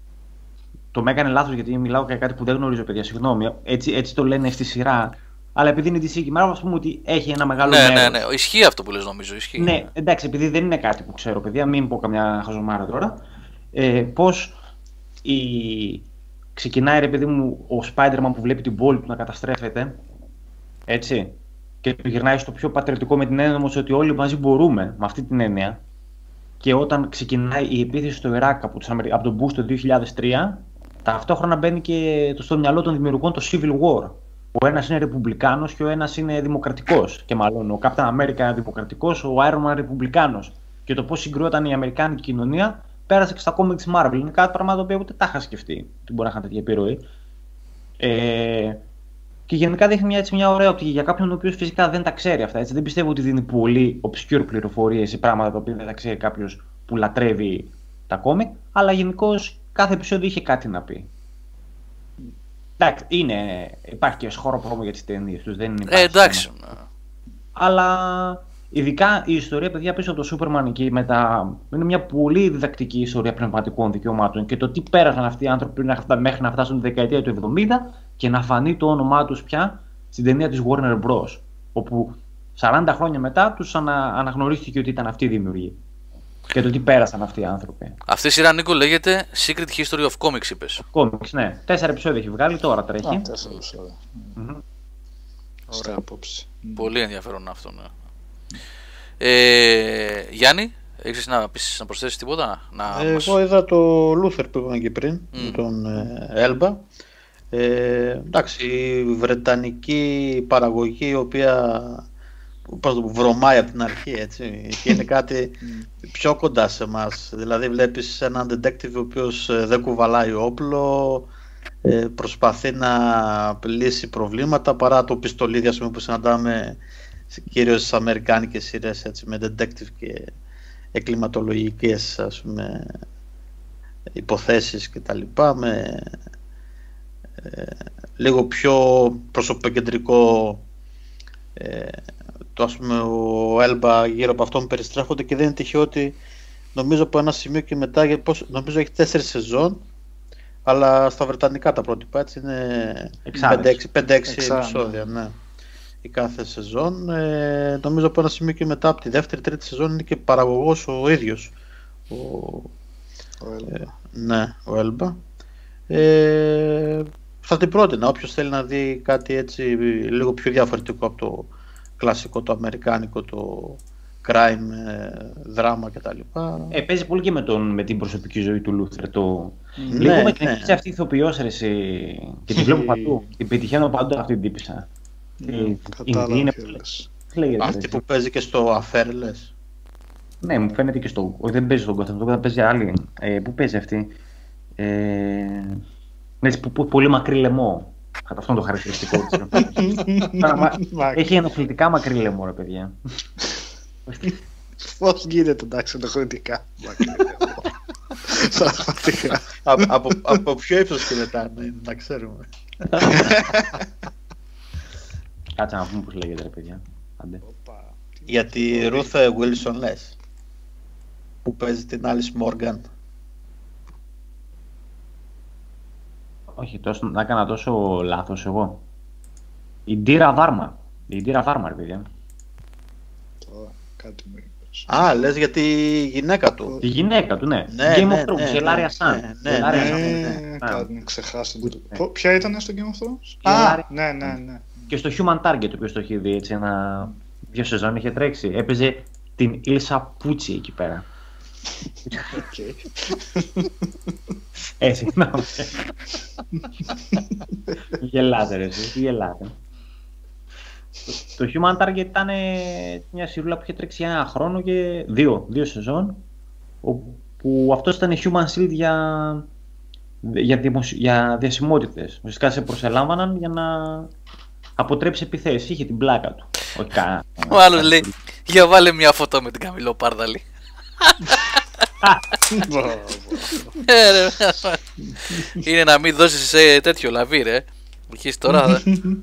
Το με έκανε λάθος γιατί μιλάω για κάτι που δεν γνωρίζω, παιδιά, συγγνώμη. Έτσι, έτσι το λένε στη σειρά. Αλλά επειδή είναι ντι σι και Marvel, ας πούμε ότι έχει ένα μεγάλο ναι, μέρος. Ναι, ναι, ισχύει αυτό που λες, νομίζω. Ισχύει. Ναι, εντάξει, επειδή δεν είναι κάτι που ξέρω, παιδιά, μην πω καμιά χαζομάρα τώρα. Ε, πώς η... ξεκινάει, ρε παιδί μου, ο Spider-Man που βλέπει την πόλη του να καταστρέφεται. Έτσι. Και του γυρνάει στο πιο πατριωτικό με την έννοια όμως ότι όλοι μαζί μπορούμε, με αυτή την έννοια. Και όταν ξεκινάει η επίθεση στο Ιράκ από, τους, από τον Bush το δύο χιλιάδες τρία, ταυτόχρονα μπαίνει και στο μυαλό των δημιουργών το Civil War. Ο ένας είναι ρεπουμπλικάνος και ο ένας είναι δημοκρατικός. Και μάλλον ο Captain America είναι δημοκρατικός, ο Iron Man ρεπουμπλικάνος. Και το πώς συγκρούονταν η αμερικάνικη κοινωνία πέρασε και στα κόμικ της Marvel. Είναι κάτι πράγμα το οποίο ούτε τα είχα σκεφτεί ότι μπορεί να είχαν τέτοια επιρροή. Ε, και γενικά δείχνει μια, έτσι, μια ωραία οπτική για κάποιον ο οποίος φυσικά δεν τα ξέρει αυτά. Έτσι. Δεν πιστεύω ότι δίνει πολύ obscure πληροφορίες ή πράγματα τα οποία δεν τα ξέρει κάποιος που λατρεύει τα κόμικ. Αλλά γενικώς κάθε επεισόδιο είχε κάτι να πει. Εντάξει, είναι, υπάρχει και σχόρο πρόμο για τις ταινίες τους, δεν είναι. Ε, εντάξει. Αλλά ειδικά η ιστορία, παιδιά, πίσω από το Σούπερμαν εκεί μετά είναι μια πολύ διδακτική ιστορία πνευματικών δικαιωμάτων και το τι πέρασαν αυτοί οι άνθρωποι μέχρι να φτάσουν τη δεκαετία του εβδομήντα και να φανεί το όνομά τους πια στην ταινία της Warner Bros. Όπου σαράντα χρόνια μετά τους ανα, αναγνωρίστηκε ότι ήταν αυτοί οι δημιουργοί. Και το τι πέρασαν αυτοί οι άνθρωποι. Αυτή η σειρά, Νίκο, λέγεται Secret History of Comics, είπες. Comics, ναι. Τέσσερα επεισόδια έχει βγάλει, τώρα τρέχει. Α, τέσσερα επεισόδια. Mm-hmm. Ωραία απόψη. Πολύ ενδιαφέρον αυτό, ναι. Ε, Γιάννη, έχεις να, πεις, να προσθέσεις τίποτα? Να ε, μας... Εγώ είδα το Λούθερ που είπαμε και πριν, mm. με τον Έλμπα. Ε, ε, εντάξει, η βρετανική παραγωγή, η οποία πώς το, βρωμάει από την αρχή, έτσι, και είναι κάτι πιο κοντά σε εμάς. Δηλαδή βλέπεις έναν detective ο οποίος δεν κουβαλάει όπλο, προσπαθεί να λύσει προβλήματα, παρά το πιστολίδι, ας πούμε, που συναντάμε κυρίως στις αμερικάνικες σειρές, έτσι, με detective και εκκληματολογικές, ας πούμε, υποθέσεις και τα λοιπά, με ε, λίγο πιο προσωποκεντρικό. ε, το, ας πούμε, ο Έλμπα γύρω από αυτόν περιστρέφονται και δεν είναι τυχαίο ότι νομίζω από ένα σημείο και μετά, για πώς, νομίζω έχει τέσσερις σεζόν, αλλά στα βρετανικά τα πρότυπα, έτσι, είναι πέντε έξι επεισόδια, ναι, η κάθε σεζόν. Ε, νομίζω από ένα σημείο και μετά, από τη δεύτερη τρίτη σεζόν, είναι και παραγωγός ο ίδιος ο, ο Έλμπα. Ε, ναι, ο Έλμπα. Ε, θα την πρότεινα όποιος θέλει να δει κάτι έτσι λίγο πιο διαφορετικό από το κλασικό, το αμερικάνικο, το crime, δράμα κτλ. Ε, παίζει πολύ και με, τον, με την προσωπική ζωή του Λούθερ. Το... Ναι, λίγο με ναι. την επίσης αυτή η ηθοποιός, ρε, και τη βλέπω παντού. Την πετυχαίνω παντού αυτή την τύπησα. Κατάλαβα. Αυτή που παίζει και στο Αφέρλες. Ναι, μου φαίνεται και στο. Όχι, δεν παίζει στον Gotham, δεν παίζει άλλη. Ε, πού παίζει αυτή. Ε, ναι, που, που, πολύ μακρύ λαιμό. Κατά αυτό είναι το χαρακτηριστικό της. Έχει ενοχλητικά μακρύ λαιμό, ρε παιδιά. Πώς γίνεται, εντάξει, ενοχλητικά μακρύ λαιμό. από, από ποιο ύψος και μετά, να ξέρουμε. Κάτσε να πούμε πώς λέγεται, ρε παιδιά. Άντε. Για τη Ruth Wilson λες, που παίζει την Alice Morgan. Όχι, τόσο, να έκανα τόσο λάθος εγώ. Η Ντίρα Βάρμα. Η Ντίρα Βάρμα, ρε παιδιά. Τώρα, κάτι μου είπες. Α, λες για τη γυναίκα του. Τη γυναίκα του, ναι. Ναι, Game ναι, of Thrones, ναι, η Ελάρια ναι, Σαν. ναι, ναι, Ναι, κάτι μου ξεχάσετε. Ποια ήταν στο Game of Thrones? Α, ναι, ναι, ναι. Και στο Human Target, το οποίο το έχει δει, έτσι, ένα... δύο σεζόν είχε τρέξει. Έπαιζε την Ήλσα Πούτσι εκεί πέρα. Ε, συγγνώμη. Γελάτε, ρε, εσύ, γελάτε. Το Human Target ήταν μια σειρούλα που είχε τρέξει ένα χρόνο και δύο, δύο σεζόν, όπου αυτός ήταν Human Shield για για, δημοσι... για διασημότητες. Ουσιαστικά σε προσελάμβαναν για να αποτρέψει επιθέσεις. Είχε την πλάκα του. Όχι κα... Ο άλλος λέει, για βάλε μια φωτό με την Καμιλοπάρδαλη. Είναι να μην δώσεις σε τέτοιο λαβί ρε. Έχεις τώρα.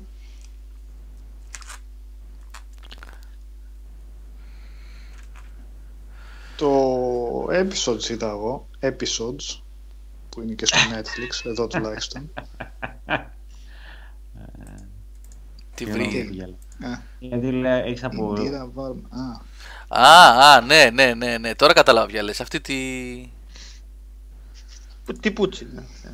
Το episodes είδα εγώ, episodes, που είναι και στο Netflix, εδώ τουλάχιστον. Τι βρήκε. Γιατί έχεις από... Α, α, ναι, ναι, ναι, ναι, τώρα κατάλαβα ποια λες, αυτή τη... Τι πούτσι.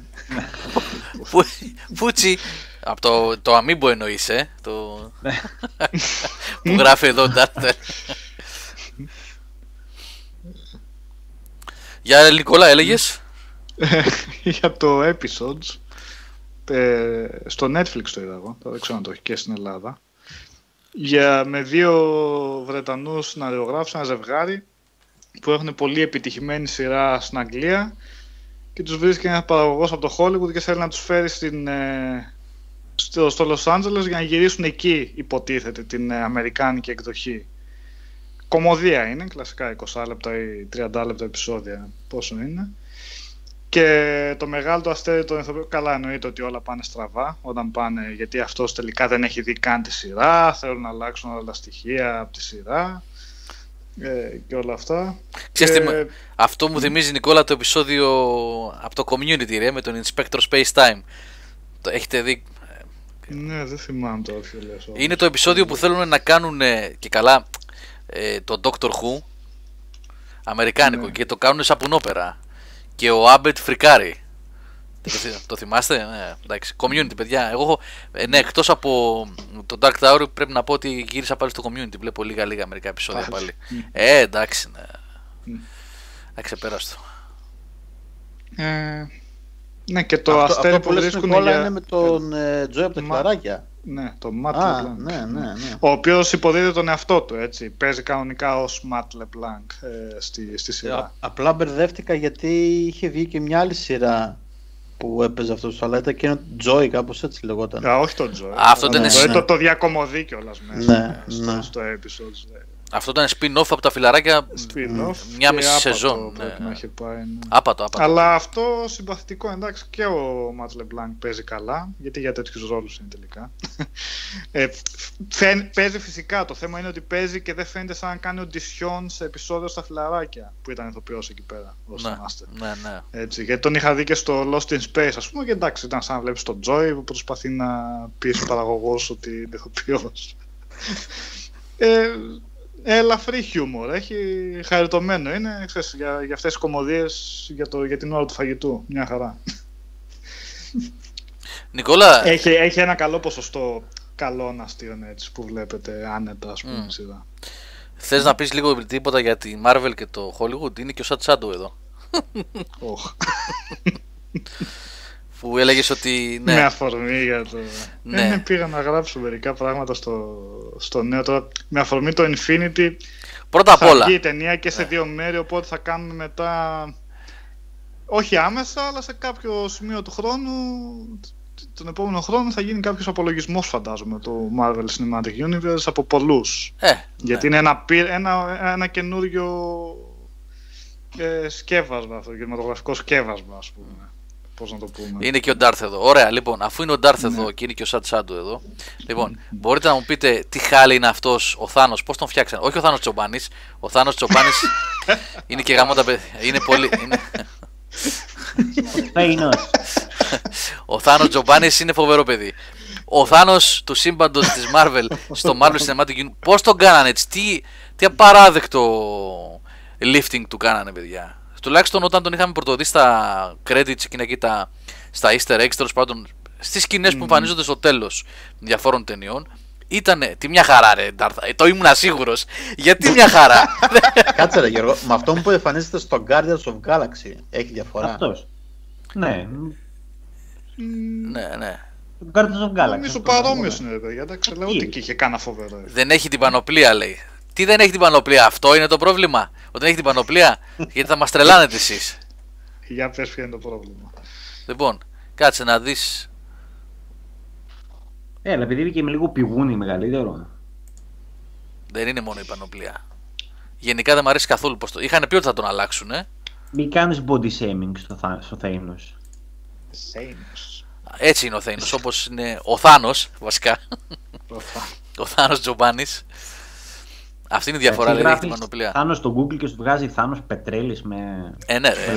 Πούτσι, από το, το αμίμπο εννοείς, ε, το... που γράφει εδώ Ντάρτερ. Για Νικόλα έλεγες. Για το episodes, ε, στο Netflix το είδα εγώ, δεν ξέρω αν το έχει και στην Ελλάδα. Για, με δύο Βρετανούς σεναριογράφους, ένα ζευγάρι που έχουν πολύ επιτυχημένη σειρά στην Αγγλία και τους βρίσκει ένας παραγωγός από το Hollywood και θέλει να τους φέρει στην, ε, στο, στο Los Angeles για να γυρίσουν εκεί, υποτίθεται, την ε, αμερικάνικη εκδοχή. Κομμωδία είναι, κλασικά είκοσι λεπτά ή τριάντα λεπτά επεισόδια, πόσο είναι. Και το μεγάλο το αστέρι των ηθοποιών, καλά εννοείται ότι όλα πάνε στραβά όταν πάνε, γιατί αυτός τελικά δεν έχει δει καν τη σειρά, θέλουν να αλλάξουν όλα τα στοιχεία από τη σειρά ε, και όλα αυτά. Ξέρετε, και... αυτό μου θυμίζει Νικόλα το επεισόδιο από το Community ρε, με τον Inspector Space Time. Το έχετε δει? Ναι, δεν θυμάμαι τώρα ποιο λες. Είναι το επεισόδιο που θέλουν να κάνουν και καλά ε, το Doctor Who αμερικάνικο, ναι. Και το κάνουν σαν πουνόπερα. Και ο Άμπετ φρικάρει. Το θυμάστε? Ναι, εντάξει. Community, παιδιά. Εγώ, ναι, εκτός από το Dark Tower πρέπει να πω ότι γύρισα πάλι στο Community. Βλέπω λίγα λίγα μερικά επεισόδια πάλι. Ε, εντάξει, ναι. Αξεπέραστο. Ε, ναι, και το αυτό, αστέρι αυτό που βρίσκουν για... είναι με τον ε, Τζόι από τα Φιλαράκια. Ναι, το Matt ah, LeBlanc. Ναι, ναι, ναι. Ο οποίος υποδίδει τον εαυτό του, έτσι. Παίζει κανονικά ως Matt LeBlanc ε, στη, στη σειρά. Ε, απλά μπερδεύτηκα γιατί είχε βγει και μια άλλη σειρά που έπαιζε αυτός, αλλά ήταν και ένα Joy, κάπως έτσι λεγόταν. Α, όχι το Joy. Αυτό ναι, ήταν ναι. Το, το διακομωδεί κιόλας μέσα ναι, στο, ναι. στο episode. Αυτό ήταν spin-off από τα φιλαράκια. Spin-off μια μισή άπατο σεζόν. Πρέπει ναι. να είχε πάει, ναι. Άπατο, άπατο. Αλλά αυτό συμπαθητικό, εντάξει, και ο Matt LeBlanc παίζει καλά, γιατί για τέτοιους ρόλους είναι τελικά. ε, φαίν, παίζει φυσικά, το θέμα είναι ότι παίζει και δεν φαίνεται σαν να κάνει οντισιόν σε επεισόδιο στα φιλαράκια που ήταν ηθοποιός εκεί πέρα. Ναι, ναι, ναι. Έτσι, γιατί τον είχα δει και στο Lost in Space, ας πούμε, και εντάξει, ήταν σαν να βλέπεις τον Joy που προσπαθεί να πει στον παραγωγός ότι είναι ηθοποιός. ε, ελαφρύ χιούμορ, έχει χαριτωμένο είναι, ξέρεις, για, για αυτές τις κομμωδίες για, το, για την ώρα του φαγητού, μια χαρά. Νικόλα... Έχει, έχει ένα καλό ποσοστό καλών αστείων έτσι που βλέπετε άνετα, ας πούμε, mm. σειρά. Θες να πεις λίγο τίποτα για τη Marvel και το Hollywood? Είναι και ο Σατ Σάντο εδώ. Oh. Που έλεγες ότι... Ναι. Με αφορμή για το... Ναι. Ε, πήγα να γράψω μερικά πράγματα στο, στο νέο τώρα. Με αφορμή το Infinity. Πρώτα απ' όλα. Θα βγει η ταινία και σε δύο μέρη, οπότε θα κάνουμε μετά... Όχι άμεσα, αλλά σε κάποιο σημείο του χρόνου, τον επόμενο χρόνο θα γίνει κάποιος απολογισμός, φαντάζομαι, του Marvel Cinematic Universe από πολλούς. Ε, γιατί ναι. είναι ένα, ένα, ένα καινούριο ε, σκεύασμα, αυτό, κινηματογραφικό σκεύασμα, ας πούμε. Πώς να το πούμε. Είναι και ο Ντάρθ εδώ. Ωραία, λοιπόν, αφού είναι ο Ντάρθ ναι. εδώ και είναι και ο Σατ Σάντο εδώ, λοιπόν, μπορείτε να μου πείτε τι χάλι είναι αυτός ο Θάνος, πώς τον φτιάξανε? Όχι ο Θάνος Τσομπάνης. Ο Θάνος Τσομπάνης είναι και γαμώτα παιδιά. Είναι πολύ. Είναι... Ο Θάνος Τσομπάνης είναι φοβερό παιδί. Ο Θάνος του σύμπαντος της Marvel στο Marvel Cinematic Universe, πώς τον κάνανε έτσι, τι, τι απαράδεκτο lifting του κάνανε, παιδιά. Τουλάχιστον όταν τον είχαμε πρωτοδεί στα credits εκείνα εκεί τα, στα easter eggs, τέλος πάντων στις σκηνές mm. που εμφανίζονται στο τέλος διαφόρων ταινιών, ήτανε τι μια χαρά ρε Ντάρθα, ε, το ήμουνα σίγουρος. Γιατί μια χαρά? Κάτσε ρε Γιώργο, με αυτό που εμφανίζεται στο Guardians of Galaxy έχει διαφορά? Αυτός. Ναι. Ναι, ναι. Το Guardians of Galaxy. Νομίζω παρόμοιος είναι ρε παιδιά, εντάξει, λέω ότι και είχε κάνα φοβερό. Δεν έχει την πανοπλία λέει. Τι δεν έχει την πανοπλία, αυτό είναι το πρόβλημα? Ότι δεν έχει την πανοπλία, γιατί θα μας τρελάνετε εσείς. Για πες ποιο είναι το πρόβλημα. Λοιπόν, κάτσε να δεις. Έλα, επειδή είναι και με λίγο πηγούνι μεγαλύτερο. Δεν είναι μόνο η πανοπλία. Γενικά δεν μου αρέσει καθόλου πως το. Είχαν πει ότι θα τον αλλάξουν, ε. Μην κάνεις body shaming στο, θα... στο Θέινος. Σέινος. Έτσι είναι ο Θέινος, όπως είναι ο Θάνος, βασικά. Ο Θάνος Τζομπάνης. Αυτή είναι η διαφορά, δηλαδή, έχει την πανοπλία. Θάνος στο Google και σου βγάζει Θάνος Πετρέλης με... Ε, ναι, ρε.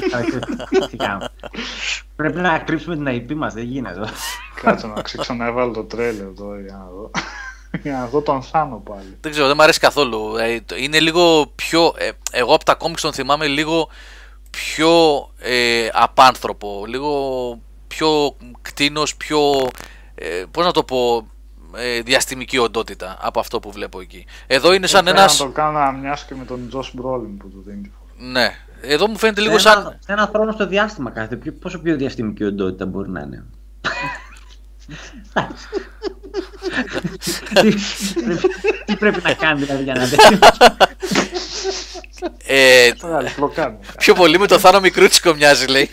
Πρέπει να κρύψουμε την άι πι μας, δεν γίνεται. Κάτσε να ξαναέβαλω το τρέλερ εδώ για να δω. Για να δω τον Θάνο πάλι. Δεν ξέρω, δεν μου αρέσει καθόλου. Είναι λίγο πιο... Εγώ από τα κόμιξ τον θυμάμαι λίγο πιο ε, απάνθρωπο. Λίγο πιο κτίνος, πιο... Ε, πώς να το πω... Ε, διαστημική οντότητα από αυτό που βλέπω εκεί. Εδώ είναι σαν ένας... Να το κάνω να μοιάσει και με τον Τζος Μπρόλιν που του δίνει τη φορά. Ναι. Εδώ μου φαίνεται λίγο ένα, σαν... Ένα χρόνο στο διάστημα κάθεται. Πόσο πιο διαστημική οντότητα μπορεί να είναι. τι, τι πρέπει να κάνει δηλαδή για να δει. ε, πιο πολύ με το Θάνο Μικρούτσικο μοιάζει, λέει.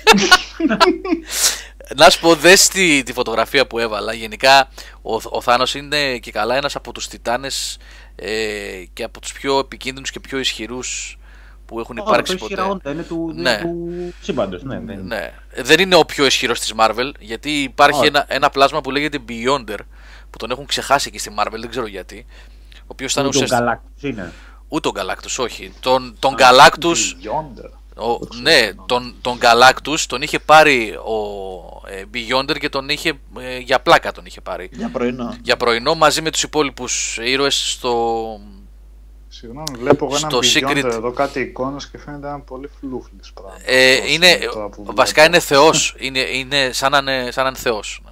Να σου πω, δες τη, τη φωτογραφία που έβαλα. Γενικά ο, ο Θάνος είναι και καλά ένας από τους τιτάνες ε, και από τους πιο επικίνδυνους και πιο ισχυρούς που έχουν υπάρξει ποτέ. Το ισχυρά είναι του, ναι. του σύμπαντος. Ναι, ναι. Ναι. Δεν είναι ο πιο ισχυρός της Marvel, γιατί υπάρχει ένα, ένα πλάσμα που λέγεται Beyonder, που τον έχουν ξεχάσει και στη Marvel, δεν ξέρω γιατί. Ο οποίος ήταν ουσιαστικά... είναι. Ούτε τον Galactus, όχι. Τον, τον Galactus... Ο, ναι, τον, τον Galactus τον είχε πάρει ο ε, Beyonder και τον είχε ε, για πλάκα τον είχε πάρει. Για πρωινό. Για πρωινό μαζί με τους υπόλοιπους ήρωες στο... Συγγνώμη, βλέπω εγώ έναν Beyonder εδώ κάτι εικόνες και φαίνεται ένα πολύ φλούφλης πράγμα. Ε, είναι, βασικά είναι θεός, είναι, είναι σαν να είναι, σαν να είναι θεός.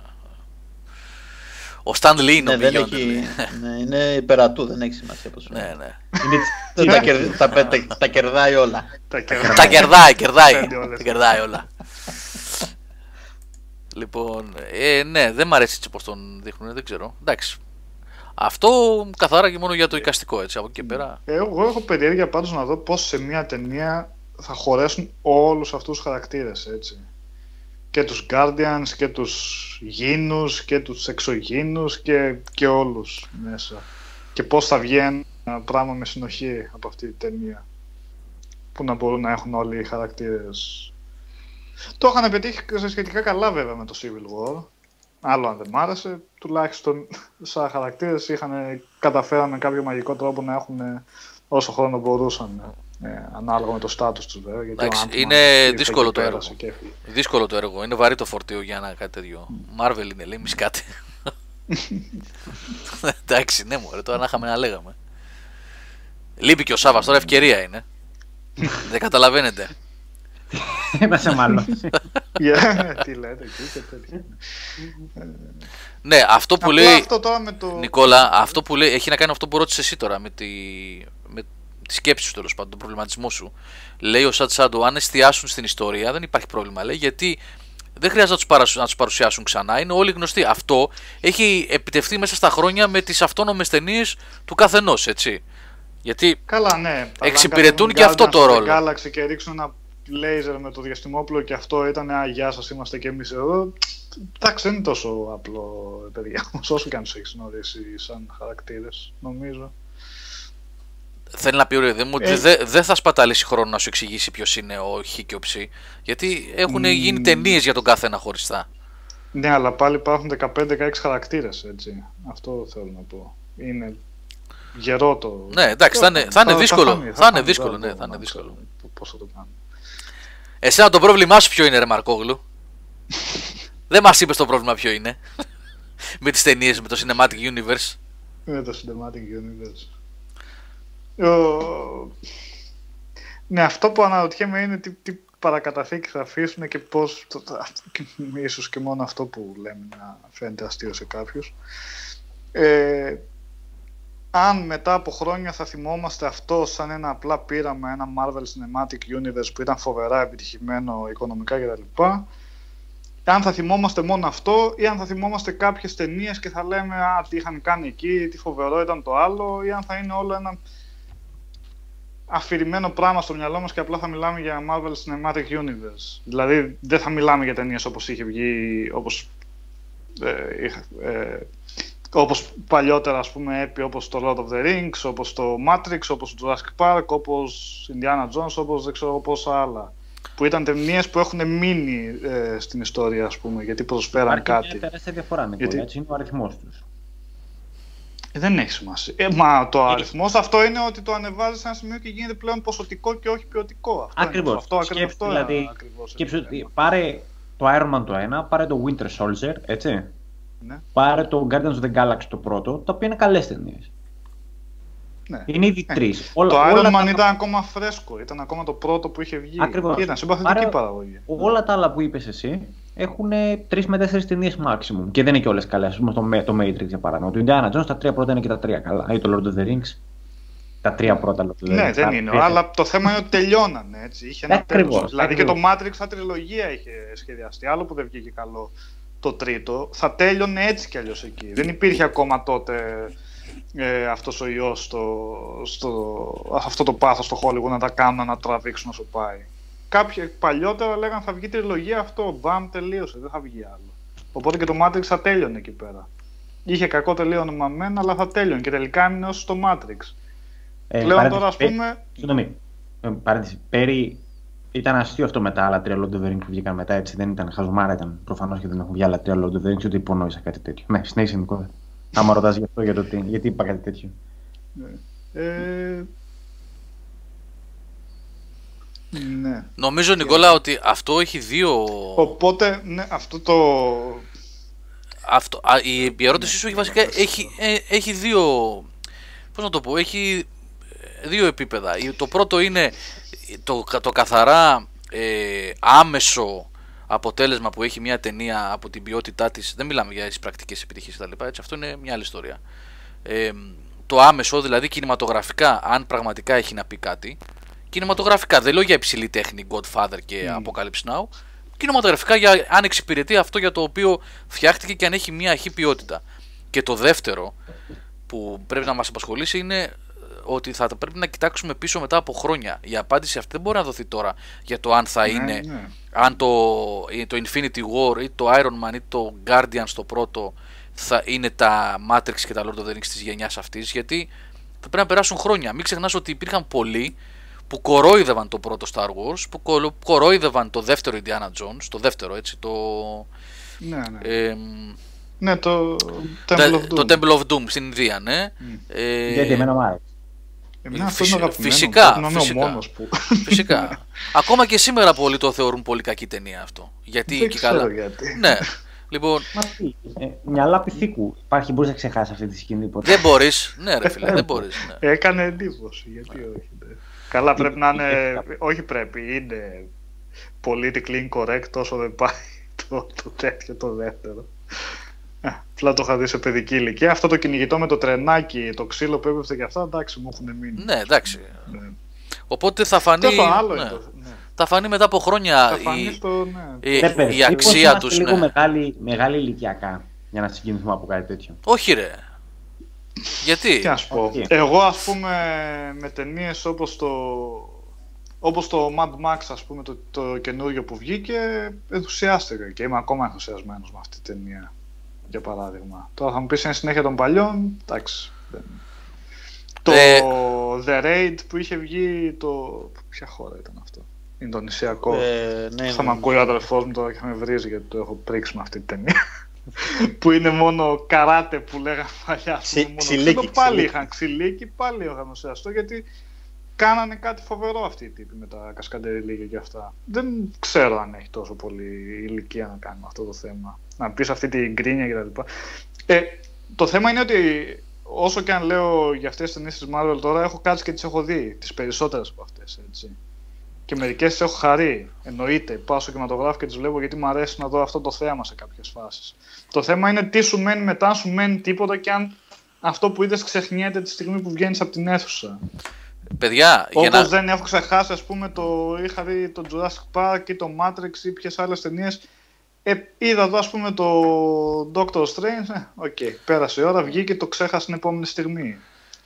Ο Stan Lee είναι ναι, ο Beyonder. Έχει, ναι, είναι υπερατού, δεν έχει σημασία πώς ναι, ναι. Είναι, τα, κερδί, τα, τα, τα κερδάει όλα. Τα κερδάει, κερδάει. Τα κερδάει όλα. Λοιπόν, ε, ναι, δεν μ' αρέσει έτσι πως τον δείχνουν, δεν ξέρω. Εντάξει. Αυτό καθαρά και μόνο για το εικαστικό, έτσι, από εκεί και πέρα. Εγώ έχω περιέργεια πάντως να δω πως σε μια ταινία θα χωρέσουν όλους αυτούς τους χαρακτήρες, έτσι. Και τους Guardians και τους γήνους και τους εξωγήνους και, και όλους μέσα. Και πώς θα βγει ένα πράγμα με συνοχή από αυτή τη ταινία. Που να μπορούν να έχουν όλοι οι χαρακτήρες. Το είχαν πετύχει σχετικά καλά βέβαια με το Civil War. Άλλο αν δεν μ' άρεσε, τουλάχιστον σαν χαρακτήρες είχαν καταφέρει με κάποιο μαγικό τρόπο να έχουν όσο χρόνο μπορούσαν. Ε, ανάλογα με το στάτους τους βέβαια. Γιατί εντάξει, είναι δύσκολο το έργο. Δύσκολο το έργο. Είναι βαρύ το φορτίο για να κάτι τέτοιο. Marvel είναι, λέει, μισκάτε. Εντάξει, ναι, μωρέ, τώρα να είχαμε να λέγαμε. Λείπει και ο Σάββας, τώρα ευκαιρία είναι. Δεν καταλαβαίνετε. Είμαστε μάλλον. Τι λέτε εκεί και τέτοια. Ναι, αυτό που λέει το... Νικόλα, αυτό που λέει έχει να κάνει αυτό που ρώτησε εσύ τώρα με τη, με τη σκέψη σου, τέλος πάντων, τον προβληματισμό σου. Λέει ο Σατ Σάντο, αν εστιάσουν στην ιστορία δεν υπάρχει πρόβλημα, λέει, γιατί δεν χρειάζεται να τους, να τους παρουσιάσουν ξανά, είναι όλοι γνωστοί. Αυτό έχει επιτευχθεί μέσα στα χρόνια με τις αυτόνομες ταινίες του καθενός, έτσι. Γιατί καλά, ναι, εξυπηρετούν και αυτό το ρόλο. Γάλαξε και ρίξουν ένα λέιζερ με το διαστημόπλο και αυτό ήταν «Α, γεια σας, είμαστε και εμείς εδώ». Εντάξει, δεν είναι τόσο απλό, παιδιά, όσο και αν τους έχεις γνωρίσει σαν χαρακτήρες, νομίζω. Θέλει να πει ο Ρεδέ μου ότι ε... δεν δε θα σπαταλήσει χρόνο να σου εξηγήσει ποιος είναι ο Χ και ο Ψ, γιατί έχουν mm... γίνει ταινίες για τον κάθε ένα χωριστά. Ναι, αλλά πάλι υπάρχουν δεκαπέντε δεκαέξι χαρακτήρες, έτσι. Αυτό θέλω να πω. Είναι γερό το... Ναι, εντάξει, θα είναι, θα είναι δύσκολο. Θα, θα, θα είναι δύσκολο, ναι, θα είναι δύσκολο. Πώς θα το κάνω. Εσένα το πρόβλημά σου ποιο είναι, ρε Μαρκόγλου? Δεν μας είπες το πρόβλημα ποιο είναι. Με τις ταινίες, με το Cinematic Universe. Με το Cinematic Universe. Ο... Ναι, αυτό που αναρωτιέμαι είναι τι, τι παρακαταθήκη θα αφήσουν και πώς, το, και, ίσως και μόνο αυτό που λέμε να φαίνεται αστείο σε κάποιους. Ε, αν μετά από χρόνια θα θυμόμαστε αυτό σαν ένα απλά πείραμα, ένα Marvel Cinematic Universe που ήταν φοβερά επιτυχημένο οικονομικά κτλ. Αν θα θυμόμαστε μόνο αυτό ή αν θα θυμόμαστε κάποιες ταινίες και θα λέμε «Α, τι είχαν κάνει εκεί, τι φοβερό ήταν το άλλο», ή αν θα είναι όλο ένα αφηρημένο πράγμα στο μυαλό μας και απλά θα μιλάμε για Marvel Cinematic Universe. Δηλαδή δεν θα μιλάμε για ταινίες όπως είχε βγει, όπως, ε, είχα, ε, όπως παλιότερα, ας πούμε, έπι, όπως το Lord of the Rings, όπως το Matrix, όπως το Jurassic Park, όπως Indiana Jones, όπως δεν ξέρω πόσα άλλα. Που ήταν ταινίες που έχουν μείνει ε, στην ιστορία, ας πούμε, γιατί προσφέραν Υπάρχει κάτι. μια τεράστια διαφορά, Νικόλα, γιατί... έτσι είναι ο αριθμός τους. Ε, δεν έχει σημασία. Ε, μα το αριθμός αυτό είναι ότι το ανεβάζει σε ένα σημείο και γίνεται πλέον ποσοτικό και όχι ποιοτικό. Ακριβώς. Αυτό, αυτό, σκέψου, αυτό δηλαδή, ακριβώς σκέψου ότι πάρε το Iron Man το ένα, πάρε το Winter Soldier, έτσι. Ναι. Πάρε το Guardians of the Galaxy το πρώτο, τα οποία είναι καλές ταινίες. Ναι. Είναι ήδη ε, τρεις. Το όλα, Iron όλα Man τα... ήταν ακόμα φρέσκο, ήταν ακόμα το πρώτο που είχε βγει. Ακριβώς. Ήταν συμπαθητική Άρα, παραγωγή. Όλα τα άλλα που είπες εσύ έχουν τρεις με τέσσερις ταινίες maximum. Και δεν είναι και όλες καλές. Ας πούμε το, το Matrix για παράδειγμα. Το Indiana Jones τα τρία πρώτα είναι και τα τρία καλά. Ή το Lord of the Rings. Τα τρία πρώτα Lord of the Rings. Ναι, δεν είναι. Αλλά το θέμα είναι ότι τελειώνανε έτσι. Είχε ένα τέλος. Δηλαδή και το Matrix σαν τριλογία είχε σχεδιαστεί. Άλλο που δεν βγήκε καλό το τρίτο. Θα τέλειωνε έτσι κι αλλιώς εκεί. Δεν υπήρχε ακόμα τότε ε, αυτός ο ιός στο, στο, αυτό το πάθος στο Hollywood να τα κάνουν να τραβήξουν όσο πάει. Κάποιοι παλιότερα λέγανε θα βγει τριλογία αυτό, μπαμ, τελείωσε, δεν θα βγει άλλο. Οπότε και το Matrix θα τέλειωνε εκεί πέρα. Είχε κακό τελείωμα μένα, αλλά θα τέλειωνε και τελικά έμεινε ως το Matrix. Ε, Πλέον τώρα ας πούμε... Συγγνώμη, ε, παρένθεση, πέρι ήταν αστείο αυτό με τα άλλα τρία Lord of the Rings που βγήκαν μετά, έτσι δεν ήταν, χαζομάρα ήταν προφανώς και δεν έχουν βγει άλλα τρία Lord of the Rings, ούτε υπονόησα κάτι τέτοιο. Ναι, συνέχισε Νικόλα. Άμα ρωτάς γι' αυτό, για το τι, γιατί είπα κάτι τέτοιο. Ε... Ναι. Νομίζω, Νικόλα, ότι αυτό έχει δύο... Οπότε, ναι, αυτό το... Αυτό, α, η ερώτησή σου έχει βασικά έχει, ε, έχει δύο... Πώς να το πω, έχει δύο επίπεδα. Το πρώτο είναι το, το καθαρά ε, άμεσο αποτέλεσμα που έχει μια ταινία από την ποιότητά της. Δεν μιλάμε για τις πρακτικές επιτυχίες κτλ. Αυτό είναι μια άλλη ιστορία. Ε, το άμεσο, δηλαδή κινηματογραφικά, αν πραγματικά έχει να πει κάτι. Κινηματογραφικά, δεν λέω για υψηλή τέχνη, Godfather και mm. Apocalypse Now. Κινηματογραφικά, για αν εξυπηρετεί αυτό για το οποίο φτιάχτηκε και αν έχει μια αρχή ποιότητα. Και το δεύτερο που πρέπει να μας απασχολήσει είναι ότι θα πρέπει να κοιτάξουμε πίσω μετά από χρόνια. Η απάντηση αυτή δεν μπορεί να δοθεί τώρα για το αν θα ναι, είναι, ναι. αν το, το Infinity War ή το Iron Man ή το Guardians το πρώτο θα είναι τα Matrix και τα Lord of the Rings της γενιάς αυτής, γιατί θα πρέπει να περάσουν χρόνια. Μην ξεχνάς ότι υπήρχαν πολλοί που κορόιδευαν το πρώτο Star Wars, που κορόιδευαν το δεύτερο Indiana Jones, το δεύτερο έτσι, το... Ναι, ναι. Ε, ναι, το Temple of Doom. Το Temple of Doom στην Ινδία, ναι. Mm. Ε, γιατί εμένα μου άρεσε. Εμένα αυτό είναι αγαπημένο. Φυσικά, φυσικά. Μόνος που... φυσικά. Ακόμα και σήμερα πολλοί το θεωρούν πολύ κακή ταινία αυτό. Γιατί δεν και ξέρω καλά. γιατί. Ναι. Λοιπόν... Μα τι, ε, μυαλά πυθίκου. Υπάρχει, μπορείς να ξεχάσεις αυτή τη σκηνή ποτέ. Δεν μπορείς. Ναι ρε φίλε, δεν μπορείς. Ναι. Έκανε εντύπωση, γιατί όχι. Ναι. Καλά, πρέπει να είναι, όχι πρέπει, είναι politically incorrect όσο δεν πάει το, το τέτοιο το δεύτερο. Απλά το είχα δει σε παιδική ηλικία. Αυτό το κυνηγητό με το τρενάκι, το ξύλο που έπεφτε και αυτά, εντάξει, μου έχουν μείνει. Ναι, εντάξει. Ναι. Οπότε θα φανεί, το άλλο ναι. το, ναι. θα φανεί μετά από χρόνια η, στο, ναι. η, η, η αξία τους. Είναι ναι. λίγο μεγάλη, μεγάλη ηλικιακά για να συγκινηθούμε από κάτι τέτοιο. Όχι ρε. Γιατί? Τι να σου πω. Εγώ ας πούμε με ταινίες όπως το, όπως το Mad Max, ας πούμε, το, το καινούριο που βγήκε, ενθουσιάστηκα και είμαι ακόμα ενθουσιασμένος με αυτή την ταινία, για παράδειγμα. Τώρα θα μου πεις είναι συνέχεια των παλιών, εντάξει. Δεν... Το ε... The Raid που είχε βγει, το... ποια χώρα ήταν αυτό? Ινδονησιακό. Ε, ναι, θα ναι, με ακούει ο αδερφός μου τώρα και θα με βρίζει γιατί το έχω πρίξει με αυτή την ταινία. Που είναι μόνο καράτε που λέγανε παλιά. Ξυλίκι. Πάλι είχαν ξυλίκι, πάλι είχαν ουσιαστό, γιατί κάνανε κάτι φοβερό αυτοί οι τύποι με τα κασκαντεριλίκια και αυτά. Δεν ξέρω αν έχει τόσο πολύ ηλικία να κάνει αυτό το θέμα. Να πεις αυτή την γκρίνια κτλ. Ε, το θέμα είναι ότι όσο και αν λέω για αυτές τις ταινίες της Marvel τώρα, έχω κάτσει και τις έχω δει, τις περισσότερες από αυτές, έτσι. Και μερικές τις έχω χαρεί. Εννοείται, πάω στο κινηματογράφο και τις βλέπω γιατί μου αρέσει να δω αυτό το θέαμα σε κάποιες φάσεις. Το θέμα είναι τι σου μένει μετά, σου μένει τίποτα και αν αυτό που είδες ξεχνιέται τη στιγμή που βγαίνεις από την αίθουσα. Παιδιά, όπως να... δεν έχω ξεχάσει, ας πούμε, το είχα δει το Jurassic Park ή το Matrix ή ποιες άλλες ταινίες. Ε, είδα εδώ, ας πούμε, το Doctor Strange. Ε, οκ, okay, πέρασε η ώρα, βγήκε και το ξέχασα την επόμενη στιγμή.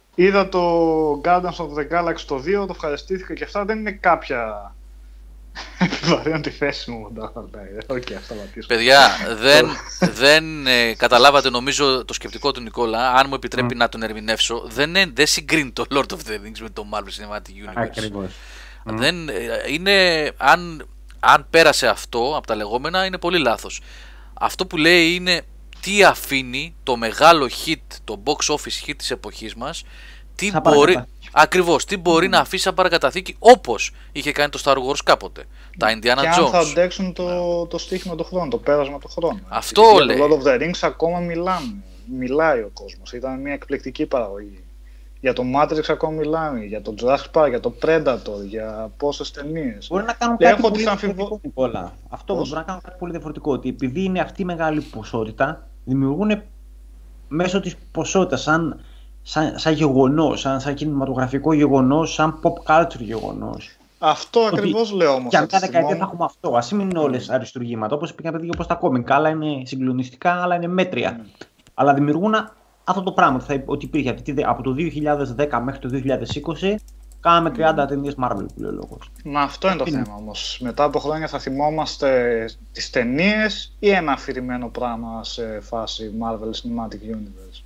είδα το Guardians of the Galaxy το δύο, το ευχαριστήθηκα και αυτά δεν είναι κάποια επιβαρύνω τη θέση μου. Okay, παιδιά, δεν, δεν ε, καταλάβατε νομίζω το σκεπτικό του Νικόλα. Αν μου επιτρέπει mm. να τον ερμηνεύσω, δεν, δεν συγκρίνει το Lord of the Rings με το Marvel Cinematic Universe. Ακριβώς. Δεν, είναι, αν, αν πέρασε αυτό από τα λεγόμενα είναι πολύ λάθος. Αυτό που λέει είναι τι αφήνει το μεγάλο hit, το box office hit της εποχής μας, τι μπορεί, ακριβώς, τι μπορεί mm. να αφήσει σαν παρακαταθήκη, όπως είχε κάνει το Star Wars κάποτε, τα Indiana Jones. Και αν θα αντέξουν το, το στοίχημα του χρόνου, το πέρασμα του χρόνου. Αυτό γιατί λέει. Το Lord of the Rings ακόμα μιλάμε, μιλάει ο κόσμος, ήταν μια εκπληκτική παραγωγή. Για το Matrix ακόμα μιλάμε, για το Jurassic Park, για το Predator, για πόσες ταινίες. Μπορεί να κάνουν κάτι πολύ διαφορετικό, Νικόλα. Αυτό μπορεί να κάνουν κάτι πολύ διαφορετικό. Ότι επειδή είναι αυτή η μεγάλη ποσότητα, δημιουργούν μέσω της ποσότητας, σαν, σαν, σαν γεγονός, σαν, σαν κινηματογραφικό γεγονός, σαν pop culture γεγονός. Αυτό ακριβώς λέω όμως. Για μια δεκαετία θα έχουμε αυτό. Ας μην είναι όλες αριστουργήματα. Όπως πήγαν παιδιά όπως τα κόμικ. Άλλα είναι συγκλονιστικά, άλλα είναι μέτρια. Mm. Αλλά δημιουργούν αυτό το πράγμα, ότι υπήρχε από το δύο χιλιάδες δέκα μέχρι το δύο χιλιάδες είκοσι, κάναμε τριάντα ταινίες Marvel που λέει ο λόγος. Μα αυτό είναι το είναι. θέμα όμως. Μετά από χρόνια θα θυμόμαστε τις ταινίες ή ένα αφηρημένο πράγμα σε φάση Marvel Cinematic Universe.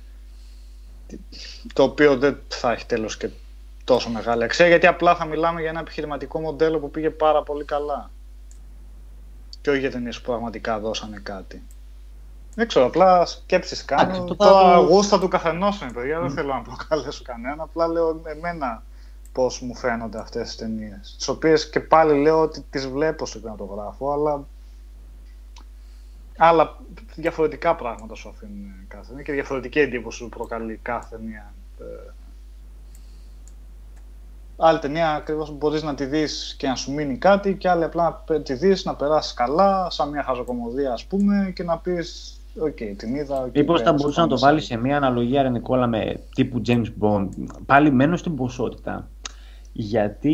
Το οποίο δεν θα έχει τέλος και τόσο μεγάλη αξία, γιατί απλά θα μιλάμε για ένα επιχειρηματικό μοντέλο που πήγε πάρα πολύ καλά. Και όχι για ταινίες που πραγματικά δώσανε κάτι. Δεν ξέρω, απλά σκέψεις κάνω. Το... Τώρα γούστα του καθενός είναι, παιδιά. Mm. Δεν θέλω να προκαλέσω κανένα. Απλά λέω εμένα πώς μου φαίνονται αυτές τις ταινίες. Τις οποίες και πάλι λέω ότι τις βλέπω στο κινηματογράφο, αλλά άλλα διαφορετικά πράγματα σου αφήνουν κάθε ταινία και διαφορετική εντύπωση σου προκαλεί κάθε ταινία. Άλλη ταινία ακριβώς μπορείς να τη δεις και να σου μείνει κάτι, και άλλη απλά να τη δεις, να περάσεις καλά, σαν μια χαζοκομωδία ας πούμε, και να πεις οκ, okay, την είδα. Okay, μήπως θα μπορούσα να το βάλει σε μια αναλογία, ρε Νικόλα, με τύπου James Bond. Πάλι μένω στην ποσότητα. Γιατί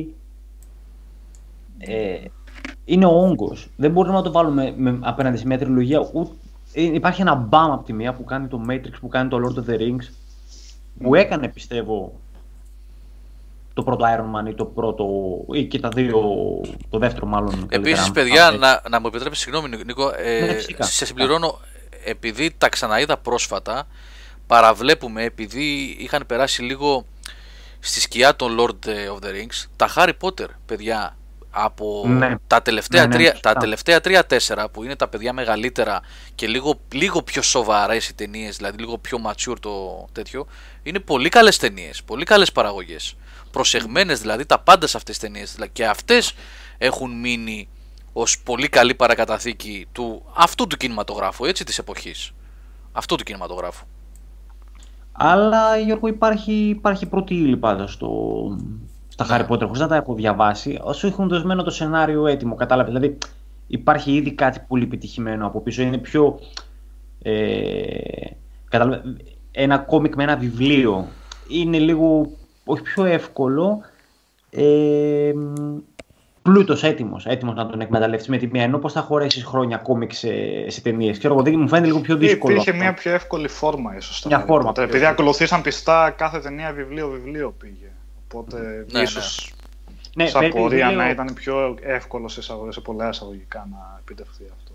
ε, είναι ο όγκος. Δεν μπορούμε να το βάλουμε με, απέναντι σε μια τριλογία. Ούτε, υπάρχει ένα μπαμ από τη μία που κάνει το Matrix, που κάνει το Lord of the Rings, που έκανε πιστεύω το πρώτο Iron Man ή το πρώτο, ή και τα δύο, το δεύτερο μάλλον. Επίσης, παιδιά, να, να μου επιτρέψει, συγγνώμη Νίκο, ε, ναι, σε συμπληρώνω, επειδή τα ξαναείδα πρόσφατα, παραβλέπουμε, επειδή είχαν περάσει λίγο στη σκιά των Lord of the Rings, τα Harry Potter, παιδιά, από ναι. τα τελευταία ναι, ναι, τα τελευταία τρία τέσσερα που είναι τα παιδιά μεγαλύτερα και λίγο, λίγο πιο σοβαρές οι ταινίες, δηλαδή λίγο πιο mature το τέτοιο, είναι πολύ καλές ταινίες, πολύ καλές παραγωγές. Προσεγμένες δηλαδή, τα πάντα σε αυτές τις ταινίες, δηλαδή, και αυτές έχουν μείνει ως πολύ καλή παρακαταθήκη του αυτού του κινηματογράφου, έτσι, της εποχής, αυτού του κινηματογράφου. Αλλά Γιώργο, υπάρχει, υπάρχει πρώτη ύλη πάντα στο, στα Harry Potter, χωρίς να τα έχω διαβάσει, όσο έχουν δοσμένο το σενάριο έτοιμο, κατάλαβε, δηλαδή υπάρχει ήδη κάτι πολύ επιτυχημένο από πίσω, είναι πιο ε, κατάλαβε, ένα κόμικ με ένα βιβλίο, είναι λίγο, όχι πιο εύκολο, ε, πλούτος, έτοιμος, έτοιμος να τον εκμεταλλευτείς με τη μία, ενώ πώς θα χωρέσεις χρόνια κόμικ σε, σε ταινίες. Ξέρω, μου φαίνεται λίγο πιο δύσκολο. Υπήρχε αυτό. μια πιο εύκολη φόρμα ίσως. Μια φόρμα. Επειδή ακολουθήσαν πιστά κάθε ταινία βιβλίο-βιβλίο πήγε. Οπότε ναι, ίσως ναι. σαν ναι, πορεία βιβλίο... να ήταν πιο εύκολο σε, σε πολλά εισαγωγικά να επιτευχθεί αυτό.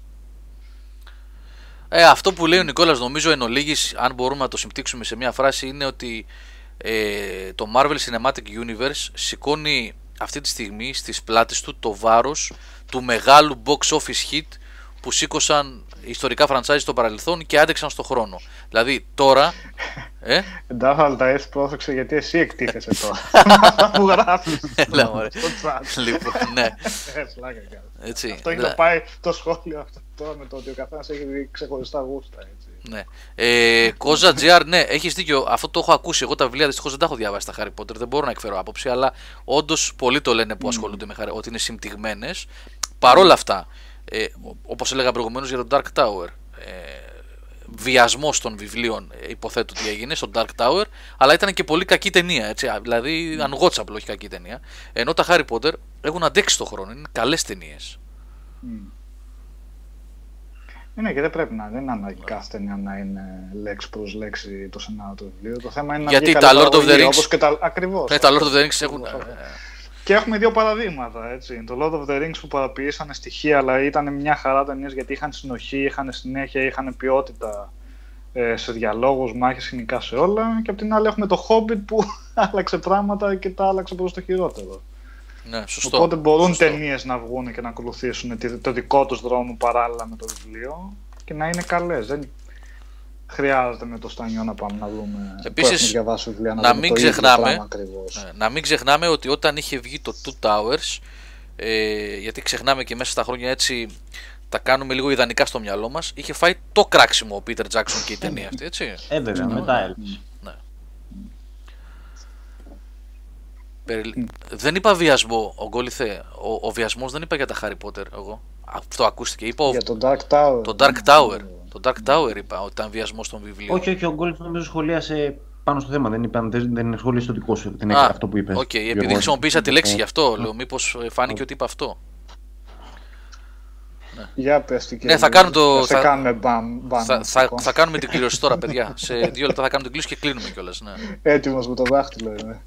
Ε, αυτό που λέει ο Νικόλας, νομίζω εν ολίγης, αν μπορούμε να το συμπτύξουμε σε μια φράση, είναι ότι ε, το Marvel Cinematic Universe σηκώνει αυτή τη στιγμή στις πλάτες του το βάρος του μεγάλου box office hit που σήκωσαν ιστορικά franchise στο παρελθόν και άντεξαν στο χρόνο. Δηλαδή τώρα. Ε? Εντάξει, αλλά τα έχεις, πρόσεξε, γιατί εσύ εκτίθεσαι τώρα. Που γράφεις. Έλα μωρέ. Λοιπόν, ναι. Έτσι. Αυτό έχει το πάει το σχόλιο αυτό τώρα με το ότι ο καθένας έχει ξεχωριστά γούστα. Έτσι. Ναι. Ε, Κόζα τζι αρ, ναι, έχεις δίκιο. Αυτό το έχω ακούσει. Εγώ τα βιβλία δυστυχώς δεν τα έχω διαβάσει τα Harry Potter. Δεν μπορώ να εκφέρω άποψη, αλλά όντως πολλοί το λένε που ασχολούνται mm. με Harry, ότι είναι συμπτυγμένες. Παρ' όλα αυτά, ε, όπως έλεγα προηγουμένως για τον Dark Tower, ε, βιασμός των βιβλίων, ε, υποθέτω ότι έγινε στον Dark Tower, αλλά ήταν και πολύ κακή ταινία. Έτσι, δηλαδή, mm. ανοιγότσαπλο, όχι κακή ταινία. Ενώ τα Harry Potter έχουν αντέξει τον χρόνο. Είναι καλές ταινίες. Mm. Είναι και δεν πρέπει να είναι ανάγκη κάθε ταινία να είναι λέξη προς λέξη το σενάριο του βιβλίου. Το θέμα είναι να γιατί βγει τα καλή Lord of the παραγωγή, Rings. όπως και τα... Ακριβώς. Ναι, τα Lord of the Rings έχουν. Και έχουμε δύο παραδείγματα. Έτσι. Το Lord of the Rings που παραποιήσανε στοιχεία, αλλά ήταν μια χαρά ταινίες γιατί είχαν συνοχή, είχαν συνέχεια, είχαν ποιότητα ε, σε διαλόγους, μάχες, σκηνικά σε όλα. Και απ' την άλλη έχουμε το Hobbit που άλλαξε πράγματα και τα άλλαξε προς το χειρότερο. Ναι, σωστό. Οπότε μπορούν σωστό. ταινίες να βγουν και να ακολουθήσουν το δικό τους δρόμο παράλληλα με το βιβλίο και να είναι καλές. Δεν χρειάζεται με το στανιό να πάμε να δούμε. Επίσης, βιβλία, να, να, μην ξεχνάμε, ναι, να μην ξεχνάμε ότι όταν είχε βγει το Two Towers, ε, γιατί ξεχνάμε και μέσα στα χρόνια έτσι τα κάνουμε λίγο ιδανικά στο μυαλό μας, είχε φάει το κράξιμο ο Peter Jackson και η ταινία αυτή, έτσι. Ε, βέβαια, ναι, μετά έλειψε. Ναι. Περι... Δεν είπα βιασμό, ο Γκόλιθε. Ο, ο βιασμός δεν είπα για τα Harry Potter εγώ. Αυτό ακούστηκε. Είπα για τον Dark Tower. Το Dark Tower. Το Dark Tower είπα ότι ήταν βιασμός των βιβλίων. Όχι, όχι, ο Γκόλιθ νομίζω σχολίασε πάνω στο θέμα. Δεν, είπαν, δεν, δεν σχολίασε το δικό σου. Δεν Α, αυτό που είπε. Οκ, okay, επειδή χρησιμοποίησα τη λέξη γι' αυτό, λέω μήπως φάνηκε ότι είπα αυτό. Ναι. Για πες τι και ναι, θα κάνουμε το. Θα, κάνουμε μπαμ, μπαμ, θα, θα, θα κάνουμε την κλήρωση τώρα, παιδιά. Σε δύο λεπτά θα κάνουμε την κλήρωση και κλείνουμε κιόλας. Ναι. Έτοιμος με το δάχτυλο είμαι.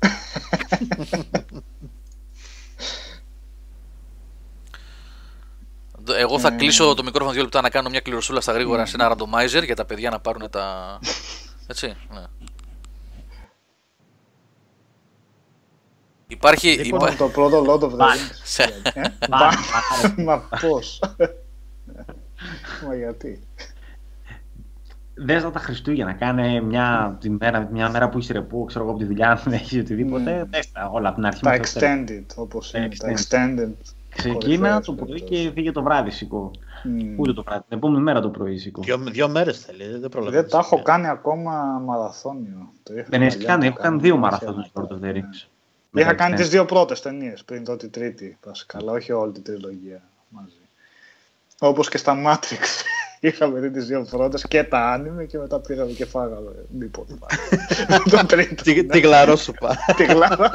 Εγώ θα κλείσω το μικρόφωνο δύο λεπτά να κάνω μια κληροσούλα στα γρήγορα σε ένα randomizer για τα παιδιά να πάρουν τα. Έτσι, ναι. Υπάρχει. Λοιπόν, υπά... το πρώτο Lord of the Rings. Μα πώς. Μα γιατί. Δες τα Χριστούγεννα, κάνε μια, τη μέρα, μια μέρα που είσαι ρεπό, ξέρω εγώ από τη δουλειά, δεν έχεις οτιδήποτε, δες τα όλα από την αρχή. Τα extended, όπως είναι, τα extended. Ξεκίνα το πρωί και φύγε το βράδυ, σηκώ. Ούτε το βράδυ, την επόμενη μέρα το πρωί, σηκώ. Δύο μέρες θέλει, δεν προλαβαίνεις. Δεν τα έχω κάνει ακόμα μαραθώνιο. Δεν έχεις κάνει, έχω κάνει δύο μαραθώνιο Lord of the Rings. Είχα κάνει τις δύο πρώτες ταινίες πριν το τη τρίτη, βασικά, αλλά όχι όλη την τριλογία μαζί. Όπως και στα Matrix. Είχαμε δει τις δύο πρώτες και τα άνιμε και μετά πήγαμε και φάγαμε μήπως. Το τρίτο. Τι γλαρό σου πά. Τι γλαρό.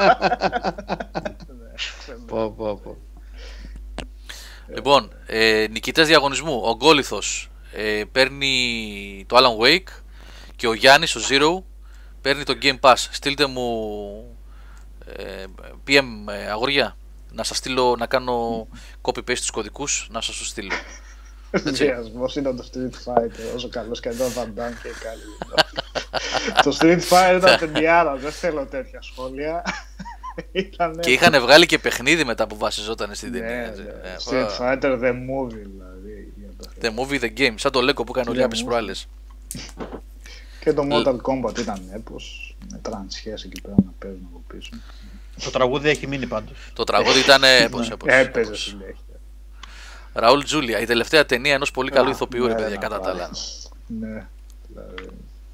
Πω πω πω. Λοιπόν, ε, νικητές διαγωνισμού. Ο Γκόλιθος ε, παίρνει το Alan Wake και ο Γιάννης, ο Zero, παίρνει το Game Pass. Στείλτε μου ε, πι εμ ε, αγόρια, να σας στείλω, να κάνω copy-paste τους κωδικούς, να σας το στείλω. Διασμός είναι το Street Fighter, όσο καλός και εδώ Van Damme και καλή. Το Street Fighter ήταν ταινιάρα, δεν θέλω τέτοια σχόλια. Και είχαν βγάλει και παιχνίδι μετά που βασιζόταν στην ταινία. Street Fighter The Movie δηλαδή. The Movie The Game, σαν το Λέκο που έκανε ο Λιάπης προάλλες. Και το Mortal Kombat ήταν έπος, με τρανσιές εκεί πέρα να παίζουν από πίσω. Το τραγούδι έχει μείνει πάντως. Το τραγούδι ήταν έπος. Έπαιζε συνέχεια. Ραούλ Τζούλια, η τελευταία ταινία ενός πολύ καλού ηθοποιού, ρε παιδιά, κατά τα άλλα. Ναι, δηλαδή.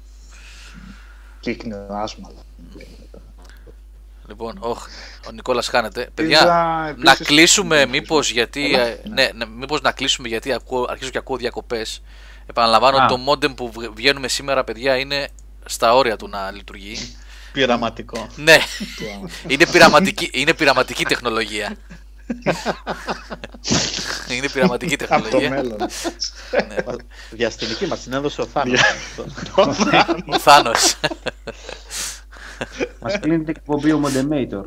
Κύκνε άσμα. Λοιπόν, όχ, ο Νικόλας χάνεται. Παιδιά, να κλείσουμε μήπως γιατί. Ναι, μήπως να κλείσουμε γιατί αρχίζω και ακούω διακοπές. Επαναλαμβάνω ότι το modem που βγαίνουμε σήμερα, παιδιά, είναι στα όρια του να λειτουργεί. Πειραματικό. Ναι, είναι πειραματική, είναι πειραματική τεχνολογία. Είναι πειραματική τεχνολογία. Από το μέλλον. Διαστημική μας την έδωσε ο Θάνος. Ο Θάνος. Μας κλείνει την εκπομπή ο Modemator.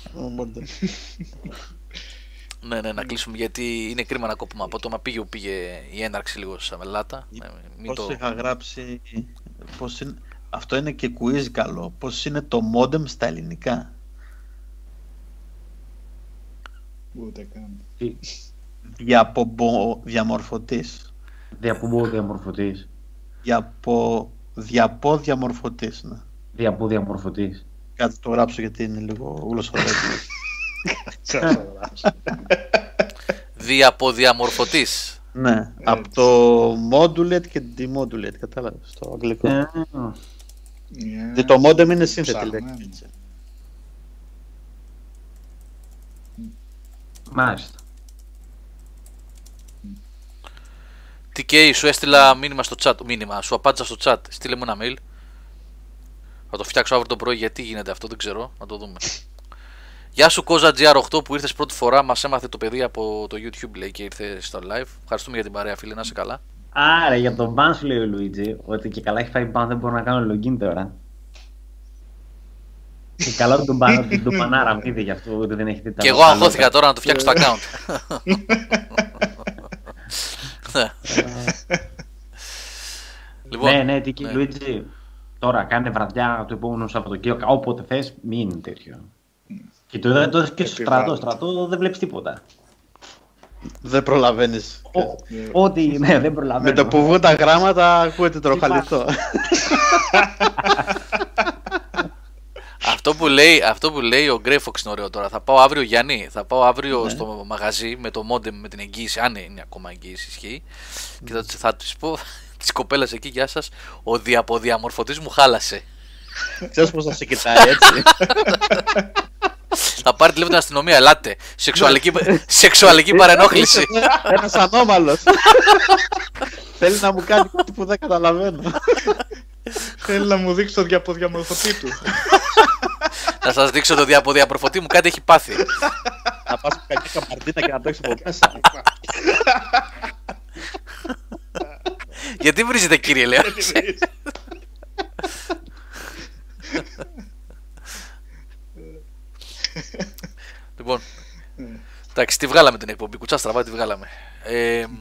Ναι, ναι, να κλείσουμε γιατί είναι κρίμα να κόπουμε από το μα πήγε, πήγε η έναρξη λίγο σαν μελάτα. Πώς είχα γράψει, πώς είναι, αυτό είναι και quiz καλό, πώς είναι το modem στα ελληνικά. Ούτε καν. Διαπομπο διαμορφωτής. Διαπομπο διαμορφωτής. Διαπο, διαπο διαμορφωτής, ναι. Διαπο διαμορφωτής. Κάτι το γράψω γιατί είναι λίγο γλωσσοδέκη. Διαποδιαμορφωτής. Ναι, από το modulate και demodulate, κατάλαβες, στο αγγλικό. Το modem είναι σύνθετη λέξη. Μάλιστα. τι κέι, σου έστειλα μήνυμα στο chat. Μήνυμα, σου απάντησα στο chat. Στείλε μου ένα mail. Θα το φτιάξω αύριο το πρωί. Γιατί γίνεται αυτό, δεν ξέρω. Να το δούμε. Γεια σου Κόζα τζι αρ οκτώ που ήρθες πρώτη φορά. Μας έμαθε το παιδί από το YouTube, λέει, και ήρθε στο live. Ευχαριστούμε για την παρέα, φίλε. Να είσαι καλά. Άρα για τον ban σου λέει ο Λουίτζι ότι και καλά έχει φάει ban, δεν μπορώ να κάνω login τώρα. Και καλά ότι τον ban, τον πανάρα είδε γι' αυτό ότι δεν έχει δει τα. Και εγώ αγχώθηκα τώρα να του φτιάξω το account. Λοιπόν, ναι, ναι, τι και Λουίτζι. Τώρα κάνε βραδιά του επόμενου Σαββατοκύριακο, όποτε θες, μην είναι τέτοιο. Και το είδα το και στο στρατό, στρατό δεν βλέπεις τίποτα. Δεν προλαβαίνεις. Ό,τι, ναι, δεν προλαβαίνω. Με το που βγουν τα γράμματα ακούεται τροχαλιτό. Αυτό που λέει, αυτό που λέει ο Γκρέφοξ είναι ωραίο τώρα. Θα πάω αύριο, Γιάννη, θα πάω αύριο ναι. στο μαγαζί με το modem, με την εγγύηση, αν είναι ακόμα εγγύηση ισχύει. Mm. Και θα, θα τους πω της κοπέλας εκεί, γεια σας, ο διαποδιαμορφωτής μου χάλασε. Ξέρεις πώς θα σε κοιτάει έτσι. Θα πάρει τηλέφωνο την αστυνομία, ελάτε. Σεξουαλική, σεξουαλική παρενόχληση. Ένας ανώμαλος. Θέλει να μου κάνει κάτι που δεν καταλαβαίνω. Θέλει να μου δείξει το διαποδιαμορφωτή του. Να σας δείξω το διαποδιαμορφωτή μου, κάτι έχει πάθει. Να πας με κακή καμπαρτίνα και να το έχεις από μέσα. Γιατί βρίζετε, κύριε Λέο? Λοιπόν, εντάξει, τη βγάλαμε την εκπομπή, κουτσά στραβά τη βγάλαμε. ε, ε,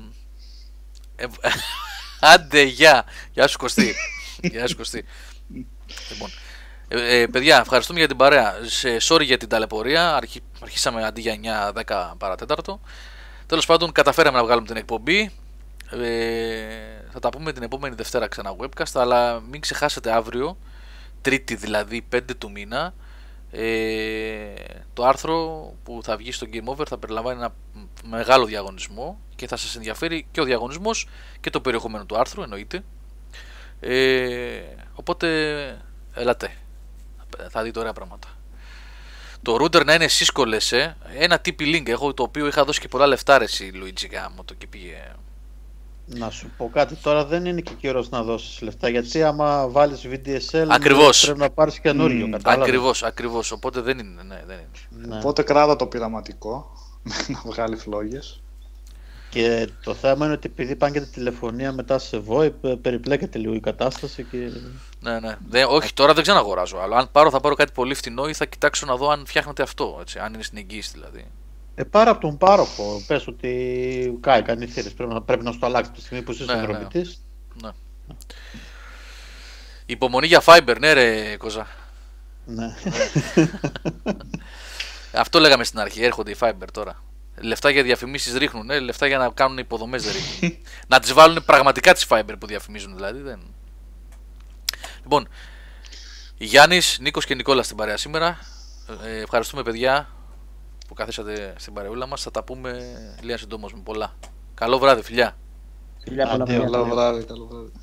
Άντε, γεια. Γεια σου Κωστή. Γεια σου Κωστή. Λοιπόν, ε, ε, παιδιά, ευχαριστούμε για την παρέα. Σε, sorry για την ταλαιπωρία. Αρχι, αρχίσαμε αντί για εννιά δέκα παρατέταρτο. Τέλος πάντων, καταφέραμε να βγάλουμε την εκπομπή. ε, Θα τα πούμε την επόμενη Δευτέρα ξανά webcast. Αλλά μην ξεχάσετε αύριο, Τρίτη δηλαδή, πέντε του μήνα, ε, το άρθρο που θα βγει στο Game Over θα περιλαμβάνει ένα μεγάλο διαγωνισμό και θα σας ενδιαφέρει και ο διαγωνισμός και το περιεχόμενο του άρθρου, εννοείται. ε, Οπότε ελάτε, θα δείτε ωραία πράγματα. Το router να είναι Cisco λες, ε. Ένα τι πι Link, εγώ το οποίο είχα δώσει και πολλά λεφτά ρε εσύ Luigi γάμο το και πήγε. Να σου πω κάτι, τώρα δεν είναι και καιρός να δώσεις λεφτά, γιατί άμα βάλεις βι ντι ες ελ ακριβώς. Πρέπει να πάρεις καινούριο, mm, ακριβώς, ακριβώς, οπότε δεν είναι, ναι, δεν είναι. Ναι. Οπότε κράτα το πειραματικό να βγάλει φλόγες. Και το θέμα είναι ότι επειδή πάνε και τη τηλεφωνία μετά σε VoIP, περιπλέκεται λίγο η κατάσταση και... Ναι, ναι. Δεν, όχι, τώρα δεν ξαναγοράζω άλλο. Αν πάρω θα πάρω κάτι πολύ φτηνό ή θα κοιτάξω να δω αν φτιάχνεται αυτό, έτσι, αν είναι στην εγγύηση δηλαδή. Ε, πάρα από τον πάροχο. Πες ότι κάει κανεί θύρες. Πρέπει, πρέπει να σου το αλλάξει τη στιγμή που είσαι ναι, συνδρομητής. Ναι. ναι. Υπομονή για Fiber, ναι ρε Κοζά. Ναι. Αυτό λέγαμε στην αρχή, έρχονται οι Fiber τώρα. Λεφτά για διαφημίσεις ρίχνουν, ναι, λεφτά για να κάνουν υποδομές δεν ρίχνουν. Να τις βάλουν πραγματικά τις Fiber που διαφημίζουν δηλαδή. Δεν... Λοιπόν, Γιάννης, Νίκος και Νικόλας στην παρέα σήμερα. Ε, ευχαριστούμε παιδιά που καθίσατε στην παρεούλα μας. Θα τα πούμε λίγα συντόμως με πολλά. Καλό βράδυ, φιλιά. Φιλιά, καλό βράδυ, καλό βράδυ.